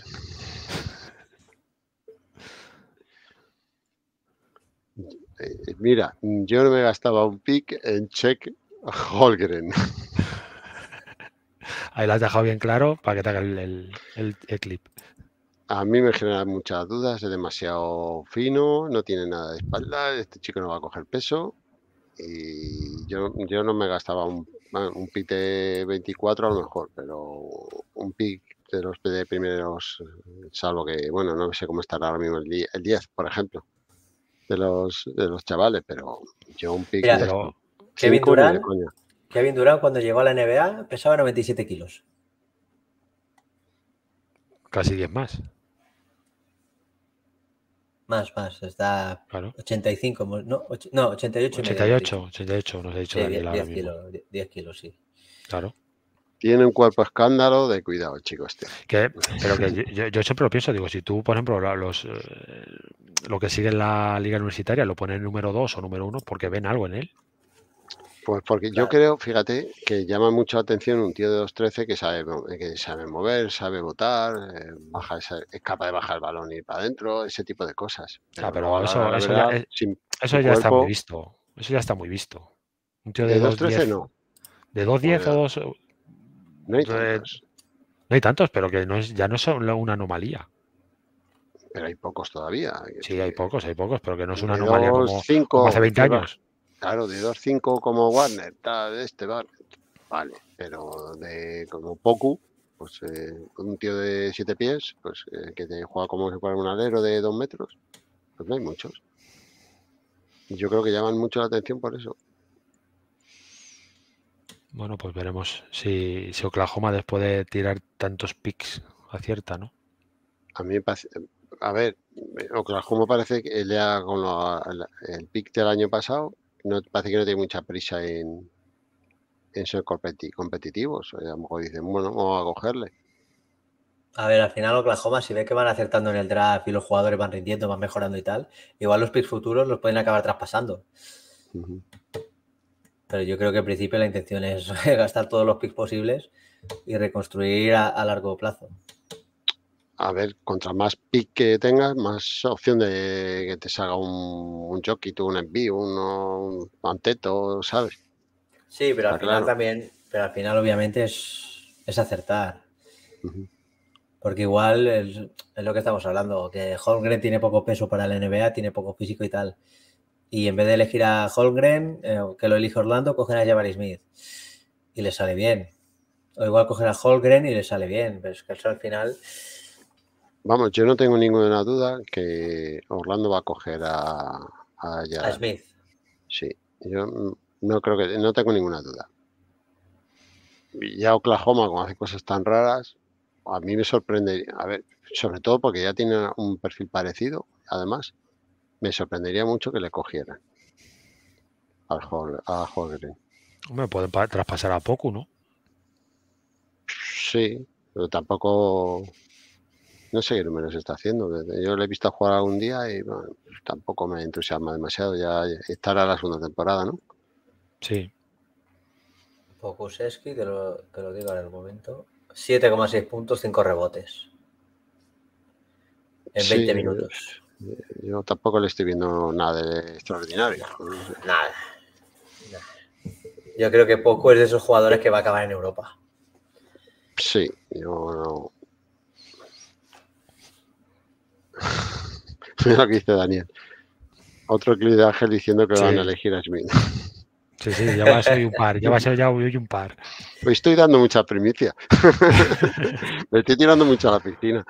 Mira, yo no me gastaba un pick en Check Holmgren. Ahí lo has dejado bien claro para que te haga el clip. A mí me generan muchas dudas, es demasiado fino, no tiene nada de espalda, este chico no va a coger peso y yo no me gastaba un pick de 24 a lo mejor, pero un pick de los de primeros, salvo que, bueno, no sé cómo estará ahora mismo el 10, por ejemplo, de los chavales, pero yo un pick de Kevin Durant cuando llegó a la NBA pesaba 97 kilos. Casi 10 más. Más, está claro. 85, no, 88. 88, nos ha dicho Daniel ahora mismo. 10 kilos, sí. Claro. Tiene un cuerpo escándalo de cuidado, chico este. Pero que yo siempre lo pienso, digo, si tú, por ejemplo, lo que sigue en la liga universitaria lo ponen número 2 o número 1 porque ven algo en él. Pues porque yo creo, fíjate, que llama mucho la atención un tío de 2'13 que sabe mover, sabe botar, es capaz de bajar el balón y ir para adentro, ese tipo de cosas. Pero eso ya está muy visto. Eso ya está muy visto. Un tío de 2'13 no. De 2'10 o 2... No hay tantos. No hay tantos, pero que ya no es una anomalía. Pero hay pocos todavía. Sí, hay pocos, pero que no es una anomalía como hace 20 años. Claro, de 2'5 como Warner, vale, pero de como Poku, pues un tío de 7 pies, pues que te juega como si fuera un alero de 2 metros, pues no hay muchos. Y yo creo que llaman mucho la atención por eso. Bueno, pues veremos si Oklahoma, después de tirar tantos picks acierta, ¿no? A mí me parece, a ver, Oklahoma parece que con el pick del año pasado, no parece que no tiene mucha prisa en ser competitivos. A lo mejor dicen, bueno, vamos a cogerle. A ver, al final Oklahoma, si ve que van acertando en el draft y los jugadores van rindiendo, van mejorando y tal, igual los picks futuros los pueden acabar traspasando. Ujú. Pero yo creo que en principio la intención es gastar todos los picks posibles y reconstruir a largo plazo. A ver, contra más pick que tengas, más opción de que te salga un jockey, tú un envío, un Anteto, ¿sabes? Sí, pero Está al final claro. también, pero al final obviamente es acertar. Ujú. Porque igual es lo que estamos hablando, que Holmgren tiene poco peso para la NBA, tiene poco físico y tal. Y en vez de elegir a Holmgren, que lo elige Orlando, cogen a Jabari Smith. Y le sale bien. O igual cogen a Holmgren y le sale bien. Pero es que eso al final... Vamos, yo no tengo ninguna duda que Orlando va a coger a A Smith. Sí, yo no creo que, no tengo ninguna duda. Y ya Oklahoma, como hace cosas tan raras, a mí me sorprendería, a ver, sobre todo porque ya tiene un perfil parecido, además, me sorprendería mucho que le cogieran a Holmgren. Hombre, pueden traspasar a Poku, ¿no? Sí, pero tampoco, no sé qué números está haciendo. Yo le he visto jugar algún día y bueno, tampoco me entusiasma demasiado. Ya estará la segunda temporada, ¿no? Sí. Pokusevski, te lo digo en el momento. 7,6 puntos, 5 rebotes. En 20 Sí, minutos. yo tampoco le estoy viendo nada de extraordinario. No sé. Nada. Yo creo que Poku es de esos jugadores que va a acabar en Europa. Sí, yo no. Mira lo que dice Daniel. Otro clip de Ángel diciendo que van a Sí. elegir a Smith. Sí, ya va a ser hoy un par. Ya va a ser ya hoy un par. Hoy estoy dando mucha primicia. Me estoy tirando mucho a la piscina.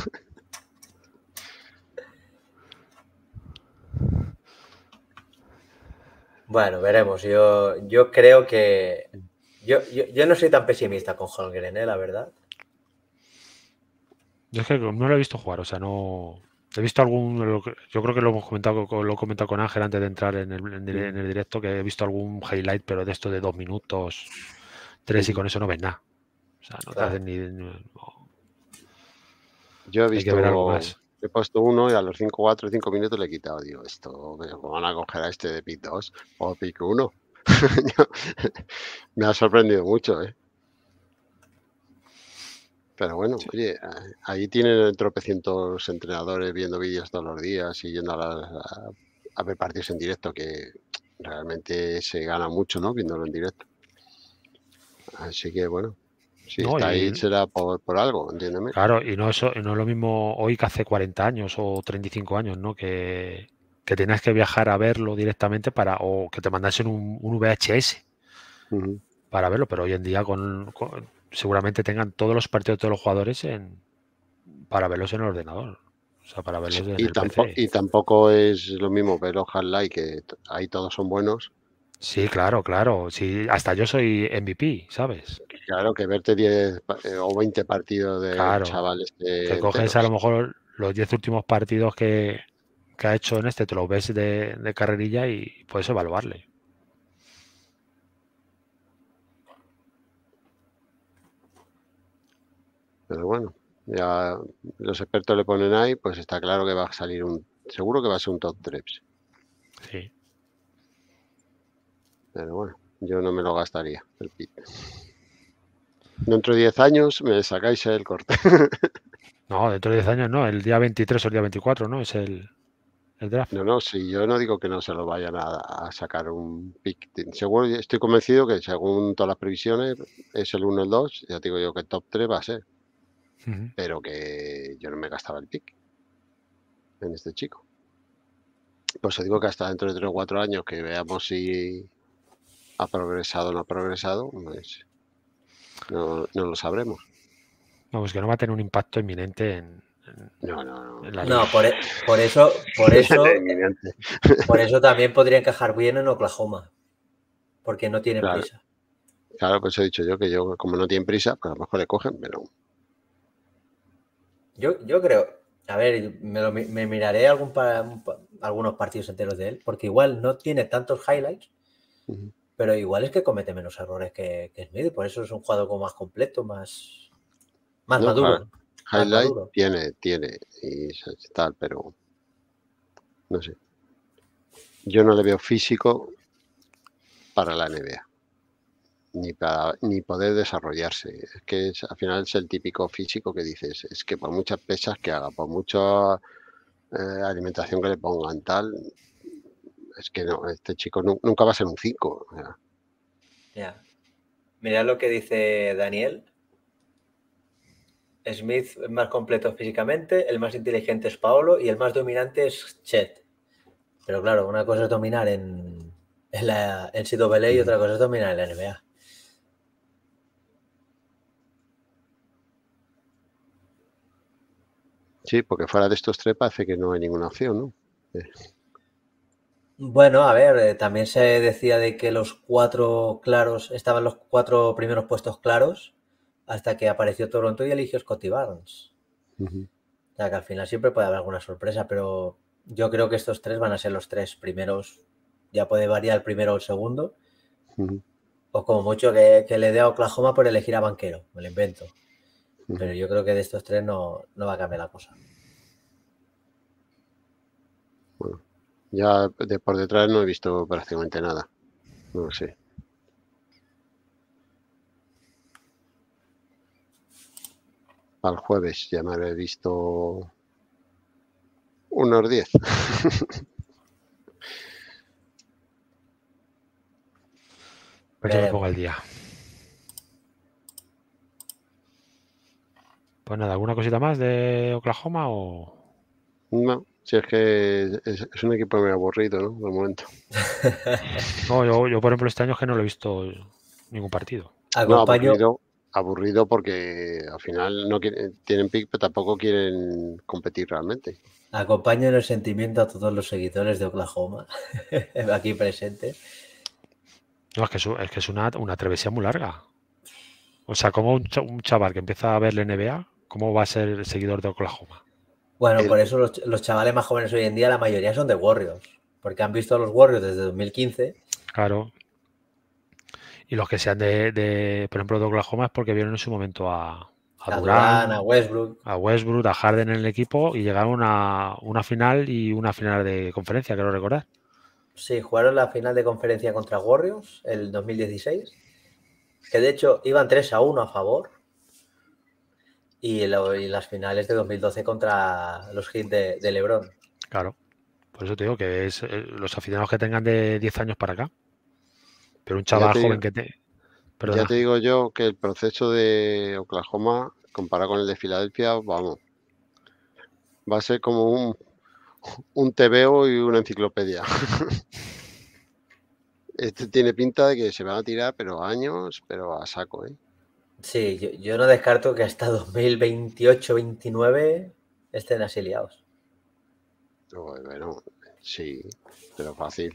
Bueno, veremos. Yo creo que... Yo no soy tan pesimista con Holmgren, la verdad. Yo es que no lo he visto jugar, o sea, no. He visto yo creo que lo he comentado con Ángel antes de entrar en el directo, que he visto algún highlight, pero de esto de 2 minutos, 3 y con eso no ves nada. O sea, no te hacen ni. Yo he Hay que ver algo visto, más. he puesto uno y a los 4 o 5 minutos le he quitado. Digo, esto, ¿cómo van a coger a este de pick 2 o pick 1? Me ha sorprendido mucho, ¿eh? Pero bueno, Sí. oye, ahí tienen tropecientos entrenadores viendo vídeos todos los días y yendo a ver partidos en directo, que realmente se gana mucho, ¿no? Viéndolo en directo. Así que bueno, si No, está ahí y será por algo, entiéndeme. claro, y no es lo mismo hoy que hace 40 años o 35 años, ¿no? Que tenías que viajar a verlo directamente o que te mandasen un VHS Ujú. para verlo, pero hoy en día seguramente tengan todos los partidos de todos los jugadores para verlos en el ordenador, o sea, para verlos en el PC. Y tampoco es lo mismo ver los highlights, que ahí todos son buenos. Sí, claro. Sí, hasta yo soy MVP, ¿sabes? Claro, que verte 10 o 20 partidos de Claro, chavales te coges a lo enteros. mejor los 10 últimos partidos que ha hecho en este, te los ves de carrerilla y puedes evaluarle. Pero bueno, ya los expertos le ponen ahí, pues está claro que va a salir seguro que va a ser un top 3. Sí. Pero bueno, yo no me lo gastaría, el pick. Dentro de 10 años me sacáis el corte. No, dentro de 10 años no, el día 23 o el día 24, ¿no? Es el draft. No, si yo no digo que no se lo vayan a sacar un pick. Seguro, estoy convencido que según todas las previsiones es el 1 el 2. Ya digo yo que el top 3 va a ser. Ujú. Pero que yo no me gastaba el pick en este chico. Pues os digo que hasta dentro de 3 o 4 años que veamos si ha progresado o no ha progresado, pues no lo sabremos. Vamos, que no va a tener un impacto inminente en No. la liga. No, por eso también podría encajar bien en Oklahoma. Porque no tiene Claro, prisa. pues he dicho yo que como no tienen prisa, pues a lo mejor le cogen, pero Yo creo, a ver, me miraré algunos partidos enteros de él, porque igual no tiene tantos highlights, pero igual es que comete menos errores que Smith, por eso es un jugador como más completo, más No, maduro. Más highlight maduro. tiene y tal, pero no sé. Yo no le veo físico para la NBA. Ni poder desarrollarse. Es que al final es el típico físico que dices, es que por muchas pesas que haga, por mucha alimentación que le pongan, tal, es que no, este chico nunca va a ser un 5. O sea. Ya. Mirad lo que dice Daniel. Smith es más completo físicamente, el más inteligente es Paolo y el más dominante es Chet. Pero claro, una cosa es dominar en la NCAA y otra cosa es dominar en la NBA. Sí, porque fuera de estos tres parece que no hay ninguna opción, ¿no? Bueno, a ver, también se decía de que los 4 claros, estaban los 4 primeros puestos claros hasta que apareció Toronto y eligió Scottie Barnes. O sea que al final siempre puede haber alguna sorpresa, pero yo creo que estos 3 van a ser los 3 primeros. Ya puede variar el primero o el segundo. O como mucho que le dé a Oklahoma por elegir a Banquero, me lo invento. Pero yo creo que de estos 3 no va a cambiar la cosa. Bueno, ya por detrás no he visto prácticamente nada. No lo sé. Al jueves ya me habré visto unos 10. Pues yo me pongo al día. Pues nada, ¿alguna cosita más de Oklahoma o...? No, si es que es un equipo muy aburrido, ¿no? De momento. No, yo por ejemplo este año es que no lo he visto ningún partido. No, aburrido porque al final no tienen pick, pero tampoco quieren competir realmente. Acompaño en el sentimiento a todos los seguidores de Oklahoma aquí presentes. No, es que es una travesía muy larga. O sea, como un chaval que empieza a ver la NBA, ¿cómo va a ser seguidor de Oklahoma? Bueno, por eso los chavales más jóvenes hoy en día, la mayoría son de Warriors, porque han visto a los Warriors desde 2015. Claro. Y los que sean por ejemplo, de Oklahoma es porque vieron en su momento a Durant, a Westbrook. a Harden en el equipo y llegaron a una final y una final de conferencia, quiero recordar. Sí, jugaron la final de conferencia contra Warriors el 2016, que de hecho iban 3-1 a favor. Y las finales de 2012 contra los Heat de LeBron. Claro. Por eso te digo que es los aficionados que tengan de 10 años para acá. Pero un chaval joven que te... Perdona. Ya te digo yo que el proceso de Oklahoma, comparado con el de Filadelfia, vamos, va a ser como un TVO y una enciclopedia. Este tiene pinta de que se van a tirar, pero años, pero a saco, ¿eh? Sí, yo no descarto que hasta 2028-29 estén así liados. Bueno, sí, pero fácil.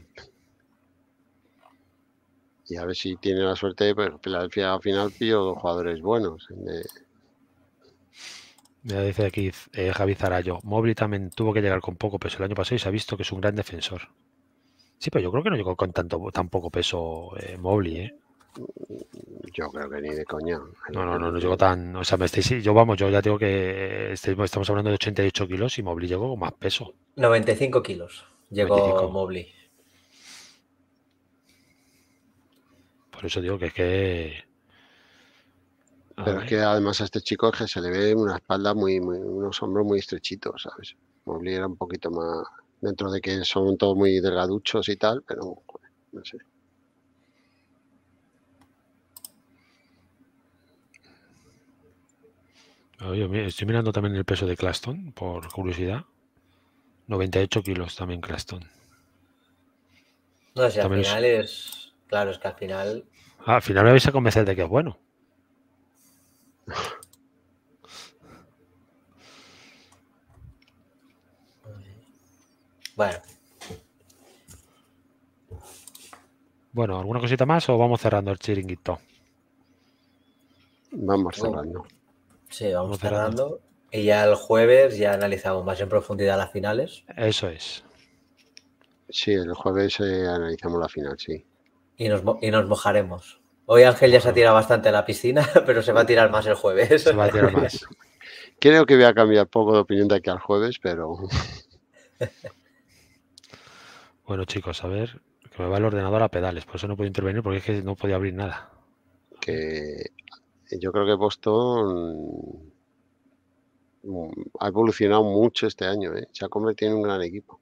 Y a ver si tiene la suerte, pero Filadelfia al final pilló 2 jugadores buenos. Me dice aquí Javi Zarallo. Mobley también tuvo que llegar con poco peso el año pasado y se ha visto que es un gran defensor. Sí, pero yo creo que no llegó con tan poco peso Mobley, ¿eh? Yo creo que ni de coña. No llegó tan... O sea, yo ya digo que estamos hablando de 88 kilos y Mobley llegó con más peso. 95 kilos llegó 95. Mobley. Por eso digo que es que... Pero es que además a este chico es que se le ve una espalda unos hombros muy estrechitos, ¿sabes? Mobley era un poquito más, dentro de que son todos muy delgaduchos y tal, pero joder, no sé. Oye, estoy mirando también el peso de Claston, por curiosidad. 98 kilos también Claston. No, si al final es... Claro, es que al final... Al final me vais a convencer de que es bueno. Bueno, ¿alguna cosita más o vamos cerrando el chiringuito? Vamos cerrando. Sí, vamos cerrando. Y ya el jueves ya analizamos más en profundidad las finales. Eso es. Sí, el jueves analizamos la final, sí. Y nos mojaremos. Hoy Ángel ya se ha tirado bastante a la piscina, pero se va a tirar más el jueves. Se va a tirar más. Creo que voy a cambiar poco de opinión de aquí al jueves, pero... Bueno, chicos, a ver, que me va el ordenador a pedales, por eso no puedo intervenir, porque es que no podía abrir nada. que yo creo que Boston ha evolucionado mucho este año, ¿eh? Se ha convertido en un gran equipo.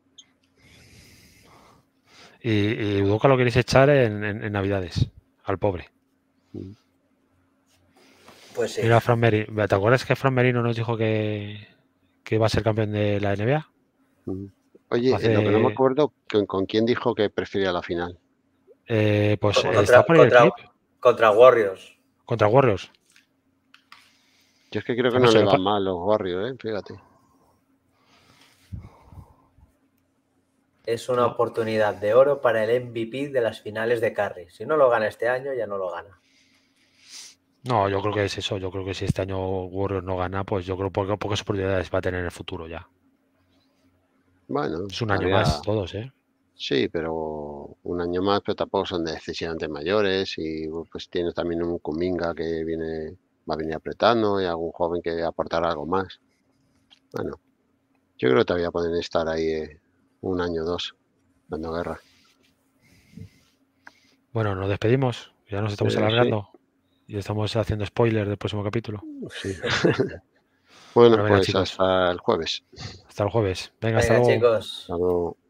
Y Udoka lo queréis echar en Navidades, al pobre. Pues sí. Mira, Fran Merino. ¿Te acuerdas que Fran Merino nos dijo que va a ser campeón de la NBA? Oye, Hace- lo que no me acuerdo, ¿con quién dijo que prefería la final? Pues Contra- está por ahí el clip. Contra Warriors. Contra Warriors. Yo es que creo que Además, no se le lo van mal los Warriors, fíjate. Es una oportunidad de oro para el MVP de las finales de Curry. Si no lo gana este año, ya no lo gana. No, yo creo que es eso. Yo creo que si este año Warriors no gana, pues yo creo que pocas oportunidades va a tener en el futuro ya. Bueno, Es un año más todos, ¿eh? Sí, pero un año más, pero tampoco son excesivamente mayores y pues tienes también un Kuminga que va a venir apretando y algún joven que aportará algo más. Bueno, yo creo que todavía pueden estar ahí un año o dos dando guerra. Bueno, nos despedimos. Ya nos estamos Sí. alargando. Y estamos haciendo spoiler del próximo capítulo. Sí. Bueno, venga, pues chicos. hasta el jueves. Hasta el jueves. Venga, hasta Venga, luego. chicos. Hasta luego.